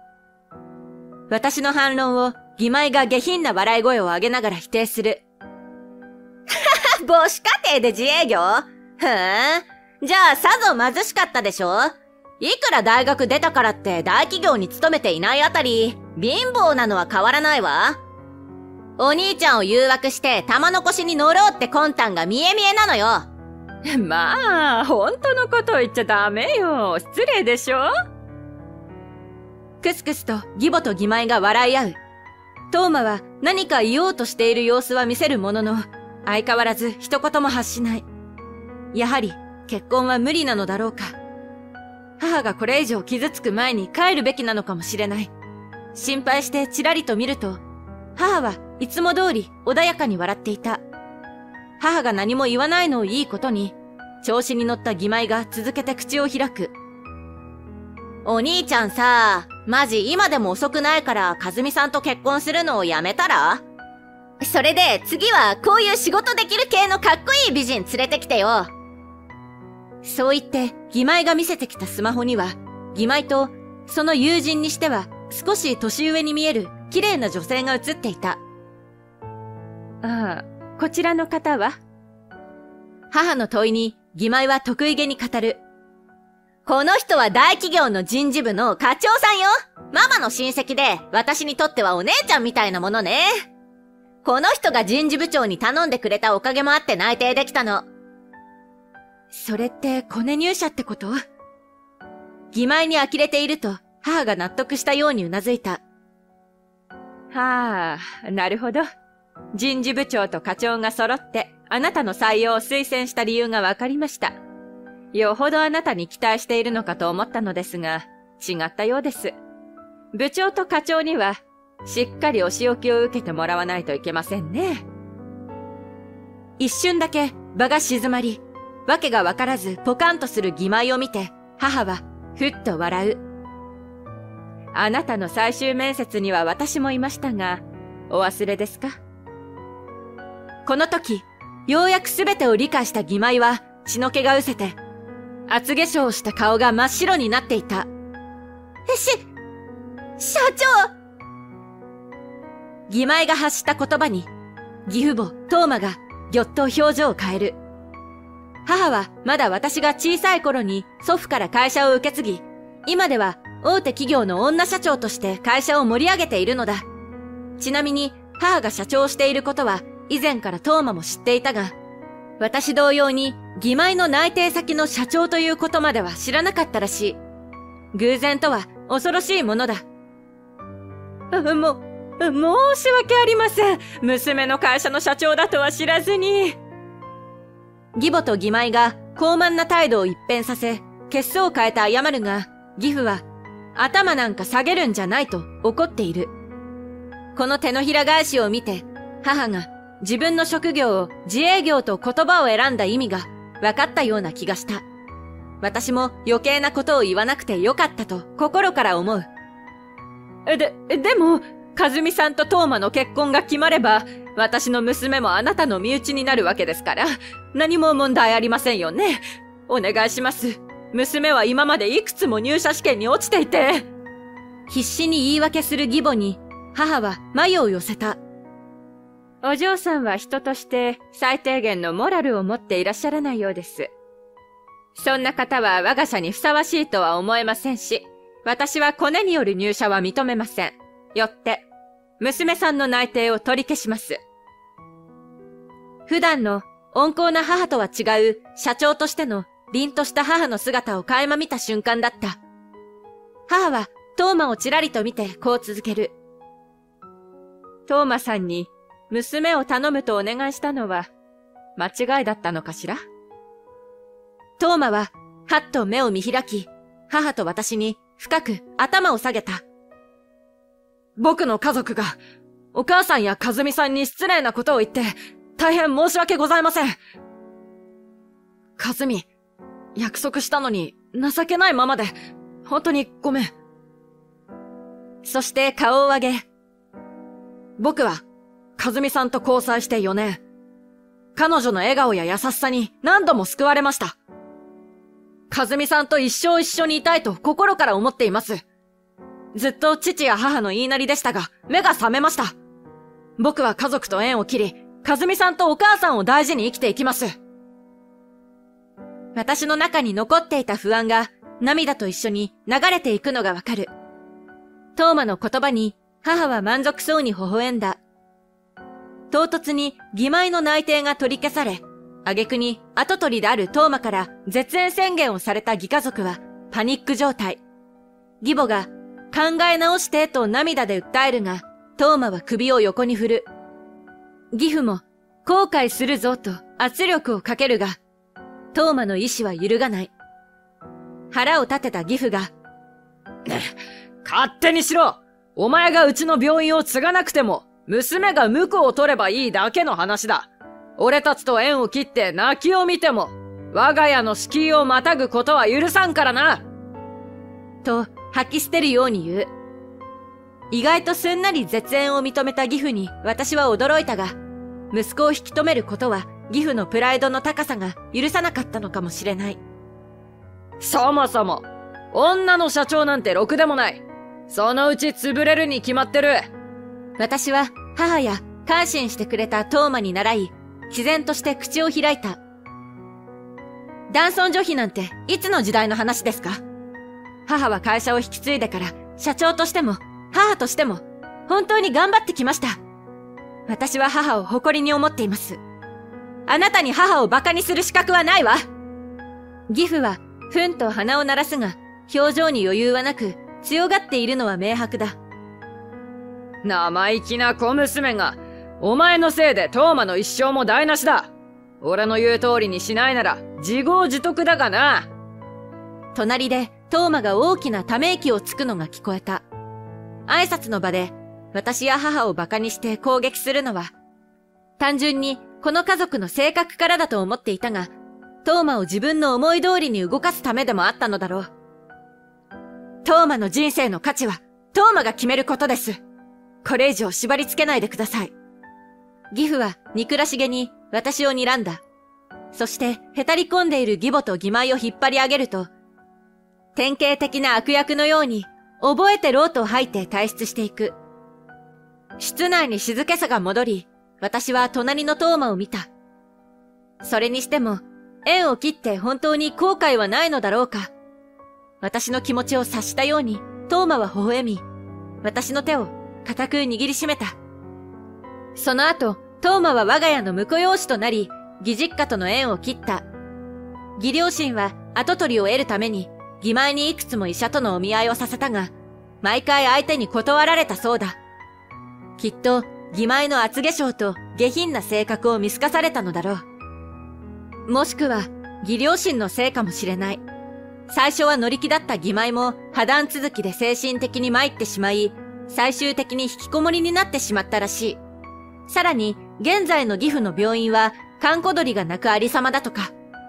私の反論を義妹が下品な笑い声を上げながら否定する。 母子家庭で自営業？ふーん。じゃあさぞ貧しかったでしょ？いくら大学出たからって大企業に勤めていないあたり、貧乏なのは変わらないわ。お兄ちゃんを誘惑して玉残しに乗ろうって魂胆が見え見えなのよ。 まあ、本当のことを言っちゃダメよ。失礼でしょ？ クスクスと義母と義妹が笑い合う。トーマは何か言おうとしている様子は見せるものの、相変わらず一言も発しない。やはり結婚は無理なのだろうか。母がこれ以上傷つく前に帰るべきなのかもしれない。心配してちらりと見ると、母はいつも通り穏やかに笑っていた。母が何も言わないのをいいことに、調子に乗った義妹が続けて口を開く。 お兄ちゃんさ、マジ今でも遅くないから和美さんと結婚するのをやめたら？それで次はこういう仕事できる系のかっこいい美人連れてきてよ。 そう言って義妹が見せてきたスマホには、義妹とその友人にしては少し年上に見える綺麗な女性が写っていた。 ああ、こちらの方は？ 母の問いに義妹は得意げに語る。 この人は大企業の人事部の課長さんよ。ママの親戚で、私にとってはお姉ちゃんみたいなものね。この人が人事部長に頼んでくれたおかげもあって内定できたの。 それってコネ入社ってこと？義妹に呆れていると母が納得したようにうなずいた。 はあ、なるほど。人事部長と課長が揃ってあなたの採用を推薦した理由がわかりました。よほどあなたに期待しているのかと思ったのですが、違ったようです。部長と課長には、しっかりお仕置きを受けてもらわないといけませんね。 一瞬だけ場が静まり、わけがわからずポカンとする義妹を見て、母はふっと笑う。 あなたの最終面接には私もいましたが、お忘れですか？ この時、ようやくすべてを理解した義妹は血の気が失せて、厚化粧をした顔が真っ白になっていた。 し、社長！ 義妹が発した言葉に、義父母、トーマがぎょっと表情を変える。母はまだ私が小さい頃に祖父から会社を受け継ぎ、今では大手企業の女社長として会社を盛り上げているのだ。ちなみに母が社長をしていることは以前からトーマも知っていたが、私同様に義妹の内定先の社長ということまでは知らなかったらしい。偶然とは恐ろしいものだ。 も、申し訳ありません。娘の会社の社長だとは知らずに。 義母と義妹が高慢な態度を一変させ、血相を変えて謝るが、義父は頭なんか下げるんじゃないと怒っている。この手のひら返しを見て、母が自分の職業を自営業と言葉を選んだ意味が分かったような気がした。私も余計なことを言わなくてよかったと心から思う。で、でも、和美さんとトーマの結婚が決まれば、私の娘もあなたの身内になるわけですから、何も問題ありませんよね。お願いします。娘は今までいくつも入社試験に落ちていて。必死に言い訳する義母に、母は眉を寄せた。お嬢さんは人として最低限のモラルを持っていらっしゃらないようです。そんな方は我が社にふさわしいとは思えませんし、私はコネによる入社は認めません。よって、娘さんの内定を取り消します。普段の温厚な母とは違う社長としての凛とした母の姿を垣間見た瞬間だった。母はトーマをちらりと見てこう続ける。トーマさんに娘を頼むとお願いしたのは間違いだったのかしら？トーマははっと目を見開き、母と私に深く頭を下げた。僕の家族がお母さんや和美さんに失礼なことを言って大変申し訳ございません。和美、約束したのに情けないままで本当にごめん。そして顔を上げ、僕は和美さんと交際してよねん。彼女の笑顔や優しさに何度も救われました。和美さんと一生一緒にいたいと心から思っています。ずっと父や母の言いなりでしたが、目が覚めました。僕は家族と縁を切り、和美さんとお母さんを大事に生きていきます。私の中に残っていた不安が涙と一緒に流れていくのがわかる。トーマの言葉に母は満足そうに微笑んだ。唐突に義妹の内定が取り消され、挙句に跡取りであるトーマから絶縁宣言をされた義家族はパニック状態。義母が考え直してと涙で訴えるが、トーマは首を横に振る。義父も後悔するぞと圧力をかけるが、トーマの意志は揺るがない。腹を立てた義父が、 勝手にしろ！お前がうちの病院を継がなくても、娘が婿を取ればいいだけの話だ。俺たちと縁を切って泣きを見ても、我が家の敷居をまたぐことは許さんからな！ と吐き捨てるように言う。意外とすんなり絶縁を認めた義父に私は驚いたが、息子を引き止めることは義父のプライドの高さが許さなかったのかもしれない。 そもそも、女の社長なんてろくでもない。そのうち潰れるに決まってる。 私は母や感心してくれたトーマに習い、毅然として口を開いた。男尊女卑なんていつの時代の話ですか？母は会社を引き継いでから社長としても母としても本当に頑張ってきました。私は母を誇りに思っています。あなたに母を馬鹿にする資格はないわ。義父はふんと鼻を鳴らすが、表情に余裕はなく強がっているのは明白だ。 生意気な小娘が、お前のせいでトーマの一生も台無しだ。俺の言う通りにしないなら自業自得だがな。 隣でトーマが大きなため息をつくのが聞こえた。挨拶の場で私や母を馬鹿にして攻撃するのは、単純にこの家族の性格からだと思っていたが、トーマを自分の思い通りに動かすためでもあったのだろう。トーマの人生の価値はトーマが決めることです。これ以上縛り付けないでください。義父は憎らしげに私を睨んだ。そしてへたり込んでいる義母と義妹を引っ張り上げると、典型的な悪役のように覚えてろうと吐いて退出していく。室内に静けさが戻り、私は隣のトーマを見た。それにしても、縁を切って本当に後悔はないのだろうか。私の気持ちを察したように、トーマは微笑み、私の手を固く握りしめた。その後、トーマは我が家の婿養子となり、義実家との縁を切った。義両親は跡取りを得るために、義妹にいくつも医者とのお見合いをさせたが、毎回相手に断られたそうだ。きっと、義妹の厚化粧と下品な性格を見透かされたのだろう。もしくは、義両親のせいかもしれない。最初は乗り気だった義妹も破談続きで精神的に参ってしまい、最終的に引きこもりになってしまったらしい。さらに、現在の義父の病院は、閑古鳥が鳴くありさまだとか。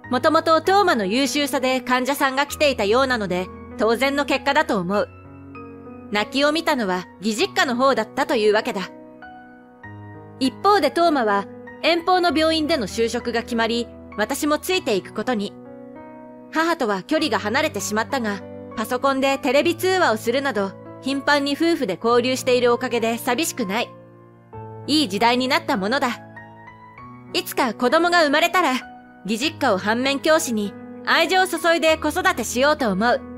もともとトーマの優秀さで患者さんが来ていたようなので、当然の結果だと思う。泣きを見たのは義実家の方だったというわけだ。一方でトーマは遠方の病院での就職が決まり、私もついていくことに。母とは距離が離れてしまったが、パソコンでテレビ通話をするなど、頻繁に夫婦で交流しているおかげで寂しくない。いい時代になったものだ。いつか子供が生まれたら、義実家を反面教師に愛情を注いで子育てしようと思う。